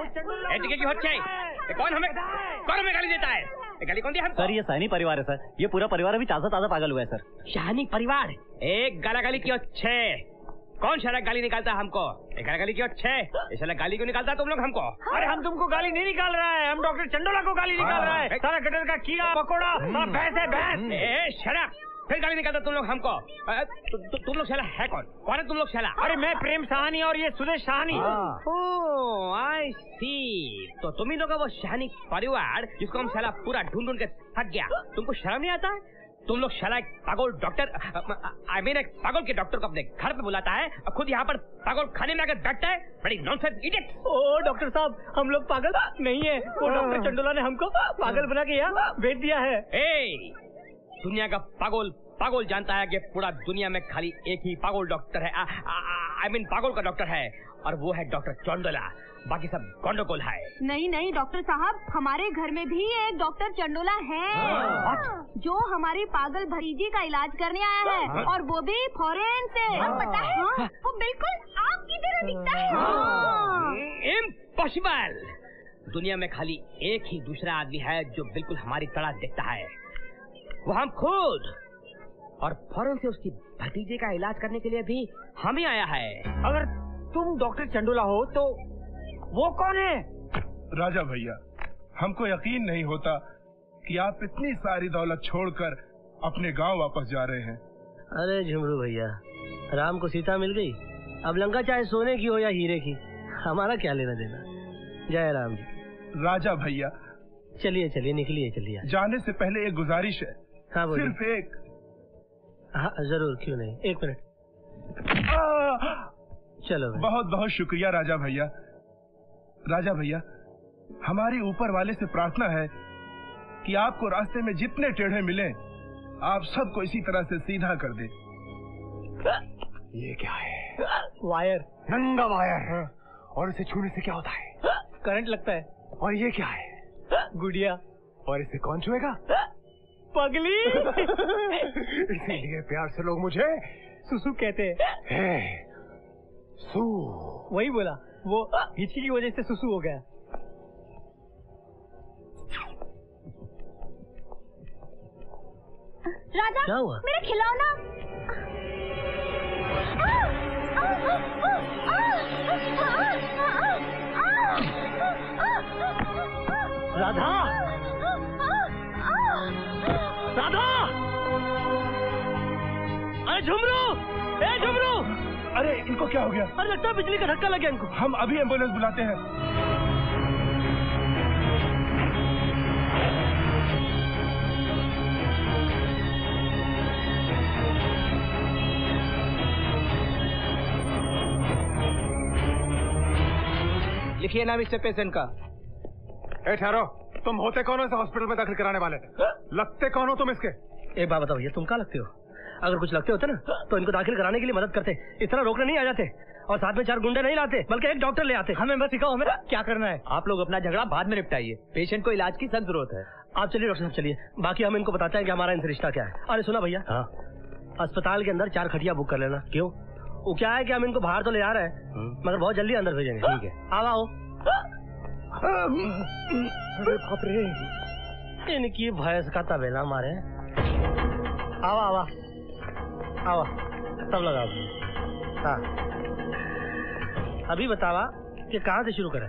कौन हमें गाली देता है? गाली कौन दिया हमको? सर, ये सहनी परिवार है सर। ये पूरा परिवार अभी ताजा पागल हुआ है सर। शाहनी परिवार? एक गाली क्यों छे? कौन शाला गाली निकालता हमको? गाली क्यों छे? शाला गाली क्यों निकालता तुम लोग हमको? अरे हम तुमको गाली नहीं निकाल रहा है, हम डॉक्टर चंडोला को गाली निकाल रहा है। सारा गटर का कीड़ा पकोड़ा, भैंस है भैंस। शराब, फिर गाली निकालता तुम लोग हमको। तुम लोग शाला है कौन? कौन है तुम लोग शाला? अरे मैं प्रेम साहनी और ये सुदेश साहनी। ओह, आई सी। तो तुम ही लोग वो शाहनी परिवार जिसको हम शाला पूरा ढूंढ के थक गया। तुमको शर्म नहीं आता? तुम लोग शाला एक पागल डॉक्टर, एक पागल के डॉक्टर को अपने घर पे बुलाता है और खुद यहाँ पर पागल खाने में आकर बैठता है। बड़ी नॉनसेंस इडियट। ओ डॉक्टर साहब, हम लोग पागल नहीं है, वो डॉक्टर चंडोला ने हमको पागल बना के यहाँ भेज दिया है। दुनिया का पागल जानता है कि पूरा दुनिया में खाली एक ही पागल डॉक्टर है। पागल का डॉक्टर है, और वो है डॉक्टर चंडोला, बाकी सब गंडोगोल है। नहीं नहीं डॉक्टर साहब, हमारे घर में भी एक डॉक्टर चंडोला है जो हमारी पागल भतीजी का इलाज करने आया है, और वो भी फॉरेन से। पता है वो बिल्कुल आपकी तरह दिखता है। इम्पॉसिबल! दुनिया में खाली एक ही दूसरा आदमी है जो बिल्कुल हमारी तरह दिखता है, वो हम खुद। और फौरन से उसकी भतीजे का इलाज करने के लिए भी हम ही आया है। अगर तुम डॉक्टर चंडोला हो तो वो कौन है? राजा भैया, हमको यकीन नहीं होता कि आप इतनी सारी दौलत छोड़कर अपने गांव वापस जा रहे हैं। अरे झुमरू भैया, राम को सीता मिल गई, अब लंका चाहे सोने की हो या हीरे की, हमारा क्या लेना देना। जय राम जी। राजा भैया चलिए चलिए, निकलिए चलिए। जाने से पहले एक गुजारिश है। हाँ बोलिए। सिर्फ एक। हाँ जरूर, क्यों नहीं, 1 मिनट। चलो भाई। बहुत बहुत शुक्रिया राजा भैया। राजा भैया, हमारी ऊपर वाले से प्रार्थना है कि आपको रास्ते में जितने टेढ़े मिले आप सबको इसी तरह से सीधा कर दे। ये क्या है? वायर, नंगा वायर। और इसे छूने से क्या होता है? करंट लगता है। और ये क्या है? गुड़िया। और इसे कौन छुएगा? पगली। इसीलिए प्यार से लोग मुझे सुसु कहते हैं। सू। वही बोला, वो हिचकी की वजह से सुसु हो गया। राजा, क्या हुआ? मेरा खिलौना। राधा, राधा, अरे झुमरू, ए झुमरू। अरे इनको क्या हो गया? अरे लगता है बिजली का धक्का लग गया इनको। हम अभी एम्बुलेंस बुलाते हैं। लिखिए नाम इससे पेशेंट का। ठहरो, तुम होते कौन हो इसे हॉस्पिटल में दाखिल कराने वाले? लगते कौन हो तुम इसके? एक बात बताओ, ये तुम क्या लगते हो? अगर कुछ लगते होते ना तो इनको दाखिल कराने के लिए मदद करते, इस तरह रोकने नहीं आ जाते, और साथ में 4 गुंडे नहीं लाते, बल्कि एक डॉक्टर ले आते। हमें बस सिखाओ, हमें क्या करना है। आप लोग अपना झगड़ा बाद में निपटाइए, पेशेंट को इलाज की सख्त जरूरत है। आप चलिए डॉक्टर साहब, चलिए, बाकी हम इनको बताते हैं कि हमारा इनसे रिश्ता क्या है। अरे सुना भैया, अस्पताल के अंदर 4 खटिया बुक कर लेना। क्यों? वो क्या है कि हम इनको बाहर तो ले जा रहे हैं, मगर बहुत जल्दी अंदर भेजेंगे। ठीक है, आओ। इनकी भैंस का तबेला मारे। आवा आवा आवा, सब लगा। हाँ, अभी बतावा कि कहाँ से शुरू करें।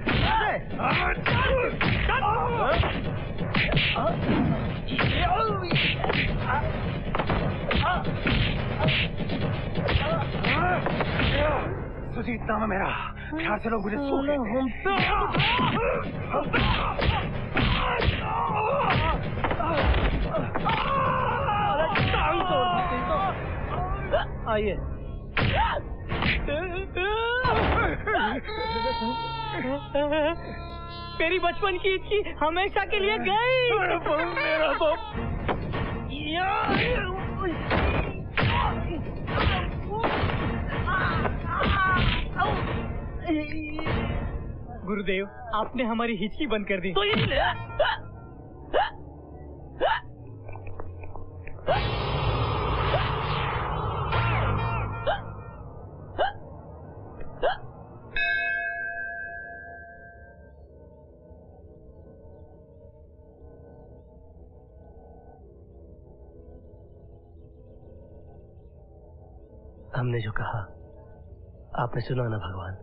सुजीत नाम है मेरा, प्यार से लोग मुझे सू कहते हैं। आइए। मेरी बचपन की हिचकी हमेशा के लिए गई। मेरा गुरुदेव, आपने हमारी हिचकी बंद कर दी। तो ये ले। हमने जो कहा आपने सुना ना भगवान।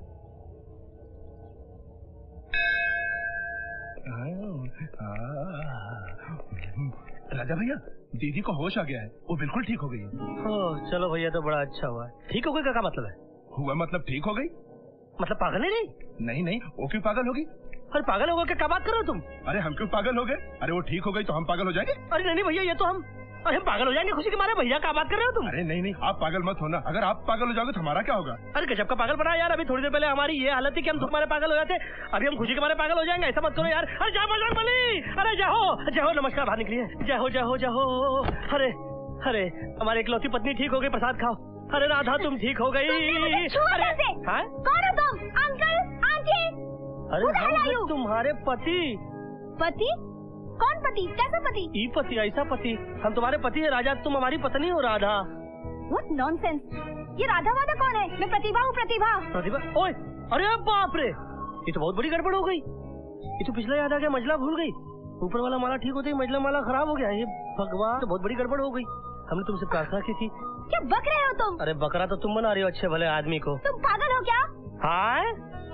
राजा भैया, दीदी को होश आ गया है, वो बिल्कुल ठीक हो गई है। ओह चलो भैया, तो बड़ा अच्छा हुआ। ठीक हो गई का क्या मतलब है? हुआ मतलब ठीक हो गई? मतलब पागल नहीं? नहीं नहीं, वो क्यों पागल होगी? अरे पागल होगा क्या बात कर रहे हो तुम? अरे हम क्यों पागल हो गए? अरे वो ठीक हो गई तो हम पागल हो जाएंगे? अरे नहीं भैया, ये तो हम पागल हो जाएंगे खुशी के मारे। भैया क्या बात कर रहे हो तुम? अरे नहीं नहीं, आप पागल मत होना। अगर आप पागल हो जाओगे तो हमारा क्या होगा? अरे गजब का पागल बना यार। अभी थोड़ी देर पहले हमारी ये हालत थी कि हम तुम्हारे पागल हो जाते, अभी हम खुशी के मारे पागल हो जाएंगे। ऐसा मत करो यार। अरे जय बजरंगबली। अरे जय हो जय हो, नमस्कार, बाहर निकलिए। जय हो जय हो जय हो। अरे अरे हमारी इकलौती पत्नी ठीक हो गई, प्रसाद खाओ। अरे राधा तुम ठीक हो गई। अरे कौन हो तुम? तुम? अंकल, आंटी, अरे हम तुम्हारे पति। पति? कौन पति? कैसा पति? ई पति, ऐसा पति। हम तुम्हारे पति है राजा, तुम हमारी पत्नी हो राधा। What nonsense? ये राधा वादा कौन है? मैं प्रतिभा हूँ, प्रतिभा। प्रतिभा? ओए, अरे बाप रे, ये तो बहुत बड़ी गड़बड़ हो गई। ये तो पिछला याद आ गया, मजला भूल गई। ऊपर वाला माला ठीक होते ही मजला माला खराब हो गया। ये भगवान, तो बहुत बड़ी गड़बड़ हो गई। हमने तुमसे प्रार्थना की थी। क्या बक रहे हो तुम? अरे बकरा तो तुम बना रही हो अच्छे भले आदमी को। तुम पागल हो क्या? हाँ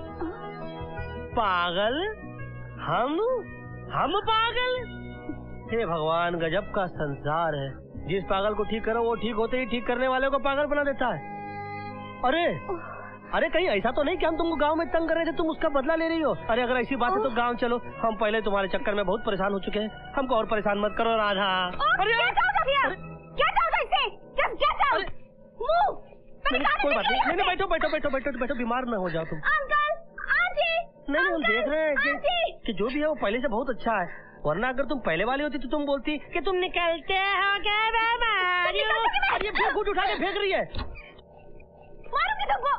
पागल? हम पागल? हे भगवान, गजब का संसार है। जिस पागल को ठीक करो वो ठीक होते ही ठीक करने वाले को पागल बना देता है। अरे कहीं ऐसा तो नहीं कि हम तुमको गांव में तंग कर रहे थे, तुम उसका बदला ले रही हो? अरे अगर ऐसी बात है तो गांव चलो, हम पहले तुम्हारे चक्कर में बहुत परेशान हो चुके हैं, हमको और परेशान मत करो राधा। अरे क्या चाहोगे इससे? कोई बात नहीं, बैठो, बीमार न हो जाओ तुम। अंकल, आंटी, नहीं हम देख रहे हैं कि जो भी है वो पहले से बहुत अच्छा है, वरना अगर तुम पहले वाली होती तो तुम बोलती कि तुम निकलते हो क्या? अरे फेंक उठा के फेंक रही है। मारूंगी तुमको।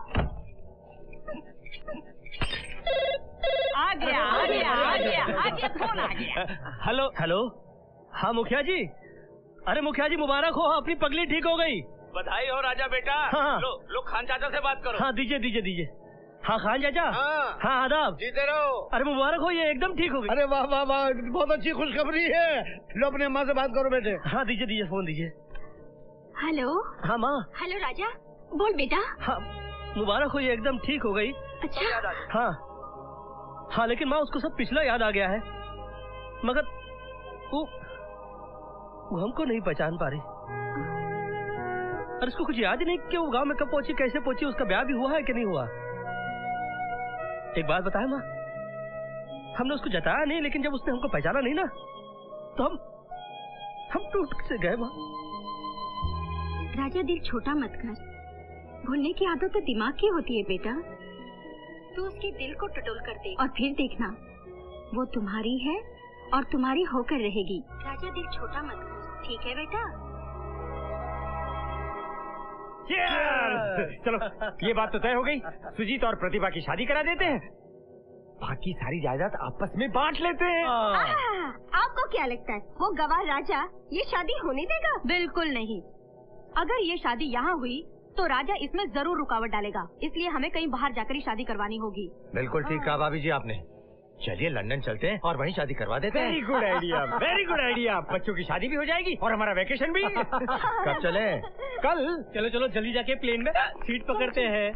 आ गया, फोन आ गया। हेलो, हाँ मुखिया जी। अरे मुखिया जी मुबारक हो, अपनी पगली ठीक हो गई। बधाई हो राजा बेटा। हाँ। लो खान चाचा से बात करो। हाँ दीजिए। हाँ खान चाचा। हाँ आदाब। जीते रहो। अरे मुबारक हो, ये एकदम ठीक हो गई। अरे वाह वाह वाह, बहुत अच्छी खुशखबरी है। लो अपने अम्मा से बात करो बेटे। हाँ दीजिए, फोन दीजिए। हेलो। हाँ माँ। हेलो राजा, बोल बेटा। हाँ मुबारक हो, ये एकदम ठीक हो गई। अच्छा। हाँ लेकिन माँ उसको सब पिछला याद आ गया है, मगर वो हमको नहीं पहचान पा रही। और इसको कुछ याद ही नहीं कि वो गांव में कब पहुंची, कैसे पहुंची, उसका ब्याह भी हुआ है कि नहीं हुआ। एक बात बताए माँ, हमने उसको जताया नहीं, लेकिन जब उसने हमको पहचाना नहीं ना तो हम टूट से गए माँ। राजा दिल छोटा मत कर, भूलने की आदत तो दिमाग की होती है बेटा। तू उसके दिल को टटोल कर दे और फिर देखना वो तुम्हारी है और तुम्हारी होकर रहेगी। राजा दिल छोटा मत कर, ठीक है बेटा? चलो ये बात तो तय हो गई, सुजीत और प्रतिभा की शादी करा देते हैं, बाकी सारी जायदाद आपस में बांट लेते हैं। आपको क्या लगता है वो गवाह राजा ये शादी होने देगा? बिल्कुल नहीं। अगर ये शादी यहाँ हुई तो राजा इसमें जरूर रुकावट डालेगा, इसलिए हमें कहीं बाहर जाकर ही शादी करवानी होगी। बिल्कुल ठीक कहा भाभी जी आपने। चलिए लंदन चलते हैं और वहीं शादी करवा देते हैं। Very good idea, very good idea. बच्चों की शादी भी हो जाएगी और हमारा वेकेशन भी। कब चले? कल। चलो जल्दी जाके प्लेन में सीट पकड़ते हैं।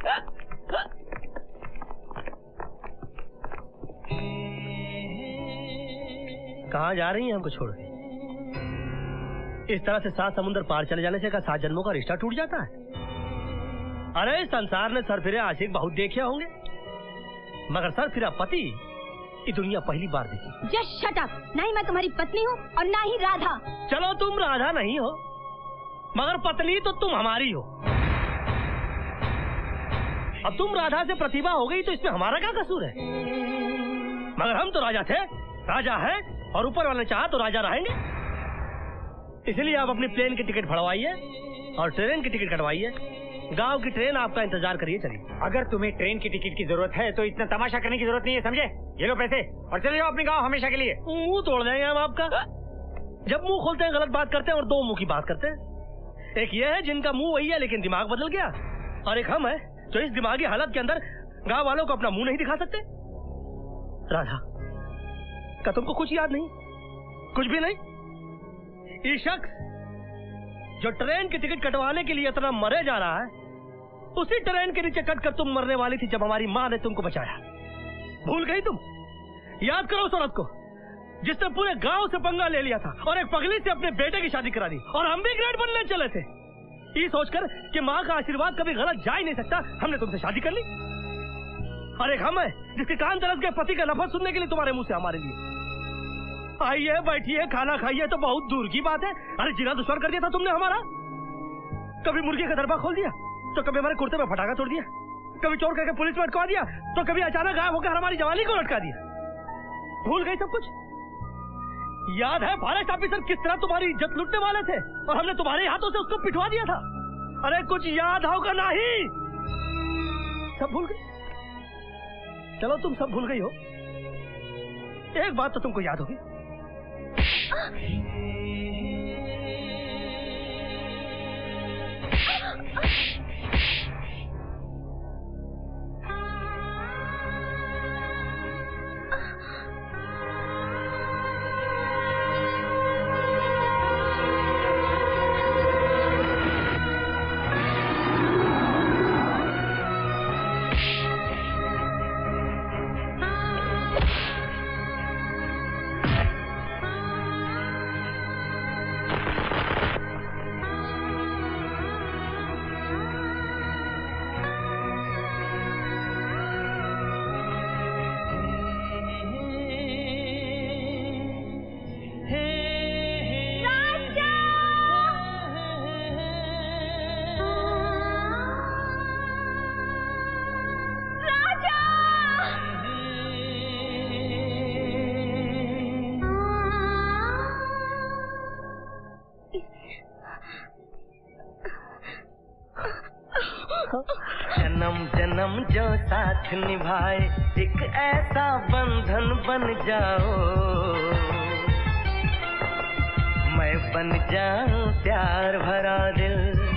कहाँ जा रही हैं हमको छोड़? इस तरह से 7 समुद्र पार चले जाने से क्या 7 जन्मों का रिश्ता टूट जाता है? अरे संसार ने सरफिरे आशिक बहुत देखे होंगे, मगर सरफिरा पति ये दुनिया पहली बार देखी। Just shut up. ना ही मैं तुम्हारी पत्नी हूँ और ना ही राधा। चलो तुम राधा नहीं हो, मगर पत्नी तो तुम हमारी हो। अब तुम राधा से प्रतिभा हो गई तो इसमें हमारा क्या कसूर है? मगर हम तो राजा थे, राजा है, और ऊपर वाले चाहा तो राजा रहेंगे। इसलिए आप अपनी प्लेन की टिकट फड़वाइए और ट्रेन की टिकट कटवाइए। गांव की ट्रेन आपका इंतजार करिए। चलिए। अगर तुम्हें ट्रेन की टिकट की जरूरत है तो इतना तमाशा करने की जरूरत नहीं है, समझे? ये लो पैसे और चले जाओ अपने गांव हमेशा के लिए। मुंह तोड़ देंगे हम आपका। जब मुंह खोलते हैं गलत बात करते हैं और 2 मुंह की बात करते हैं। एक ये है जिनका मुंह वही है लेकिन दिमाग बदल गया, और एक हम है जो इस दिमागी हालत के अंदर गांव वालों को अपना मुंह नहीं दिखा सकते। राधा का तुमको कुछ याद नहीं? कुछ भी नहीं? ये शख्स जो ट्रेन की टिकट कटवाने के लिए इतना मरे जा रहा है, उसी ट्रेन के नीचे कटकर तुम मरने वाली थी जब हमारी माँ ने तुमको बचाया। भूल गई तुम? याद करो उस औरत को जिसने पूरे गांव से पंगा ले लिया था और एक पगली से अपने बेटे की शादी करा दी, और हम भी ग्रेट बनने चले थे। ये सोचकर कि माँ का आशीर्वाद कभी गलत जा ही नहीं सकता, हमने तुमसे शादी कर ली। और एक हम है जिसके कान तरस गए पति का लफ्ज सुनने के लिए तुम्हारे मुंह से हमारे लिए। आइए बैठिए खाना खाइए तो बहुत दूर की बात है। अरे जिना दुश्मन कर दिया था तुमने हमारा। कभी मुर्गी का दरबा खोल दिया तो कभी हमारे कुर्ते में फटाका तोड़ दिया, कभी चोर करके पुलिस में अटका दिया तो कभी अचानक गायब होकर हमारी जवानी को लटका दिया। भूल गई सब कुछ? याद है फॉरेस्ट ऑफिसर किस तरह तुम्हारी इज्जत लूटने वाले थे और हमने तुम्हारे हाथों से उसको पिटवा दिया था? अरे कुछ याद होगा नहीं? सब भूल गई? चलो तुम सब भूल गई हो, एक बात तो तुमको याद होगी। जन्म जन्म जो साथ निभाए एक ऐसा बंधन बन जाओ, मैं बन जाऊं प्यार भरा दिल,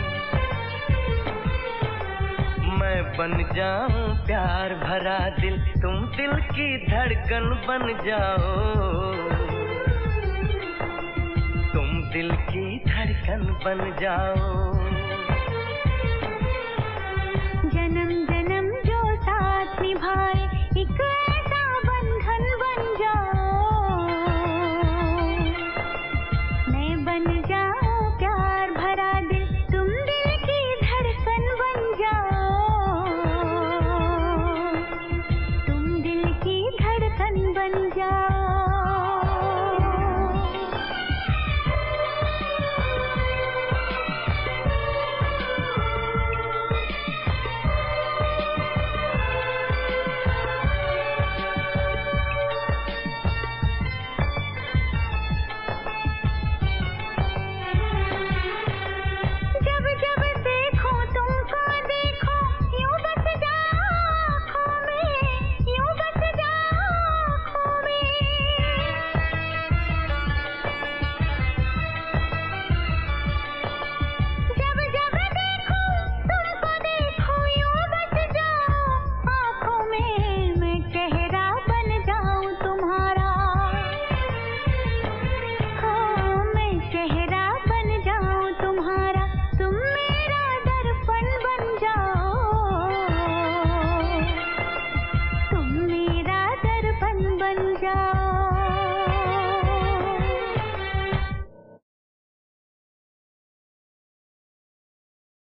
मैं बन जाऊं प्यार भरा दिल, तुम दिल की धड़कन बन जाओ, तुम दिल की धड़कन बन जाओ।